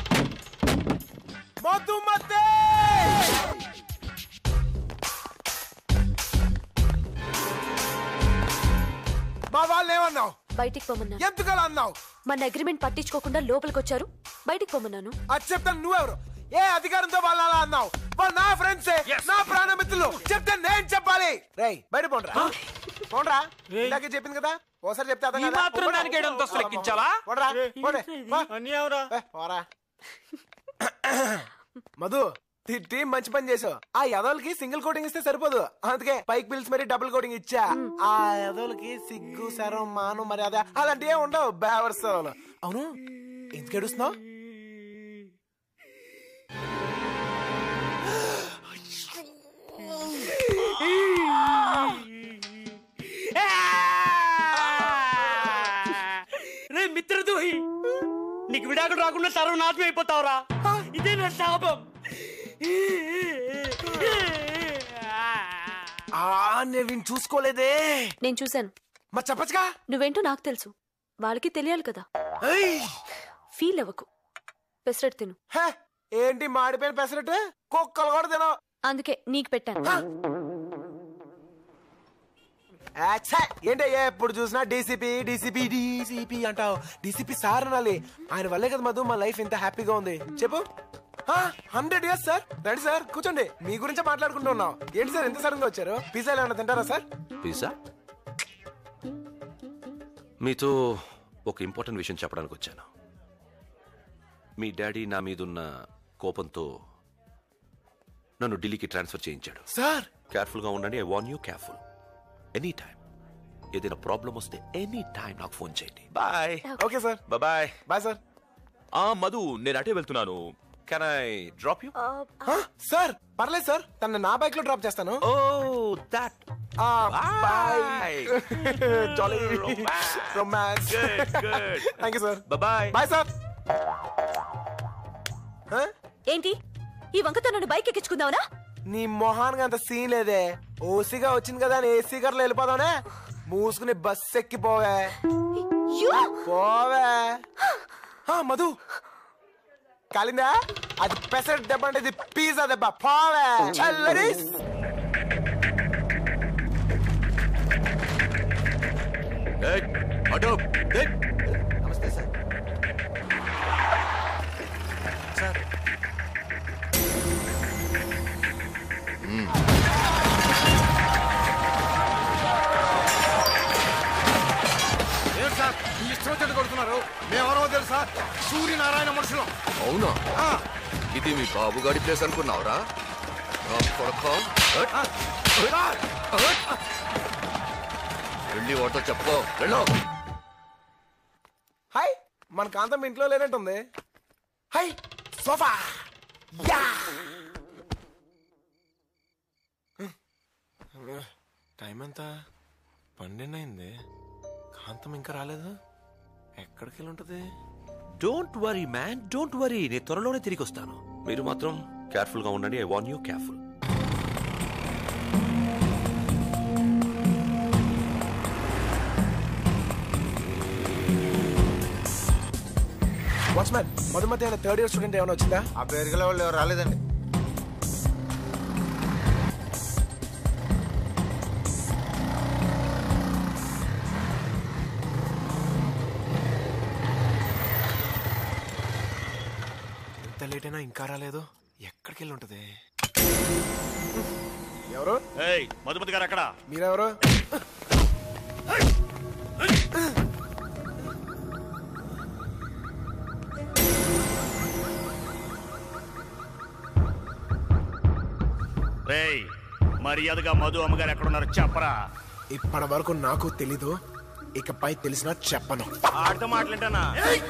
Speaker 9: మధుమతే, మా వాళ్ళు ఏమన్నావు?
Speaker 11: బయటికి పోమన్నాను.
Speaker 9: ఎందుకలా అన్నావు?
Speaker 11: మన అగ్రిమెంట్ పట్టించుకోకుండా లోపలికి వచ్చారు, బయటికి పోమన్నాను.
Speaker 9: అది చెప్తాను. నువ్వెవరు? ఏ అధికారంతో వాళ్ళు అలా అన్నావు? వాళ్ళు నా ఫ్రెండ్సే, నా ప్రాణమిత్రులు. చెప్తే నేను చెప్పాలి. రేయ్ బయట పోండ్రా, పోండ్రా. ఇందాకే చెప్పింది కదా, ఓసారి చెప్తే అర్థం కదా.
Speaker 14: మాత్రం దానికి ఏడంతస్తు లెక్కించాలా?
Speaker 9: పోండ్రా, పోండి. పోరా. మధు, టీం మంచి పని చేసావు. ఆ యదవులకి సింగిల్ కోటింగ్ ఇస్తే సరిపోదు, అందుకే పైకి పిలిచి మరి డబుల్ కోటింగ్ ఇచ్చా. ఆ యదవులకి సిగ్గు, శరం, మాను, మర్యాద అలాంటివి ఉండవు. బేవర్స్. అవును, ఎందుకు ఏడుస్తున్నావు?
Speaker 13: రే మిత్రద్రోహి, నీకు విడాకులు రాకుండా సర్వనాశనం అయిపోతావురా. ఇదే నా శాపం.
Speaker 9: నేను చూసుకోలేదే.
Speaker 11: నేను చూశాను.
Speaker 9: మరి చెప్పచ్చుగా.
Speaker 11: నువ్వేంటో నాకు తెలుసు, వాళ్ళకి తెలియాలి కదా. ఫీల్ అవ్వకు, పెసరట్టు తిను.
Speaker 9: ఏంటి మాడిపోయిన పెసరట్టు? కుక్కలు కూడా తిన.
Speaker 11: అందుకే నీకు పెట్టాను.
Speaker 9: ఏంటి ఎప్పుడు చూసినా డీసీపీ డీసీపీ డీసీపీ అంటావు? డీసీపీ సార్ అనాలి. ఆయన వల్లే కదా మధు మా లైఫ్ ఇంత హ్యాపీగా ఉంది. చెప్పు. Hundred years sir. రండి సార్, కూర్చోండి. మీ గురించే మాట్లాడుకుంటున్నాం. ఏంటి సార్ ఎంత సడన్ గా వచ్చారు? పిజ్జా ఏమన్నా తింటారా సార్?
Speaker 10: పిజ్జా? మీతో ఒక ఇంపార్టెంట్ విషయం చెప్పడానికి వచ్చాను. మీ డాడీ నా మీదున్న కోపంతో నన్ను ఢిల్లీకి ట్రాన్స్ఫర్ చేయించాడు.
Speaker 9: సార్
Speaker 10: కేర్ఫుల్ గా ఉండండి. I warn you, careful. Any time ఏదైనా ప్రాబ్లం వస్తే ఎనీ టైం నాకు ఫోన్ చేయండి. Bye.
Speaker 9: Okay sir.
Speaker 10: Bye.
Speaker 9: Bye sir.
Speaker 1: ఆ మధు, నేను అటే వెళ్తున్నాను.
Speaker 10: Can I drop you?
Speaker 9: Sir పర్లేదు సార్, తన నా బైక్ లో డ్రాప్ చేస్తాను.
Speaker 10: Oh that.
Speaker 9: Bye. Jolly romance. Thank you sir.
Speaker 10: Bye.
Speaker 9: Bye sir.
Speaker 11: ఏంటి ఈ వంకతో నన్ను బైక్ ఎక్కించుకుందావనా?
Speaker 9: నీ మొహానికి అంత సీన్ లేదే. ఓసీగా వచ్చింది కదా అని ఏసీ కార్లో వెళ్ళిపోదానే. మూసుకుని బస్ ఎక్కిపోవే. పోవే. మధు కాలిందా? అది పెసరట్ దెబ్బ అంటే ఇది పిజ్జా దెబ్బ. పోవే చల్లరి.
Speaker 16: నమస్తే సార్. సార్
Speaker 3: ఏం సార్ మీ ఇష్టం వచ్చేట్టు కొడుతున్నారు? మేమెవరో తెలుసా? సూర్యనారాయణ మనుషులం.
Speaker 12: అవునా? ఇది మీ బాబుగాడి ప్లేస్ అనుకున్నావురా?
Speaker 19: వెళ్ళి వాటితో చెప్పుకో వెళ్ళు.
Speaker 9: హాయ్, మన కాంతం ఇంట్లో లేనట్టుంది. High sofa. యా టైం ఎంత? పన్నెండు అయింది. కాంతం ఇంకా రాలేదు. ఎక్కడికి వెళ్ళి ఉంటుంది?
Speaker 10: Don't worry man, don't worry. నేను త్వరలోనే తిరిగి వస్తాను. మీరు మాత్రం కేర్ఫుల్ గా ఉండండి. I want you careful.
Speaker 9: Watchman, Madhumati అయిన థర్డ్ ఇయర్ స్టూడెంట్ ఏమైనా వచ్చిందా?
Speaker 12: ఆ పేరు గల వాళ్ళు ఎవరు రాలేదండి.
Speaker 9: ఎంత లేట్ అయినా ఇంకా రాలేదు. ఎక్కడికి వెళ్ళి ఉంటుంది? ఎవరు?
Speaker 18: మధుమతి గారు అక్కడ.
Speaker 9: మీరెవరు?
Speaker 18: మర్యాదగా మధు అమ్మగారు ఎక్కడున్నారు చెప్పరా.
Speaker 9: ఇప్పటి వరకు నాకు తెలీదు, ఇకపై తెలిసినా చెప్పను.
Speaker 18: ఆడితో మాట్లాంటానా?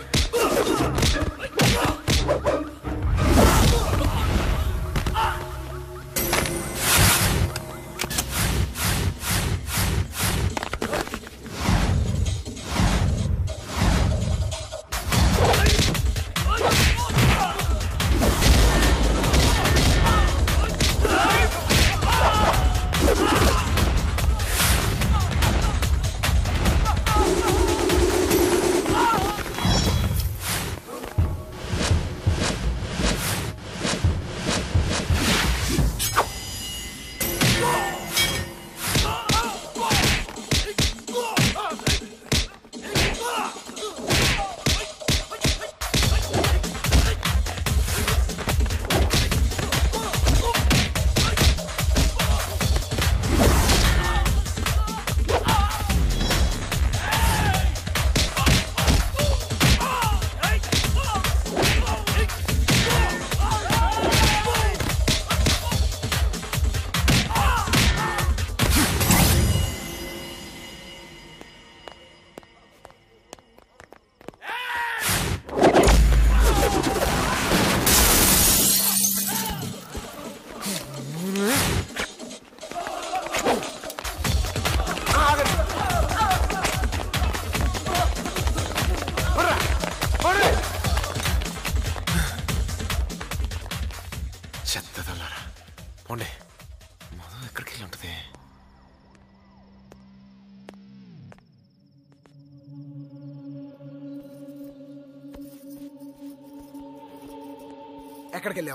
Speaker 9: ఎక్కడికి వెళ్ళావు?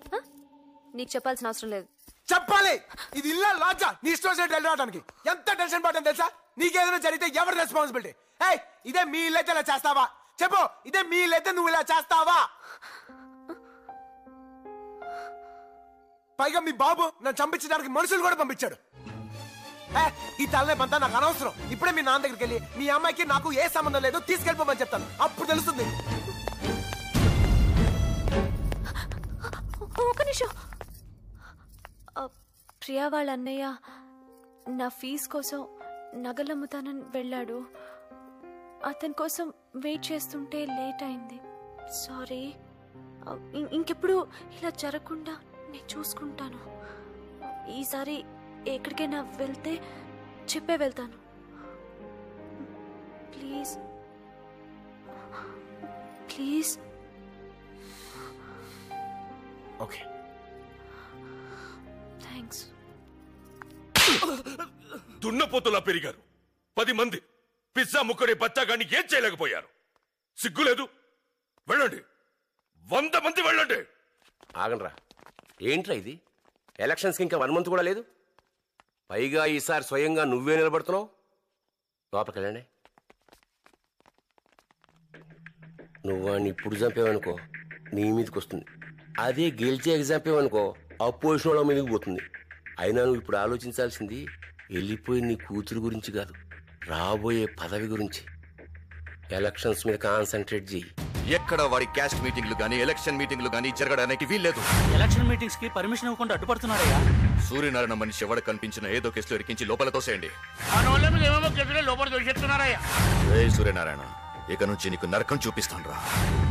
Speaker 11: నీకు చెప్పాల్సిన అవసరం లేదు.
Speaker 9: చెప్పాలి. ఇది ఇల్లా లాడ్జా? నీ ఇష్టం వచ్చినట్టు వెళ్ళడానికి ఎంత టెన్షన్ పడ్డాను తెలుసా? నీకేదైనా జరిగితే ఎవరి రెస్పాన్సిబిలిటీ? ఏయ్, ఇదే మీ ఇల్లు అయితే ఇలా చేస్తావా? చెప్పు, ఇదే మీ ఇల్లు అయితే నువ్వు ఇలా చేస్తావా? పైగా మీ బాబు నన్ను చంపించడానికి మనుషులు కూడా పంపించాడు. ఈ తలనే పంతా నాకు అనవసరం. ఇప్పుడే మీ నాన్న దగ్గరికి వెళ్ళి మీ అమ్మాయికి నాకు ఏ సంబంధం లేదు తీసుకెళ్ళిపోమని చెప్తాను. అప్పుడు తెలుస్తుంది.
Speaker 11: ఒక నిమిషం. ప్రియా వాళ్ళ అన్నయ్య నా ఫీజు కోసం నగలమ్ముతానని వెళ్ళాడు. అతని కోసం వెయిట్ చేస్తుంటే లేట్ అయింది. సారీ. ఇంకెప్పుడు ఇలా జరగకుండా నేను చూసుకుంటాను. ఈసారి ఎక్కడికైనా వెళ్తే చెప్పే వెళ్తాను. Please please.
Speaker 9: Okay,
Speaker 11: thanks.
Speaker 1: దున్నపోతులా పెరిగారు. పది మంది పిజ్జా ముక్కడే బచ్చాగాన్ని ఏం చేయలేకపోయారు. సిగ్గులేదు? వెళ్ళండి, వంద మంది వెళ్ళండి.
Speaker 19: ఆగండ్రా, ఏంట్రా ఇది? ఎలక్షన్స్కి ఇంకా వన్ మంత్ కూడా లేదు. పైగా ఈసారి స్వయంగా నువ్వే నిలబడుతున్నావు. లోపలికి వెళ్ళండి. నువ్వు వాడిని ఇప్పుడు చంపేవనుకో నీ మీదకి వస్తుంది. అదే గెలిచే ఎగ్జాంపుల్ అనుకో అపోజిషన్ వాళ్ళ మీదకి పోతుంది. అయినా నువ్వు ఇప్పుడు ఆలోచించాల్సింది వెళ్ళిపోయి నీ కూతురు గురించి కాదు, రాబోయే పదవి గురించి. ఎలక్షన్స్ మీద కాన్సన్ట్రేట్ చేయి.
Speaker 12: ఎక్కడ వాడి క్యాస్ట్ మీటింగ్లు గానీ ఎలక్షన్ మీటింగ్లు గానీ జరగడానికి వీల్లేదు.
Speaker 21: ఎలక్షన్ మీటింగ్స్ కి పర్మిషన్ ఇవ్వకుండా అడ్డుపడుతున్నారయ్యా.
Speaker 12: సూర్యనారాయణ మనిషి ఎవడ కనిపించిన ఏదో కేసులో ఇరికించి లోపల తోసేయండి. ఏ సూర్యనారాయణ, ఇక నుంచి నీకు నరకం చూపిస్తాను రా.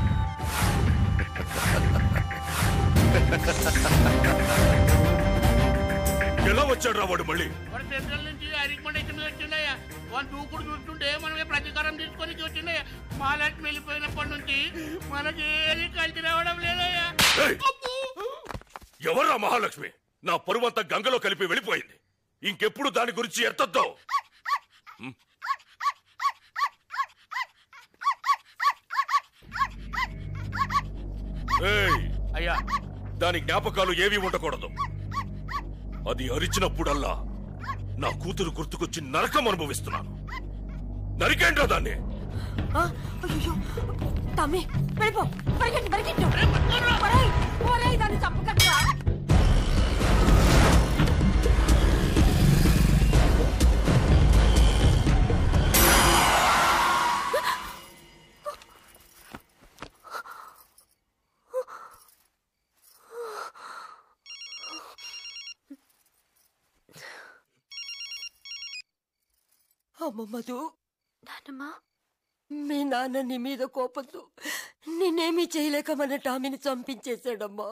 Speaker 1: ఎలా వచ్చాడు రా వాడు మళ్ళీ?
Speaker 23: సెంట్రల్ నుంచి రికమెండేషన్ వచ్చిందయ్యా. వాళ్ళు దూకుడు చూస్తుంటే మనమే ప్రతీకారం తీసుకొని వచ్చిందయ్యా. మహాలక్ష్మి వెళ్ళిపోయినప్పటి నుంచి మనకి ఏది కలిసి రావడం లేదయ్యా.
Speaker 1: ఎవర్రా మహాలక్ష్మి? నా పరువంతా గంగలో కలిపి వెళ్ళిపోయింది. ఇంకెప్పుడు దాని గురించి ఎత్తద్దు.
Speaker 23: అయ్యా,
Speaker 1: దాని జ్ఞాపకాలు ఏవి ఉండకూడదు. అది అరిచినప్పుడల్లా నా కూతురు గుర్తుకొచ్చి నరకం అనుభవిస్తున్నాను. నరికేంట్రా దాన్ని?
Speaker 4: తమ్మి వెళ్ళిపో, పరిగెట్టు పరిగెట్టు. ఒరేయ్, ఒరేయ్, దాన్ని చంపకట్రా. అమ్మ మధు,
Speaker 11: నాన్నమ్మా,
Speaker 4: మీ నాన్న నీ మీద కోపంతో నిన్నేమీ చేయలేక మన టామీని చంపించేశాడమ్మా.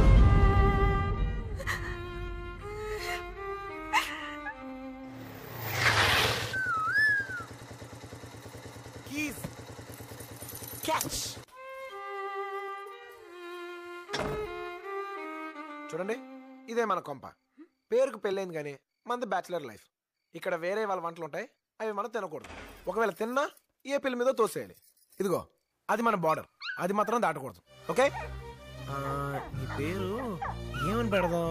Speaker 9: చూడండి, ఇదే మన కొంప. పేరుకు పెళ్ళైంది కానీ మనది బ్యాచిలర్ లైఫ్. ఇక్కడ వేరే వాళ్ళ వంటలు ఉంటాయి, అవి మనం తినకూడదు. ఒకవేళ తిన్నా ఏ పిల్ల మీద తోసేయాలి. ఇదిగో అది మన బార్డర్, అది మాత్రం దాటకూడదు. ఓకే? ఈ పేరు ఏమని పెడదాం?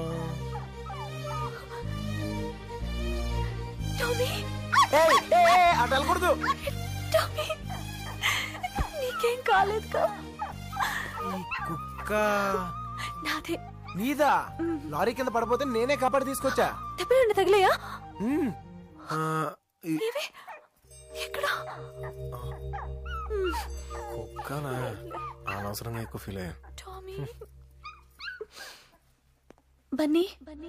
Speaker 9: అటు వెళ్ళకూడదు.
Speaker 11: నీకేం కాలేదు.
Speaker 9: ఈ కుక్క
Speaker 11: నాదే.
Speaker 9: నీదా? లారీ కింద పడిపోతే నేనే కాపాడి తీసుకొచ్చా.
Speaker 11: దెబ్బలు తగిలేయా?
Speaker 9: కుక్కనా? అనవసరంగా ఎక్కువ ఫీల్ అయ్యా.
Speaker 11: బన్నీ,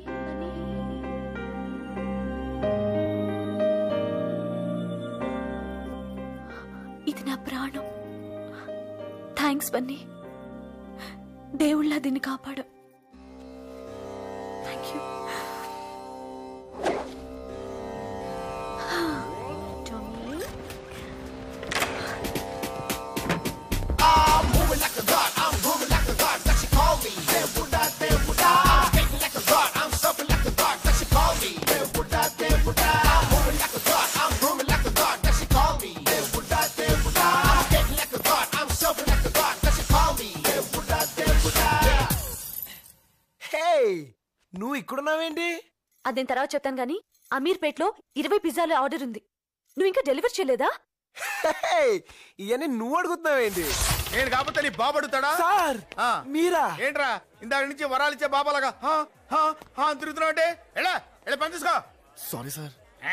Speaker 11: ఇది నా ప్రాణం. థ్యాంక్స్ బన్నీ, దేవుళ్ళ దీన్ని కాపాడు. Thank you.
Speaker 9: నువ్వు ఇక్కడున్నావేంటి?
Speaker 11: అదేం తర్వాత చెప్తాను గానీ, అమీర్పేట్లో ఇరవై పిజ్జాల ఆర్డర్ ఉంది. నువ్వు ఇంకా డెలివర్ చేయలేదా?
Speaker 9: ఇవన్నీ నువ్వు అడుగుతున్నావేంటి?
Speaker 3: నేను కాకపోతే నీ బాబు అడుగుతాడా?
Speaker 9: సార్ మీరా?
Speaker 3: ఏంట్రా ఇందాక నుంచి వరాలు ఇచ్చే బాబాలాగా తిరుగుతున్నావు అంటే? ఎలా ఎలా పని తీసుకో.
Speaker 9: Sorry sir.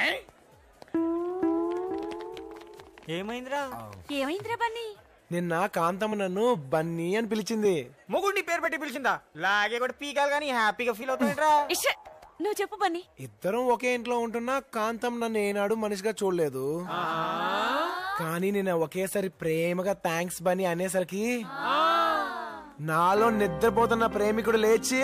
Speaker 5: ఏమైందిరా?
Speaker 11: ఏమైందిరా బన్నీ?
Speaker 9: నిన్న కాంతమ్మ నన్ను బన్నీ అని పిలిచింది.
Speaker 5: మొగుడిని పేరు పెట్టి పిలిచిందా? లాగే కూడా పీకాలు కానీ హ్యాపీగా ఫీల్ అవుతుందిరా.
Speaker 11: నువ్వు చెప్పు బన్నీ.
Speaker 9: ఇద్దరం ఒకే ఇంట్లో ఉంటున్నా కాంతమ్మ నన్ను ఏనాడు మనిషిగా చూడలేదు. కానీ నేను ఒకేసారి ప్రేమగా థ్యాంక్స్ బన్నీ అనేసరికి నాలో నిద్రపోతున్న ప్రేమికుడు లేచి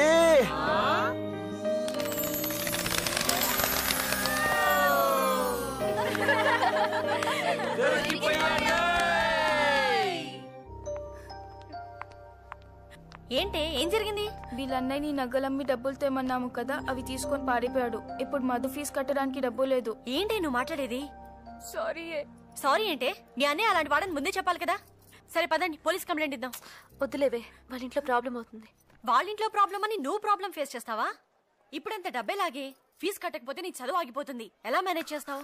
Speaker 6: ఏంటే ఏం జరిగింది?
Speaker 24: వీళ్ళన్నయ్య నీ నగలమ్మి డబ్బులు తెమ్మన్నాము కదా, అవి తీసుకొని పారిపోయాడు. ఇప్పుడు మధు ఫీజు కట్టడానికి డబ్బు లేదు.
Speaker 8: ఏంటి నువ్వు మాట్లాడేది?
Speaker 24: సారీ.
Speaker 8: సారీ ఏంటే? మీ అన్నయ్య అలాంటి వాడని ముందే చెప్పాలి కదా. సరే పదండి, పోలీస్ కంప్లైంట్ ఇద్దాం.
Speaker 11: వద్దులేవే, వాళ్ళ ఇంట్లో ప్రాబ్లం అవుతుంది.
Speaker 8: వాళ్ళ ఇంట్లో ప్రాబ్లం అని నువ్వు ప్రాబ్లం ఫేస్ చేస్తావా? ఇప్పుడంత డబ్బే లాగే ఫీజు కట్టకపోతే నీ చదువు ఆగిపోతుంది. ఎలా మేనేజ్ చేస్తావు?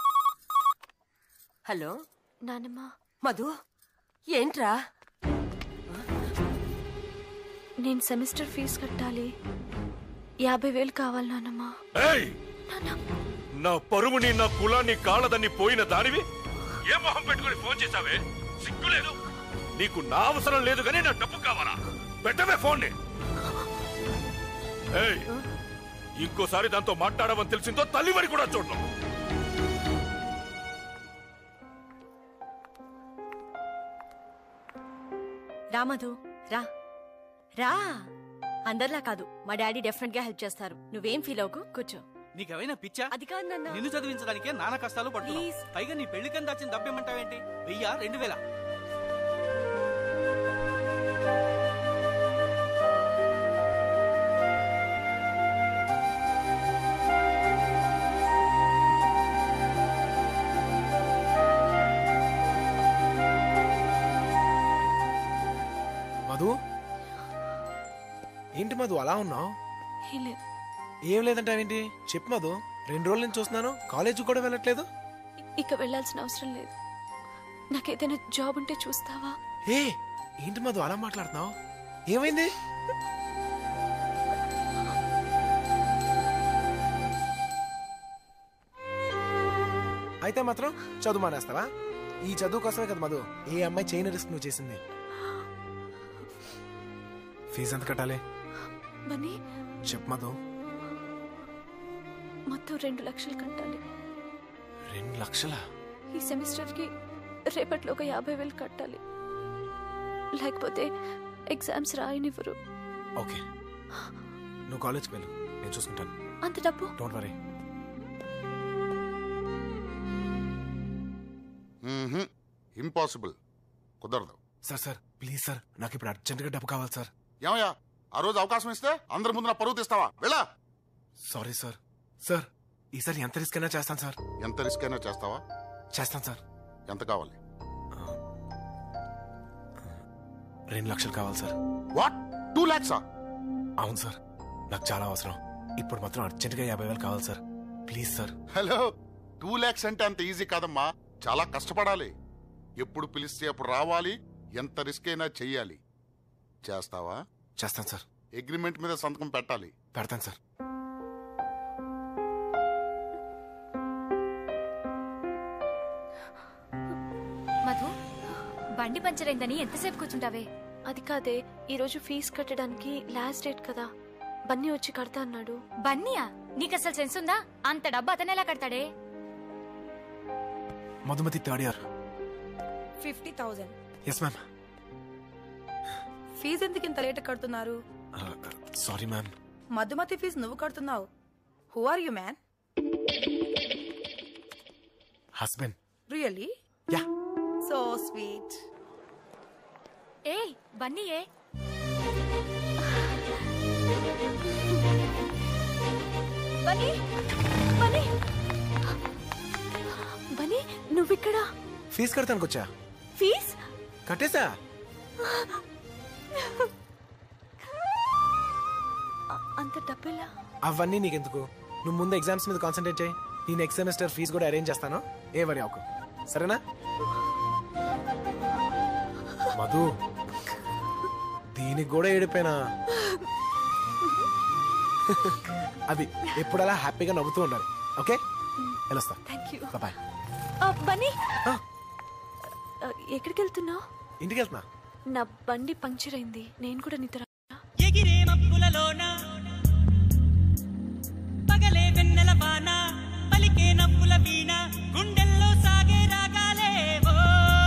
Speaker 4: హలో
Speaker 11: నానమ్మ.
Speaker 4: మధు, ఏంట్రా?
Speaker 11: నేను సెమిస్టర్ ఫీజు కట్టాలి. యాభై వేలు కావాలి నానమ్మ.
Speaker 1: నా పరువుని నా కులాన్ని కాళ్ళదని పోయిన దానివి ఏ మొహం పెట్టుకుని ఫోన్ చేసావే? సిగ్గులేదు.
Speaker 18: నీకు నా అవసరం లేదు కానీ నా డబ్బు కావాలా? పెట్టవే ఫోన్.
Speaker 1: ఇంకోసారి దాంతో మాట్లాడమని తెలిసిందో తల్లివరి కూడా చూడడం.
Speaker 8: రా మధు, రా రా. అందరిలా కాదు, మా డాడీ డెఫినెట్ గా హెల్ప్ చేస్తారు. నువ్వేం ఫీల్ అవ్వకు, కూర్చో.
Speaker 21: నీకేమైనా పిచ్చా?
Speaker 8: అది కాదు నాన్న.
Speaker 21: నిన్ను చదివించడానికే నానా కష్టాలు పడుతున్నావు. పైగా నీ పెళ్లికని దాచిన డబ్బేమంటావేంటి? వెయ్యా రెండు వేల
Speaker 9: మధు, ఏంటి మధు అలా ఉన్నావు? ఏం లేదంటే ఏంటి చెప్పు మధు. రెండు రోజుల నుంచి చూస్తున్నాను, కాలేజ్ కూడా వెళ్ళట్లేదు.
Speaker 24: ఇక వెళ్ళాల్సిన అవసరం లేదు. నాకేదైనా జాబ్ ఉంటే చూస్తావా?
Speaker 9: ఏ ఏంటి మధు అలా మాట్లాడుతున్నావు? ఏమైంది? అయితే మాత్రం చదువు మానేస్తావా? ఈ చదువు కోసమే కదా మధు ఏ అమ్మాయి చేయని రిస్క్ నువ్వు చేసింది. ఫీజు ఎంత కట్టాలి చెప్పు మధు.
Speaker 24: మొత్తం రెండు లక్షలు కట్టాలి.
Speaker 9: రెండు లక్షలా?
Speaker 24: ఈ సెమిస్టర్ కి రేపట్లో ఒక యాభై వేలు కట్టాలి, లేకపోతే ఎగ్జామ్స్ రాయనివ్వరు.
Speaker 9: ఓకే, నువ్వు కాలేజ్కి వెళ్ళు, నేను చూసుకుంటాను.
Speaker 24: అంత డబ్బు?
Speaker 9: Don't worry.
Speaker 2: ఇంపాసిబుల్, కుదరదు.
Speaker 9: సార్ సార్ ప్లీజ్ సార్, నాకు ఇప్పుడు అర్జెంట్గా డబ్బు కావాలి సార్.
Speaker 2: ఏమయ్యా, ఆ రోజు అవకాశం ఇస్తే అందరి ముందు నా పరువు తీస్తావా? వెళ్ళా.
Speaker 9: Sorry sir. సార్ ఈసారి ఎంత రిస్క్ అయినా చేస్తాను సార్.
Speaker 2: ఎంత రిస్క్ అయినా చేస్తావా?
Speaker 9: చేస్తాను సార్.
Speaker 2: ఎంత కావాలి?
Speaker 9: రెండు లక్షలు కావాలి సార్.
Speaker 2: What, two లాక్సా?
Speaker 9: అవును సార్, నాకు చాలా అవసరం. ఇప్పుడు మాత్రం అర్జెంట్గా యాభై వేలు కావాలి sir, please sir.
Speaker 2: Hello, two lakhs అంటే అంత ఈజీ కాదమ్మా, చాలా కష్టపడాలి. ఎప్పుడు పిలిస్తే అప్పుడు రావాలి, ఎంత రిస్క్ అయినా చెయ్యాలి. చేస్తావా?
Speaker 9: చేస్తాను సార్.
Speaker 2: అగ్రిమెంట్ మీద సంతకం పెట్టాలి.
Speaker 9: పెడతాను సార్.
Speaker 6: మధు, బండి పంచర్ అయిందని ఎంతసేపు కూర్చుంటావే?
Speaker 24: అది కాదే, ఈ రోజు ఫీజు కట్టడానికి లాస్ట్ డేట్ కదా. బన్నీ వచ్చి కడతా అన్నాడు.
Speaker 6: బన్నీయా? నీకు అసలు సెన్స్ ఉందా? అంత డబ్బు అతను ఎలా కడతాడే?
Speaker 9: Madhumati third year.
Speaker 7: Fifty thousand.
Speaker 9: Yes ma'am.
Speaker 7: Fees ఎందుకు ఇంత లేట్ కడుతున్నారు?
Speaker 9: Sorry ma'am.
Speaker 7: మధుమతి ఫీజు నువ్వు కడుతున్నావు. Who are you man?
Speaker 9: Husband.
Speaker 7: Really?
Speaker 9: Ya.
Speaker 7: So sweet.
Speaker 6: ఏ బన్నీ ఏ
Speaker 24: బన్నీ, బన్నీ, బన్నీ నువ్విక్కడ?
Speaker 9: ఫీజు కడతానికి వచ్చా.
Speaker 24: ఫీజ్
Speaker 9: కట్టేసా.
Speaker 24: అంత డబ్బులా?
Speaker 9: అవన్నీ నీకెందుకు, నువ్వు ముందు ఎగ్జామ్స్ మీద కాన్సన్ట్రేట్ చేయి. నేను నెక్స్ట్ సెమిస్టర్ ఫీజు కూడా అరేంజ్ చేస్తాను, ఏ వరి అవకు, సరేనా? మధు, దీనికి కూడా ఏడిపోయినా. అది ఎప్పుడలా హ్యాపీగా నవ్వుతూ ఉండాలి. ఓకే, వెళ్ళొస్తా. బాయ్.
Speaker 24: బన్నీ, ఎక్కడికి వెళ్తున్నావు?
Speaker 9: ఇంటికి వెళ్తున్నా.
Speaker 24: నా బండి పంక్చర్ అయింది, నేను కూడా నీతో రా.
Speaker 20: ఎగిరే మబ్బులలోన పగలే వెన్నెల వాన పలికే నవ్వుల వీణ గుండెల్లో సాగే రాగాలేవో.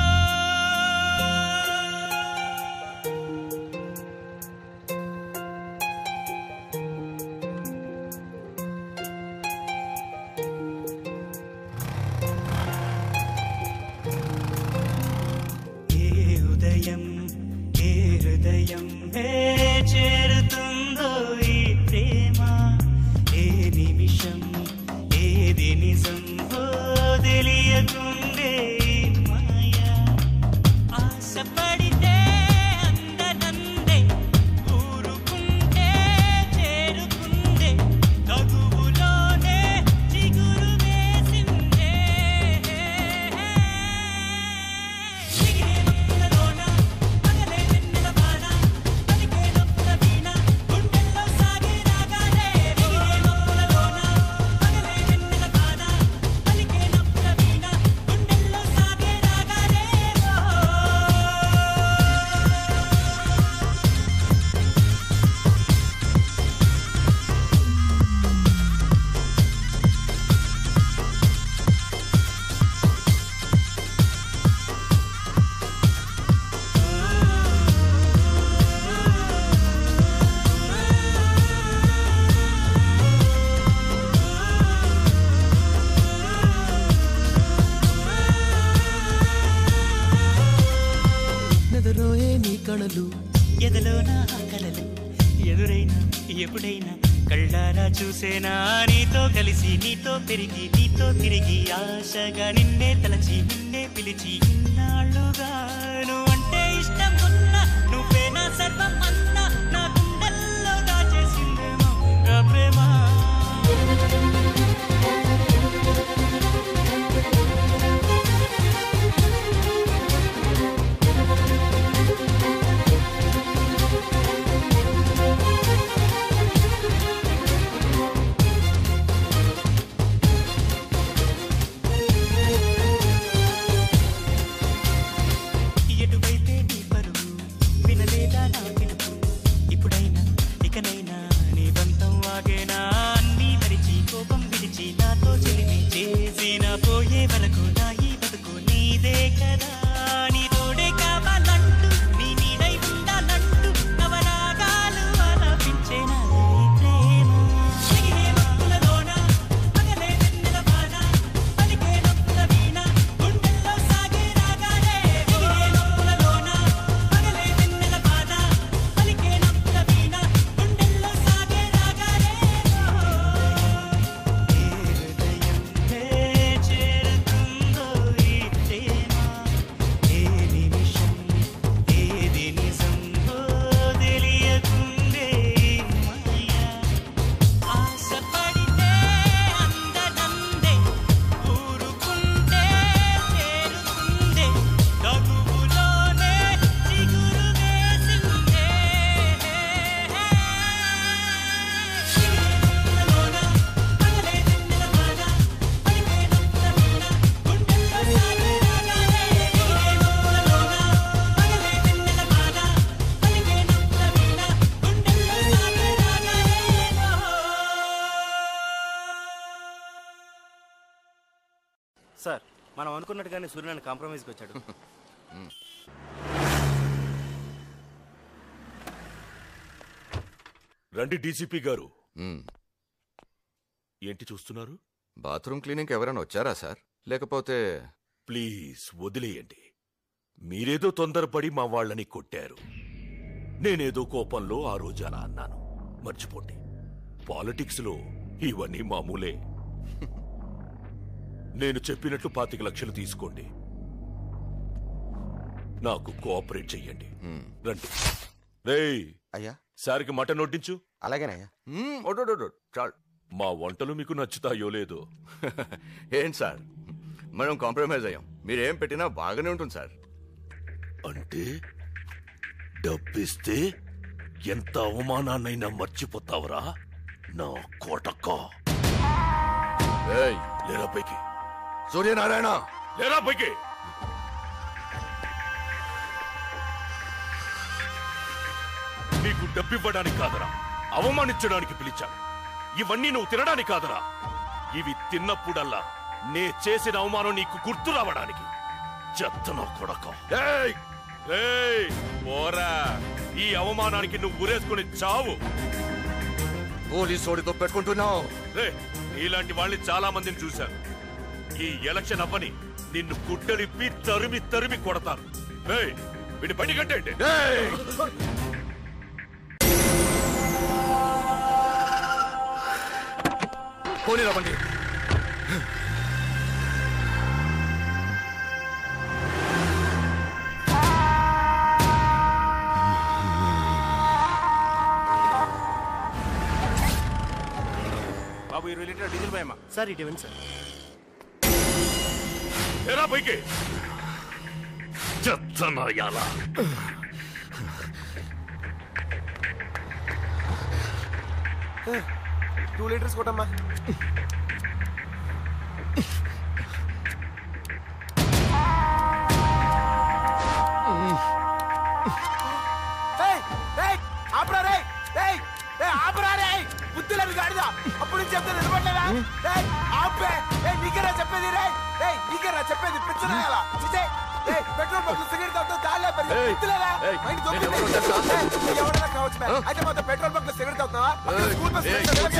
Speaker 20: ఏ ఉదయం ఏ హృదయం ఏ చేరుతుందో ఈ ప్రేమ, ఏ నిమిషం ఏది నిజం తెలియకుండే మాయ. ఆశపడితే అందనందే, ఊరుకుంటే చేరుకుందే, తగువులోనే చిగురు వేసిందే. ఎగిరే మబ్బులలోన పగలే వెన్నెల వాన పలికే ఊహలు ఎదలోన కలలు ఎదురైనా ఎప్పుడైనా కళ్ళారా చూసేనా నీతో కలిసి నీతో పెరిగి నీతో తిరిగి ఆశగా నిన్నే తలచి నిన్నే పిలిచి ఇన్నాళ్ళుగా నువ్వంటే ఇష్టం ఉన్నా నువ్వే నా సర్వం అన్నా నా గుండెల్లో దాచేసిందేమో ప్రేమ. ఎటువైతే నీ పరువు వినలేదా నా పిలుపు ఇప్పుడైనా ఇకనైనా నీ బంధం వాగేనా అన్నీ మరిచి కోపం విడిచి నాతో చెలిమి చేసిన పోయే వరకు నా ఈ బతుకు నీదే కదా నీ తోడే కావాలంటూ నీ నీడై ఉండాలంటూ నవరాగాలు ఆలపించేనా ఈ ప్రేమ. ఎగిరే మబ్బులలోన పగలే వెన్నెల వాన పలికే నొప్పుల వీణ గుండెల్లో సాగే రాగాలే. ఎగిరే మబ్బులలోన పగలే వెన్నెల వాన పలికే నొప్పుల వీణ గుండెల్లో సాగే రాగాలే. ఏ హృదయం చేరుతుందో ఈ ప్రేమ ఏ నిమిషం ఏది నిజంలో తెలియకుండే మాయ. ఆశపడితే అందనందే ఊరుకుంటే చేరుకుందే తగువులోనే చిగురు వేసిందే. ఎగిరేలోన పగలే వెన్నెల వాన పలికే నొప్పుల వీణ గుండెల్లో సాగే రాగాలే. ఎగిరేలోన పగలే వెన్నెల వాన పలికే నొప్పుల వీణ గుండెల్లో సాగే రాగాలే.
Speaker 5: సార్ మనం అనుకున్నట్టుగానే సూర్యనారాయణ కాంప్రమైజ్కి వచ్చాడు.
Speaker 1: రండి డీసీపీ గారు. ఏంటి చూస్తున్నారు?
Speaker 12: బాత్రూమ్ క్లీనింగ్ ఎవరైనా వచ్చారా సార్? లేకపోతే
Speaker 1: ప్లీజ్ వదిలేయండి. మీరేదో తొందరపడి మా వాళ్ళని కొట్టారు. నేనేదో కోపంలో ఆ రోజు అలా అన్నాను. మర్చిపోండి. పాలిటిక్స్ లో ఇవన్నీ మామూలే. నేను చెప్పినట్లు పాతిక లక్షలు తీసుకోండి. నాకు కోఆపరేట్ చెయ్యండి. రండి. రేయ్
Speaker 12: అయ్యా,
Speaker 1: సార్కి మటన్ వడ్డించు.
Speaker 12: అలాగేనయ్యా. చాలు.
Speaker 1: మా వంటలు మీకు నచ్చుతాయో లేదో.
Speaker 12: ఏంటి సార్, మనం కాంప్రమైజ్ అయ్యాం. మీరేం పెట్టినా బాగానే ఉంటుంది సార్.
Speaker 1: అంటే డబ్బిస్తే ఎంత అవమానాన్నైనా మర్చిపోతావరా నా కోటక్క. లేరా పైకి.
Speaker 12: సూర్యనారాయణ
Speaker 1: లేరా పైకి. నీకు డబ్బివ్వడానికి కాదరా, అవమానించడానికి పిలిచాను. ఇవన్నీ నువ్వు తినడానికి కాదరా, ఇవి తిన్నప్పుడల్లా నే చేసిన అవమానం నీకు గుర్తు రావడానికి. చెత్తన కొడక. పోరా, ఈ అవమానానికి నువ్వు ఉరేసుకుని చావు.
Speaker 12: పోలీసోడితో పెట్టుకుంటున్నావు.
Speaker 1: రే, ఇలాంటి వాళ్ళని చాలా మందిని చూశాను. ఈ ఎలక్షన్ అవ్వని నిన్ను గుడ్డలిప్పి తరిమి తరిమి కొడతారు. వీడి బండి కట్టేయండి.
Speaker 12: పోనీరా బండి.
Speaker 5: బాబు ఇరవై లీటర్ డీజిల్ పోయమ్మా. సార్ ఇటు ఇవ్వండి సార్.
Speaker 1: ఏరా పైకి. చెత్తనాయాల.
Speaker 9: టూ లీటర్స్ కొట్టమ్మా. ఆపరా రే, ఆపరా రే, బుద్ధులేదు గాడిదా. అప్పుడు చెప్తే నిలబడలేదా? ఆపే, నీకేరా చెప్పేది రే, నీకేరా చెప్పేది. పిచ్చనాయాలా పెట్రోల్ బంక్ సిగరెట్ తాగుతూ తాలే బుద్ధులేదా? మైండ్ దొబ్బింది. ఎవరైనా కావచ్చు. అయితే మాత్రం పెట్రోల్ బంక్ లో సిగరెట్ తాగుతావా? స్కూల్ బస్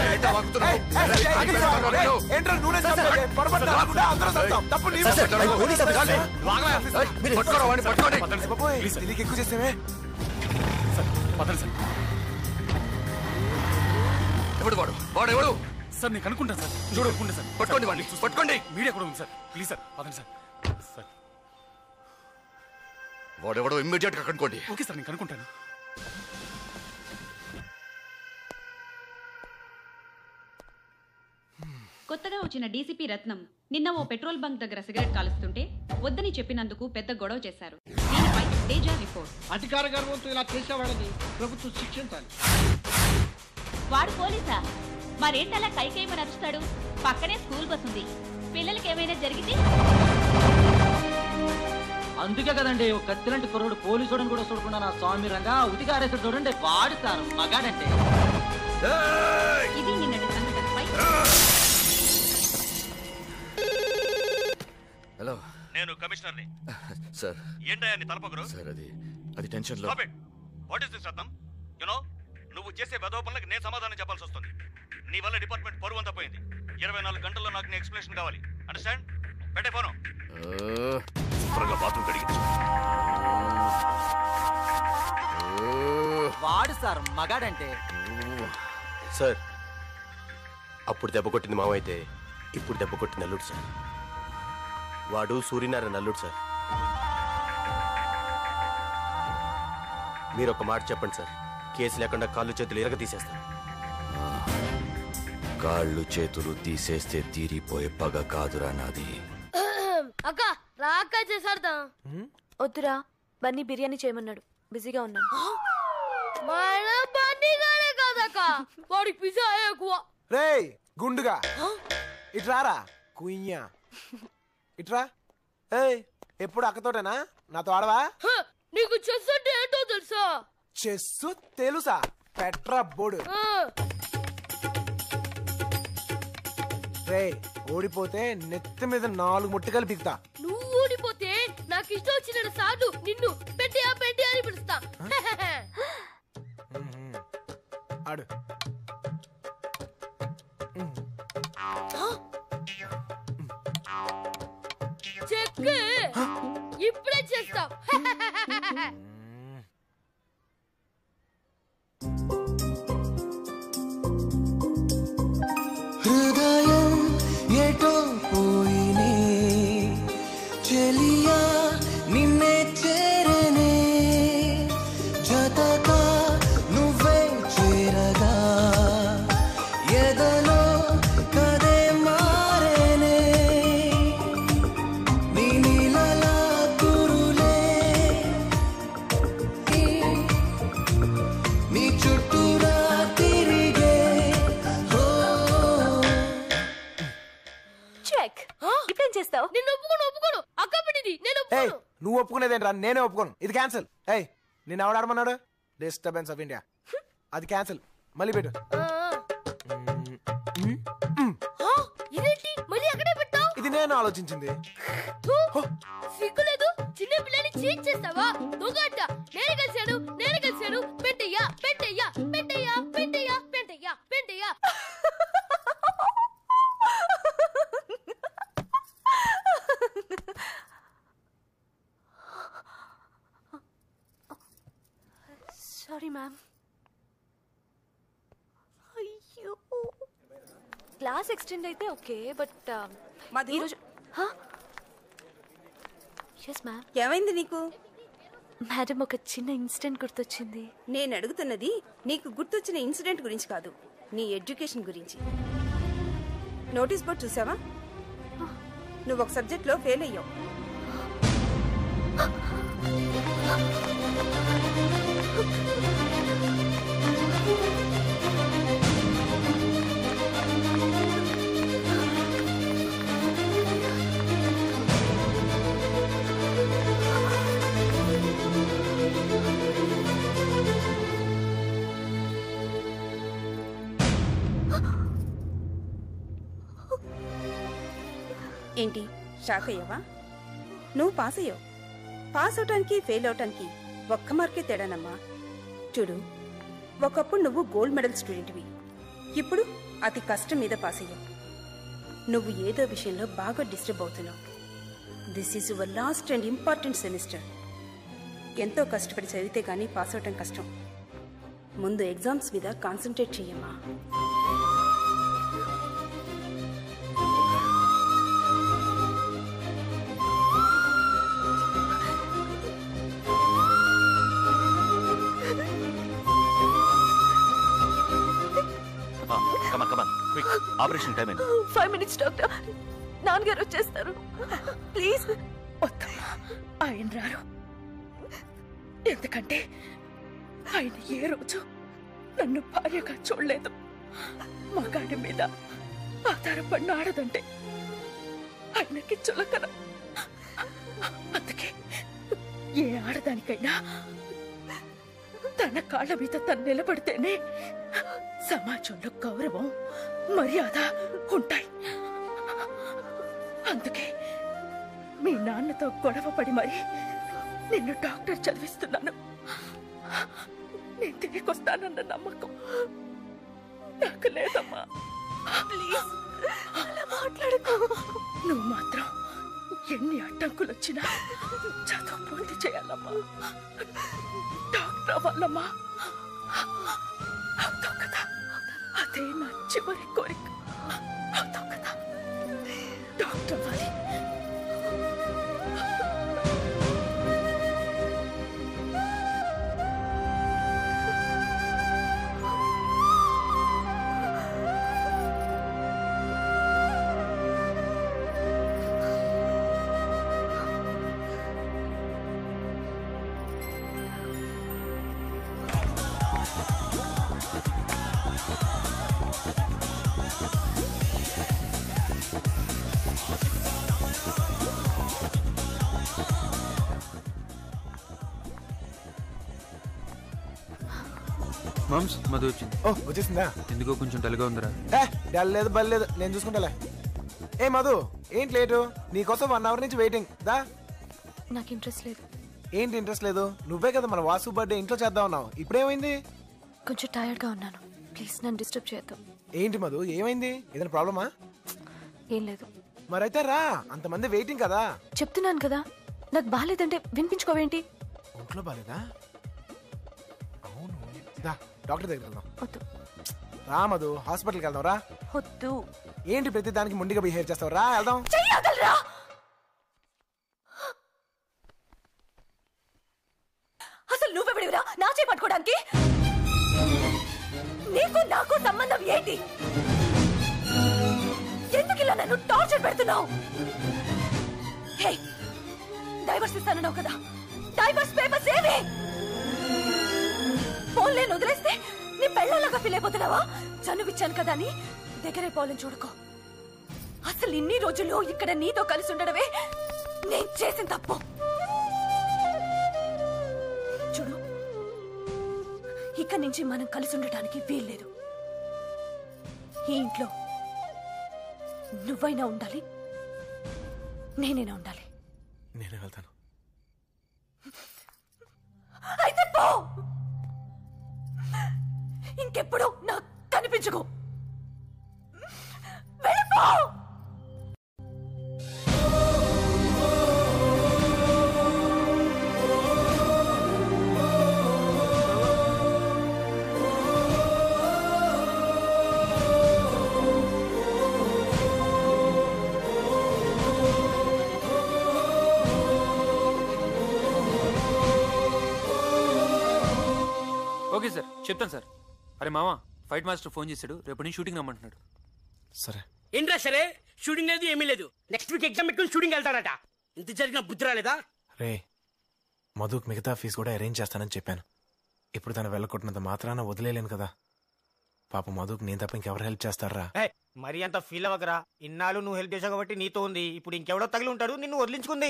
Speaker 9: ఏంట్రా నూనె పొరపడ్డా అందరూ చదువుతాం. తప్పు నీకు ఎక్కువ చేసేవే.
Speaker 14: పదండి సార్.
Speaker 12: ఎవడు వాడు వాడు ఎవడు
Speaker 14: సార్ నేను కనుక్కుంటాను సార్. చూడకుండా సార్.
Speaker 12: పట్టుకోండి వాడిని, పట్టుకోండి.
Speaker 14: మీడియా కూడా ఉంది సార్. ప్లీజ్ సార్ పదండి సార్. సార్
Speaker 12: వాడెవడో ఇమ్మీడియట్ గా కనుక్కోండి.
Speaker 14: ఓకే సార్ నేను కనుక్కుంటాను.
Speaker 15: కొత్తగా వచ్చిన డీసీపీ రత్నం నిన్న ఓ పెట్రోల్ బంక్ దగ్గర సిగరెట్ కాలుస్తుంటే వద్దని చెప్పినందుకు పెద్ద గొడవ చేశారు. దీనిపై తేజ రిపోర్ట్.
Speaker 23: అధికార గర్వంతో ఇలా చేసేవాడని ప్రభుత్వం శిక్షించాలి.
Speaker 15: వాడు పోలీసా? మరేంటలా కైకేయమని అరుస్తాడు? పక్కనే స్కూల్ బస్ ఉంది. పిల్లలకి ఏమైనా జరిగితే
Speaker 17: అందుకే కదండి ఒక కత్తిలాంటి కుర్రోడు పోలీసుడని కూడా చూడకుండా నా స్వామి రంగా ఉతిగా ఆరేసాడు చూడండి. వాడుతారు మగాడంటే.
Speaker 15: ఇది నిన్నటి సంఘటనపై.
Speaker 12: హలో,
Speaker 18: నేను కమిషనర్ని.
Speaker 12: సార్
Speaker 18: ఏంటయ్యా నీ తలపొగరు?
Speaker 12: సార్ అది అది టెన్షన్ లో.
Speaker 18: What is this Ratnam? You know నువ్వు చేసే వెధోపనలకు నేను సమాధానం చెప్పాల్సి వస్తుంది. నీ వల్ల డిపార్ట్మెంట్ పరువు అంతా పోయింది. ఇరవై నాలుగు గంటల్లో నాకు నీ ఎక్స్ప్లెనేషన్ కావాలి. అండర్స్టాండ్? పెట్టే ఫోను.
Speaker 12: త్వరగా బాత్రూమ్ కడిగించు.
Speaker 17: వాడు సార్ మగాడంటే.
Speaker 19: సార్ అప్పుడు దెబ్బ కొట్టింది మావైతే ఇప్పుడు దెబ్బ కొట్టింది అల్లుడు సార్. వాడు సూర్యనారాయణ అల్లుడు సార్. మీరు ఒక మాట చెప్పండి సార్. కేసు లేకుండా కాళ్ళు చేతులు ఇరగ తీసేస్తాను.
Speaker 12: కాళ్ళు చేతులు తీసేస్తే తీరిపోయే పగ కాదురా నాది.
Speaker 24: అక్క రా అక్క చేసాడదా. వద్దురా బన్నీ బిర్యానీ చేయమన్నాడు. బిజీగా ఉన్నాను. మన బన్నీ గానే కాదక్క వాడికి పిజ్జా ఎక్కువ.
Speaker 9: రేయ్ గుండుగా ఇట్రారా కుయ్యా ఇట్రా. ఏయ్ ఎప్పుడు అక్కతోటేనా నాతో ఆడవా?
Speaker 24: నీకు చెస్ అంటే ఏంటో తెలుసా?
Speaker 9: చెస్సు తెలుసా? పెట్రా బోడు. రే ఓడిపోతే నెత్తి మీద నాలుగు ముట్టికలు బిగుతా.
Speaker 24: నువ్వు ఓడిపోతే నాకు ఇష్టం వచ్చిన సార్లు నిన్ను పెట్టియా పెట్టి అని పిలుస్తా.
Speaker 9: ఆడు
Speaker 24: చెక్ ఇప్పుడే చేస్తావు.
Speaker 16: హృదయం ఏటో పోయినే చెలియా నిన్నే చేరనే జతగా నువ్వే చేరగా ఎదలో కదే మారేనే నీ నీలలా కురులే నీ చుట్టూరా తిరిగే.
Speaker 11: చెక్ ఇప్పుడేం చేస్తావు?
Speaker 24: నిన్ను ఒప్పుకోను ఒప్పుకోను అక్క పెట్టింది నేను
Speaker 9: ఏయ్ నువ్వు ఒప్పుకునేదేంట్రా? నేనే ఒప్పుకోను. ఇది క్యాన్సిల్. ఏయ్ నేను ఎవడాడమన్నాడు? Disturbance of India. అది క్యాన్సిల్. మళ్ళీ పెట్టు.
Speaker 24: ఇదేంటి మళ్ళీ అక్కడే పెట్టావు?
Speaker 9: ఇది నేను ఆలోచించింది.
Speaker 24: సిగ్గులేదు చిన్న పిల్లని చీట్ చేస్తావా? దొంగట నేను కలిసాను నేను కలిసాను పెట్టయ్యా పెట్టయ్యా పెట్టయ్యా పెట్టయ్యా పెట్టయ్యా పెట్టయ్యా.
Speaker 11: Sorry ma'am. అయ్యో క్లాస్ ఎక్స్టెండ్ అయితే ఓకే బట్ ఈరోజు ఎస్ మ్యామ్.
Speaker 7: ఏమైంది నీకు?
Speaker 11: మేడం ఒక చిన్న ఇన్సిడెంట్ గుర్తొచ్చింది.
Speaker 7: నేను అడుగుతున్నది నీకు గుర్తొచ్చిన ఇన్సిడెంట్ గురించి కాదు, నీ ఎడ్యుకేషన్ గురించి. నోటీస్ బోర్డ్ చూసావా? నువ్వు ఒక సబ్జెక్ట్లో ఫెయిల్ అయ్యావు. ఏంటి షాక్ అయ్యావా? నువ్వు పాస్ అయ్యావు. పాస్ అవటానికి ఫెయిల్ అవటానికి ఒక్క మార్కే తేడానమ్మా. చూడు, ఒకప్పుడు నువ్వు గోల్డ్ మెడల్ స్టూడెంట్వి, ఇప్పుడు అతి కష్టం మీద పాస్ అయ్యావు. నువ్వు ఏదో విషయంలో బాగా డిస్టర్బ్ అవుతున్నావు. This is your last and important semester. ఎంతో కష్టపడి చదివితే కానీ పాస్ అవటం కష్టం. ముందు ఎగ్జామ్స్ మీద కాన్సన్ట్రేట్ చెయ్యమ్మా.
Speaker 18: ఆపరేషన్ టైం అయింది.
Speaker 11: ఫైవ్ మినిట్స్ డాక్టర్, నాన్నగారు వచ్చేస్తారు. ప్లీజ్ వద్దమ్మా, ఆయన రారు. ఎందుకంటే ఆయన ఏ రోజు నన్ను భార్యగా చూడలేదు. మగాడి మీద ఆధారపడిన ఆడదంటే ఆయనకి చులకన. అందుకే ఏ ఆడదానికైనా తన కాళ్ళ మీద తను నిలబడితేనే సమాజంలో గౌరవం, మర్యాద ఉంటాయి. అందుకే మీ నాన్నతో గొడవ పడి మరి నిన్ను డాక్టర్ చదివిస్తున్నాను. నేను తిరిగి వస్తానన్న నమ్మకం నాకు లేదమ్మా. ప్లీజ్ అలా మాట్లాడకు. నువ్వు మాత్రం ఎన్ని అడ్డంకులు వచ్చినా చదువు పూర్తి చేయాలమ్మా. డాక్టర్ అవ్వాలమ్మా. అవుతావు కదా, అదే నా చివరి కోరిక. అవుతావు కదా, డాక్టర్ అవ్వాలి.
Speaker 3: మామ్స్ మధు వచ్చింది.
Speaker 9: ఓ వచ్చేసిందా?
Speaker 3: ఎందుకో కొంచెం డల్గా ఉందిరా.
Speaker 9: డల్ లేదు బల్ లేదు, నేను చూసుకుంటాలే. ఏ మధు ఏంటి లేటు? నీకోసం వన్ అవర్ నుంచి వెయిటింగ్. దా.
Speaker 11: నాకు ఇంట్రెస్ట్ లేదు.
Speaker 9: ఏంటి ఇంట్రెస్ట్ లేదు? నువ్వే కదా మన వాసు బర్త్డే ఇంట్లో చేద్దాం అన్నావు. ఇప్పుడేమైంది?
Speaker 11: కొంచెం టైర్డ్ గా ఉన్నాను. ప్లీజ్ నన్ను డిస్టర్బ్ చేయొద్దు.
Speaker 9: ఏంటి మధు ఏమైంది? ఏదైనా ప్రాబ్లమా?
Speaker 11: ఏం లేదు.
Speaker 9: మరైతే రా, అంతమంది వెయిటింగ్ కదా.
Speaker 11: చెప్తున్నాను కదా, నాకు బాగాలేదంటే వినిపించుకోవేంటి?
Speaker 9: ఒంట్లో బాగాలేదా? అవును, దా డాక్టర్ దగ్గరికి వెళ్దాం.
Speaker 11: వద్దు.
Speaker 9: రా మధు, హాస్పిటల్కి వెళ్దాం. రా.
Speaker 11: వద్దు.
Speaker 9: ఏంటి ప్రతి దానికి ముందుగా బిహేవ్ చేస్తావు? రా వెళ్దాం.
Speaker 11: అసలు నువ్వెవడివిరా నా చేయి పట్టుకోవడానికి? నీకు నాకు సంబంధం ఏంటి? ఎందుకు ఇలా నన్ను టార్చర్ పెడుతున్నావు? హే, డైవర్స్ ఇస్తానన్నావు కదా, డైవర్స్ పేపర్స్ ఏవి? ఫోన్లే వదిలేస్తే నీ పెళ్ళలాగా ఫీల్ అయిపోతున్నావా? చనువిచ్చాను కదా అని దగ్గరే పోలని చూడుకో. అసలు ఇన్ని రోజులు ఇక్కడ నీతో కలిసి ఉండడమే నేను చేసిన తప్పు. చూడు, ఇక్కడి నుంచి మనం కలిసి ఉండటానికి వీల్లేదు. ఈ ఇంట్లో నువ్వైనా ఉండాలి, నేనైనా ఉండాలి.
Speaker 9: నేనే వెళ్తాను.
Speaker 11: అయితే పో. ఇంకెప్పుడు నాకు కనిపించుకో. వెళ్ళిపో.
Speaker 3: ఓకే సార్, చెప్తాను సార్. అరే మామ, ఫైట్ మాస్టర్ ఫోన్ చేశాడు, రేపు నుంచి షూటింగ్ రమ్మంటున్నాడు.
Speaker 9: సరే.
Speaker 23: ఏంట్రా సరే? షూటింగ్ లేదు, ఏమీ లేదు. నెక్స్ట్ వీక్ ఎగ్జామ్ పెట్టుకుని షూటింగ్ వెళ్తాడట. ఇంత జరిగిన బుద్ధి రాలేదా?
Speaker 9: రే, మధుకు మిగతా ఫీజు కూడా అరేంజ్ చేస్తానని చెప్పాను. ఇప్పుడు తను వెళ్ళకొట్టినంత మాత్రాన వదిలేలేను కదా. పాప మధుకు నేను తప్ప ఇంకెవరు హెల్ప్ చేస్తారా?
Speaker 23: మరి అంత ఫీల్ అవ్వకరా. ఇన్నాళ్ళు నువ్వు హెల్ప్ చేసావు కాబట్టి నీతో ఉంది. ఇప్పుడు ఇంకెవడో తగిలి ఉంటాడు, నిన్ను వదిలించుకుంది.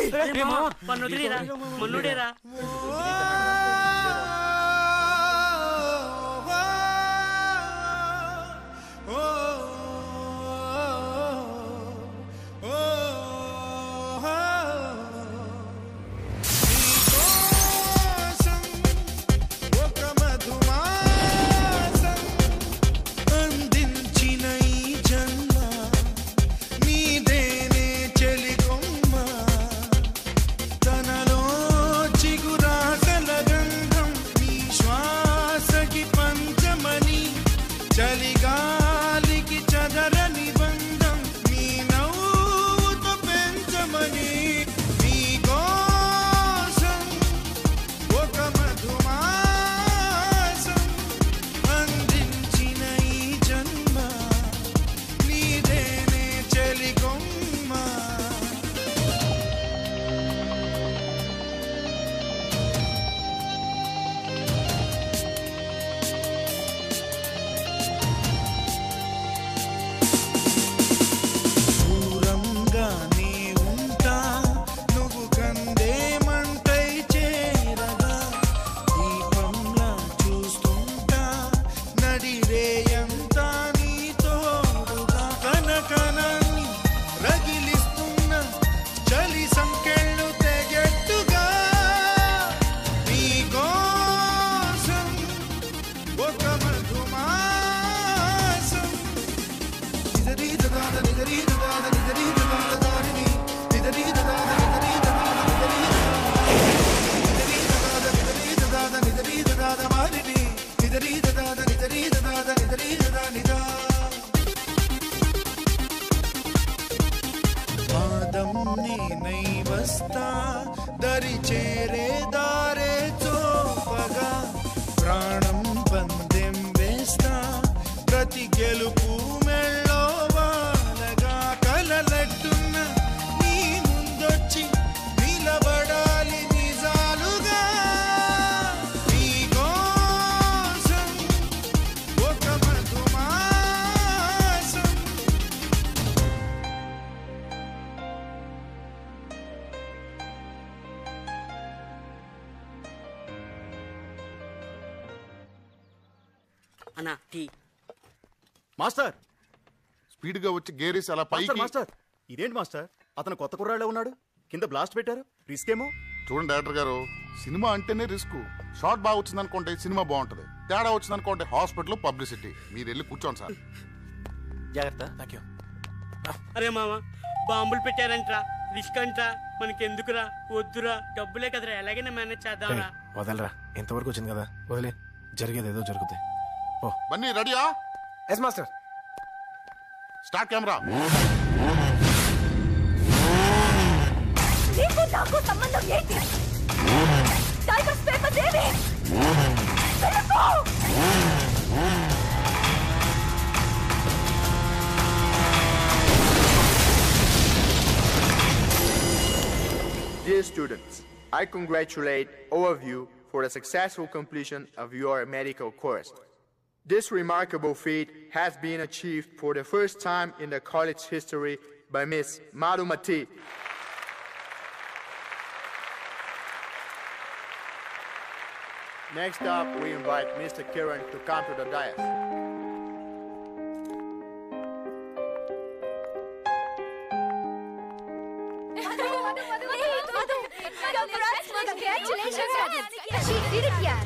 Speaker 23: మొన్నుడేరా.
Speaker 16: తనలో చిగురాట
Speaker 4: అన్నా టీ.
Speaker 2: మాస్టర్ స్పీడ్ గా వచ్చి గేరేసి అలా పైకి.
Speaker 18: మాస్టర్ ఇదేంటి మాస్టర్, అతను కొత్త కుర్రాళ్ళే ఉన్నాడు, కింద బ్లాస్ట్ పెట్టారు, రిస్క్ ఏమో.
Speaker 2: చూడండి డైరెక్టర్ గారు, సినిమా అంటేనే రిస్క్. షార్ట్ బాగా వచ్చింది అనుకోండి సినిమా బాగుంటది, తేడా వచ్చింది అనుకోండి హాస్పిటల్ పబ్లిసిటీ. మీరు వెళ్ళి కూర్చోండి సార్.
Speaker 5: జాగ్రత్త. Thank you.
Speaker 4: అరే మామ బాంబులు పెట్టారంట్రా, రిస్క్ అంట్రా, మనకెందుకురా, వద్దురా, డబ్బులే కదరా, ఎలాగైనా మేనేజ్ చేద్దాంరా.
Speaker 9: వదలరా, ఎంతవరకు వచ్చింది కదా, వదిలే, జరిగేది ఏదో జరుగుతాయి. ఓ
Speaker 2: బన్నీ రెడీయా?
Speaker 9: Yes master.
Speaker 2: Start camera.
Speaker 11: నీకు నాకు సంబంధం ఏంటి? టైగర్స్ పేపర్ ఏవి? వెళ్ళిపో!
Speaker 10: Dear students, I congratulate all of you for the successful completion of your medical course. This remarkable feat has been achieved for the first time in the college history by Miss Madhumati. Next up, we invite Mister Kiran to come to the dais.
Speaker 6: Congratulations, she did it, yaar.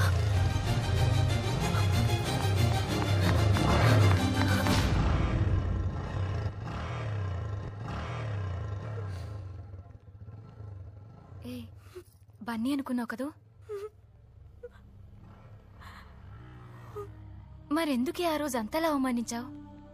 Speaker 6: ఏ బన్నీ అనుకున్నావు కదూ? మరెందుకే ఆ రోజు అంతలా అవమానించావు?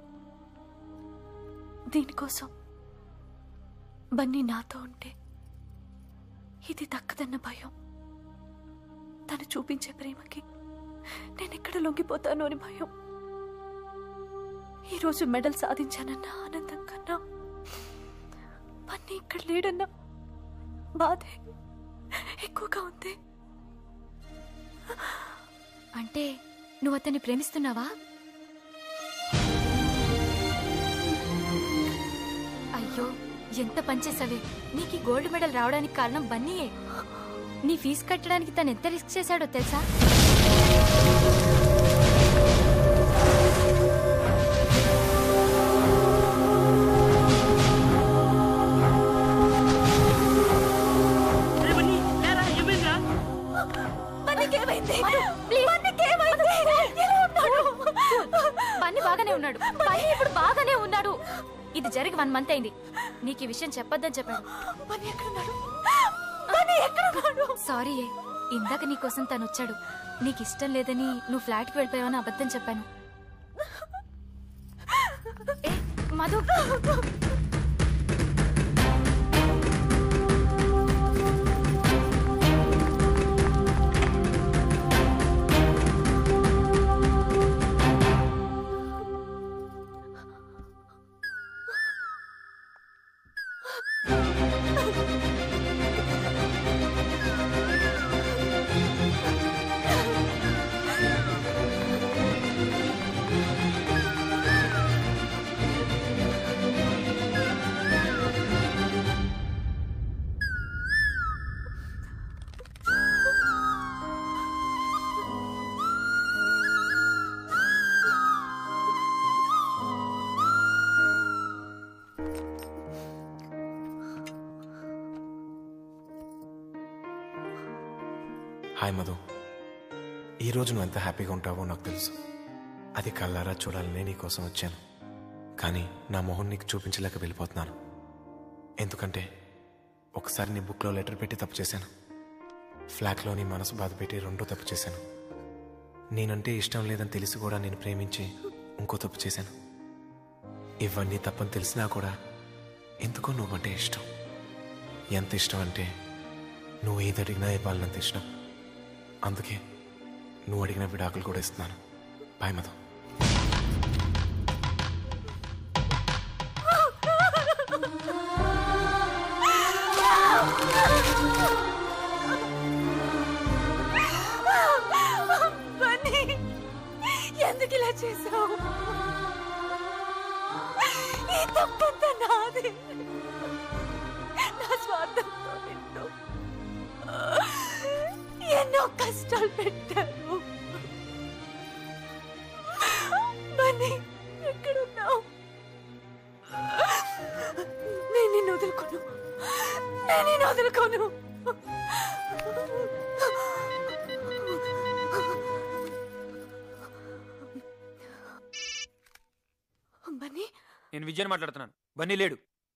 Speaker 11: దీనికోసం బన్నీ నాతో ఉంటే ఇది దక్కదన్న భయం, తను చూపించే ప్రేమకి నేనెక్కడ లొంగిపోతాను అని భయం. ఈరోజు మెడల్ సాధించానన్న ఆనందం కన్నా బన్నీ ఇక్కడ లేడన్న బాధే ఎక్కువగా ఉంది.
Speaker 6: అంటే నువ్వు అతన్ని ప్రేమిస్తున్నావా? అయ్యో ఎంత పనిచేసావే. నీకు ఈ గోల్డ్ మెడల్ రావడానికి కారణం బన్నీయే. నీ ఫీజు కట్టడానికి తను ఎంత రిస్క్ చేశాడో తెలుసా? బన్నీ బాగానే ఉన్నాడు. బన్నీ ఇప్పుడు బాగానే ఉన్నాడు. ఇది జరిగి వన్ మంత్ అయింది. నీకు ఈ విషయం చెప్పొద్దని చెప్పాడు. సారీ, ఇందాక నీకోసం తను వచ్చాడు. నీకు ఇష్టం లేదని నువ్వు ఫ్లాట్కి వెళ్ళిపోయావని అబద్ధం చెప్పాను. ఏ మధు,
Speaker 9: హాయ్ మధు, ఈరోజు నువ్వు ఎంత హ్యాపీగా ఉంటావో నాకు తెలుసు. అది కళ్ళారా చూడాలనే నీకోసం వచ్చాను. కానీ నా మొహం నీకు చూపించలేక వెళ్ళిపోతున్నాను. ఎందుకంటే ఒకసారి నీ బుక్లో లెటర్ పెట్టి తప్పు చేశాను, ఫ్లాట్లో నీ మనసు బాధ పెట్టి రెండో తప్పు చేశాను. నేనంటే ఇష్టం లేదని తెలిసి కూడా నేను ప్రేమించి ఇంకో తప్పు చేశాను. ఇవన్నీ తప్పని తెలిసినా కూడా ఎందుకో నువ్వంటే ఇష్టం. ఎంత ఇష్టం అంటే నువ్వు ఏది అడిగినా ఇవ్వాలన్నంత ఇష్టం. అందుకే నువ్వు అడిగిన విడాకులు కూడా ఇస్తున్నాను. బాయ్ మధు.
Speaker 11: ఎందుకు ఇలా చేసావు? ఈ తప్పంతా నాది. నా స్వార్థంతో నిన్ను ఎన్నో కష్టాలు పెట్టాను. బన్నీ ఎక్కడున్నావు? నేను నిన్ను వదులుకోను, నేను నిన్ను వదులుకోను. బన్నీ,
Speaker 3: నేను విజయన్ మాట్లాడుతున్నాను. బన్నీ లేడు.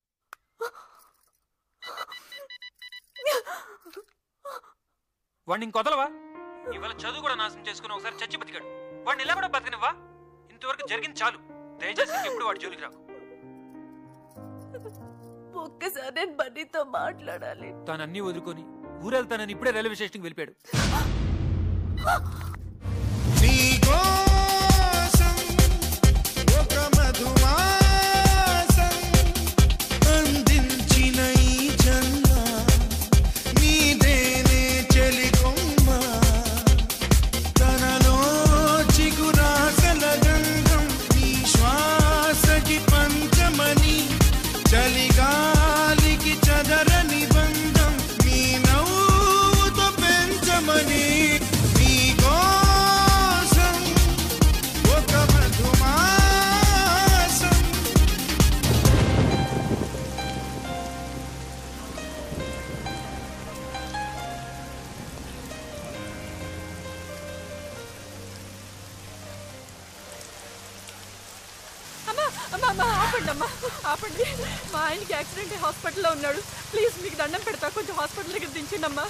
Speaker 3: వాడిని ఇంకొదలవా? ఇవాళ చదువు కూడా నాశనం చేసుకుని ఒకసారి చచ్చి బతికాడు. వాడిని ఇలా కూడా బతకనివ్వా? ఇంతవరకు జరిగింది చాలు. దయచేసి ఎప్పుడు వాడి జోలికి రాకు.
Speaker 11: ఒక్కసారి నేను బన్నీతో మాట్లాడాలి.
Speaker 3: తాను అన్ని వదులుకొని ఊరెళ్తానని ఇప్పుడే రైల్వే స్టేషన్కి వెళ్ళిపోయాడు.
Speaker 11: ఆపండి, మా ఆయనకి యాక్సిడెంట్ హాస్పిటల్లో ఉన్నాడు. ప్లీజ్ మీకు దండం పెడతా, కొంచెం హాస్పిటల్ దగ్గర దించండి అమ్మా.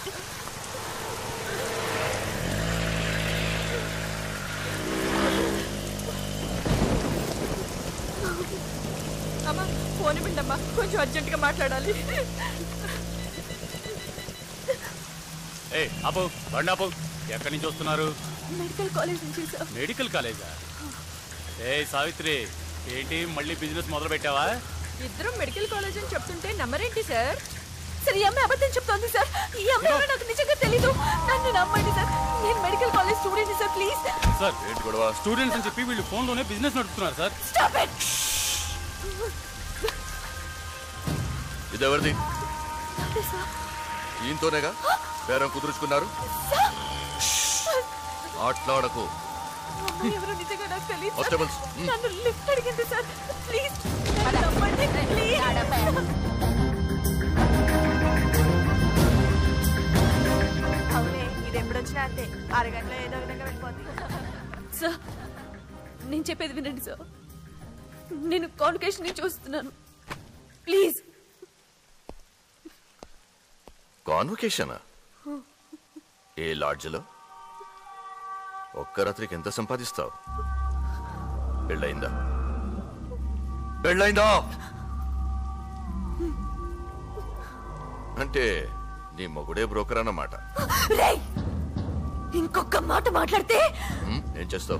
Speaker 11: అమ్మా ఫోన్ ఇవ్వండి అమ్మా, కొంచెం అర్జెంటుగా మాట్లాడాలి.
Speaker 14: ఏ ఆపు, బండి ఆపు. ఎక్కడి నుంచి వస్తున్నారు?
Speaker 11: మెడికల్ కాలేజ్ నుంచి సార్.
Speaker 14: మెడికల్ కాలేజా? ఏ సావిత్రి, ఏంటి మళ్ళీ బిజినెస్ మొదలు పెట్టావా?
Speaker 11: ఇద్దరు మెడికల్ కాలేజ్ అని చెప్తుంటే నమ్మరేంటి సార్? సార్ ఈ అమ్మాయి అబద్ధం చెప్తోంది సార్. ఈ అమ్మాయి నాకు నిజంగా తెలీదు. నన్ను నమ్మండి సార్, నేను medical college student sir, please.
Speaker 14: Sir students అని చెప్పి వీళ్ళు ఫోన్ లోనే బిజినెస్ నడుపుతున్నారు సార్.
Speaker 11: Stop it.
Speaker 12: ఇదెవరిది? ఈయనతోనేగా బేరం కుదుర్చుకున్నారు. మాట్లాడకు.
Speaker 11: ఎవరు నిజంగా నాకు తెలియదు.
Speaker 12: కానిస్టేబుల్స్,
Speaker 11: నన్ను లిఫ్ట్ అడిగింది సార్, ప్లీజ్ నమ్మండి ప్లీజ్. అవునే, ఇది ఎప్పుడు వచ్చినా అంతే, అరగంటలో ఏదో విధంగా వెళ్ళిపోతుంది. సార్ నేను చెప్పేది వినండి సార్, నేను కాన్వకేషన్ నుంచి చూస్తున్నాను, ప్లీజ్.
Speaker 12: కాన్వకేషనా? ఏ లాడ్జ్లో? ఒక్క రాత్రికి ఎంత సంపాదిస్తావు? పెళ్ళయిందా? పెళ్ళయిందా? అంటే నీ మొగుడే బ్రోకర్ అన్నమాట.
Speaker 11: ఇంకొక మాట మాట్లాడితే
Speaker 12: ఏం చేస్తావు?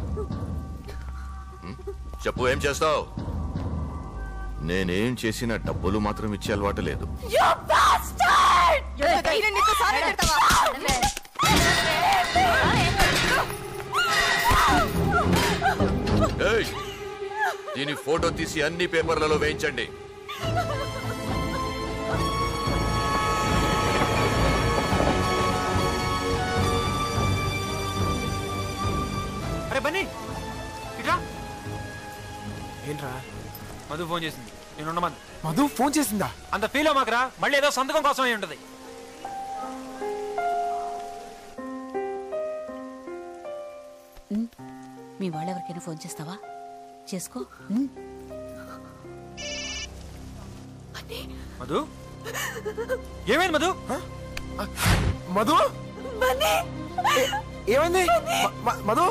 Speaker 12: చెప్పు, ఏం చేస్తావు? నేనేం చేసినా డబ్బులు మాత్రం ఇచ్చే అలవాటు లేదు. దీని ఫోటో తీసి అన్ని పేపర్లలో వేయించండి.
Speaker 3: అరే బన్నీ, ఇట్రా.
Speaker 9: ఏంట్రా?
Speaker 3: మధు ఫోన్ చేసింది, నేను ఉండమని.
Speaker 9: మధు ఫోన్ చేసిందా?
Speaker 3: అంత ఫీల్ అవ్వమాకరా, మళ్ళీ ఏదో సంతకం కోసం అయి ఉంటది.
Speaker 8: మీ వాళ్ళెవరికైనా ఫోన్ చేస్తావా? చేసుకో.
Speaker 3: మధు, ఏమైంది మధు?
Speaker 9: మధు ఏమైంది? మధు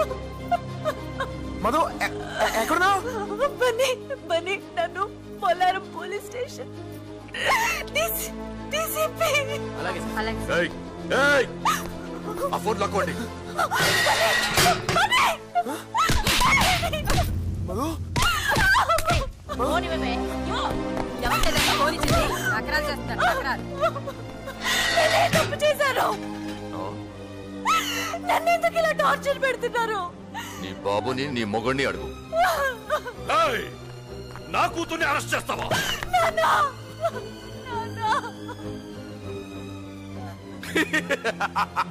Speaker 9: మధు ఎక్కడున్నావు?
Speaker 11: బన్నీ బన్నీ నన్ను పోలారం పోలీస్ స్టేషన్
Speaker 12: ఆ ఫోన్ లాక్కోండి.
Speaker 9: మధు
Speaker 11: తప్పు చేశారు, నన్ను ఎందుకు ఇలా టార్చర్ పెడుతున్నారు?
Speaker 12: నీ బాబుని నీ మొగుడిని అడుగు. నా కూతుర్ని అరెస్ట్ చేస్తావా?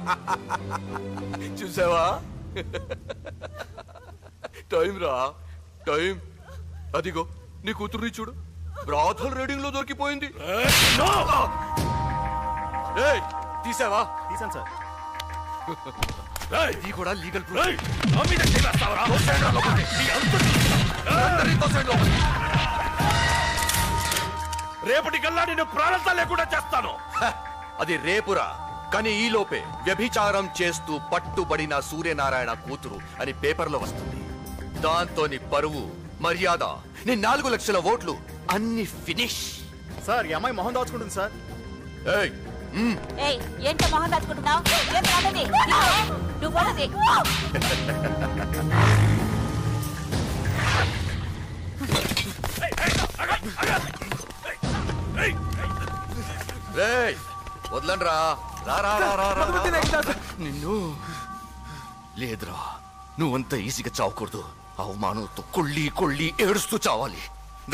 Speaker 12: చూసావా? టైం రా, టైం అదిగో నీ కూతుర్ని చూడు బ్రాథల్ రీడింగ్ లో దొరికిపోయింది. తీసావా?
Speaker 9: తీసాను సార్.
Speaker 12: ఇది కూడా లీగల్
Speaker 1: రేపటి కల్లా నేను ప్రాణంతా లేకుండా చేస్తాను.
Speaker 12: అది రేపురా, కానీ ఈ లోపే వ్యభిచారం చేస్తూ పట్టుబడిన సూర్యనారాయణ కూతురు అని పేపర్లో వస్తుంది. దాంతో నీ పరువు మర్యాద నీ నాలుగు లక్షల ఓట్లు అన్ని ఫినిష్.
Speaker 9: సార్ ఈ అమ్మాయి మొహం దాచుకుంటుంది సార్.
Speaker 12: ఏయ్
Speaker 8: ఏయ్ ఏంటో మొహం దాచుకుంటున్నావు? నువ్వు పోనది.
Speaker 12: రేయ్ వదలండ్రా. నిన్ను లేదురా, నువ్వంత ఈజీగా చావకూడదు. అవమానంతో కొళ్ళి కొళ్ళి ఏడుస్తూ చావాలి.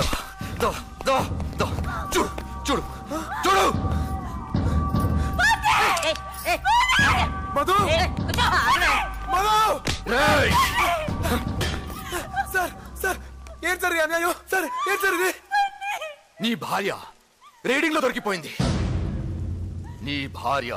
Speaker 12: చూడు చూడు చూడు.
Speaker 9: మధు సార్ సార్ ఏం సార్ అన్యాయం సార్? ఏం సార్ ఇది?
Speaker 12: నీ భార్య రీడింగ్ లో దొరికిపోయింది. నీ భార్య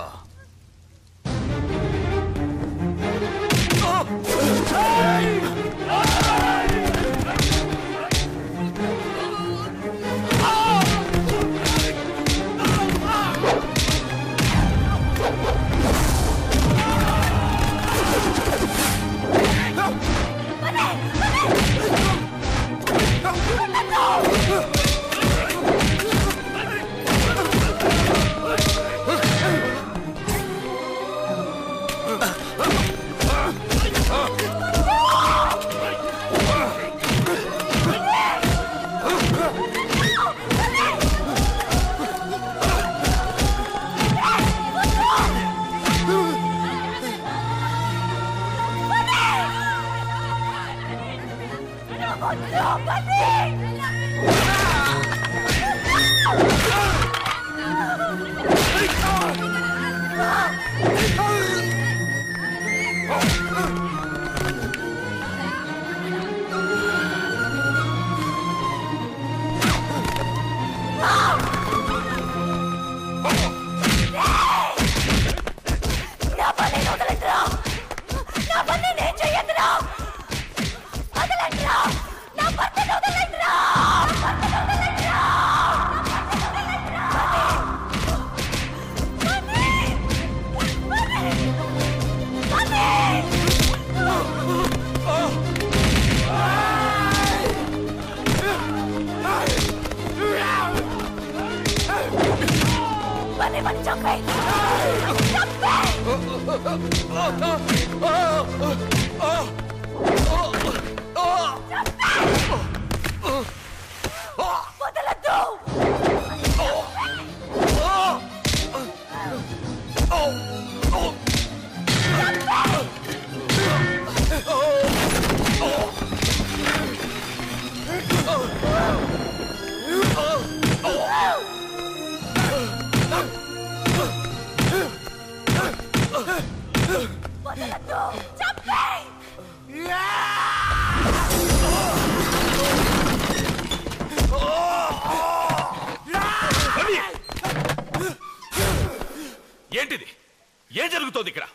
Speaker 1: ఏంటిది? ఏం జరుగుతోంది ఇక్కడ?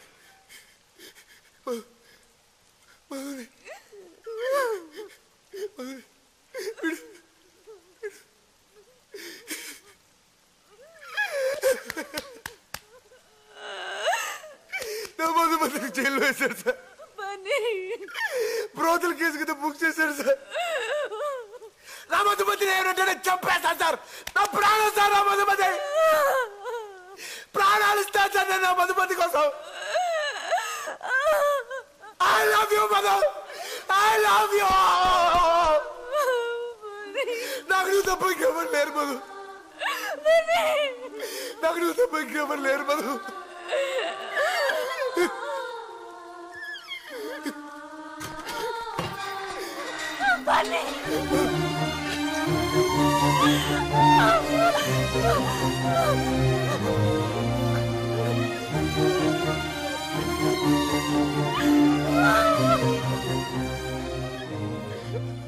Speaker 9: నా మధుమతిని జైల్లో వేశారు సార్. బ్రోతల కేసు కింద బుక్ చేశారు సార్. నా మధుమతిని ఏమంటే చంపేస్తాను సార్. నా ప్రాణం సార్. నా మధుమతి ప్రాణాలు ఇస్తాను సార్ నేను నా మధుమతి కోసం. I love you Madhu. I love you. నాకు నువ్వు తప్ప ఇంకెవరు లేరు మధు. నాకు నువ్వు తప్ప ఇంకెవరు లేరు మధు.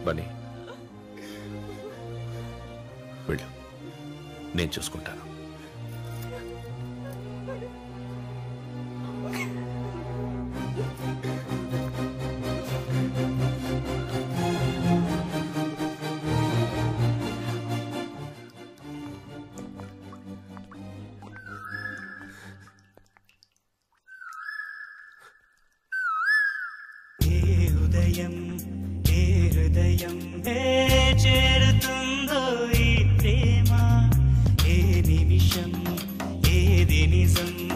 Speaker 13: పని వెళ్ళు, నేను చూసుకుంటాను.
Speaker 20: చేరుతుందో ఈ ప్రేమ, ఏ నిమిషం ఏది నిజం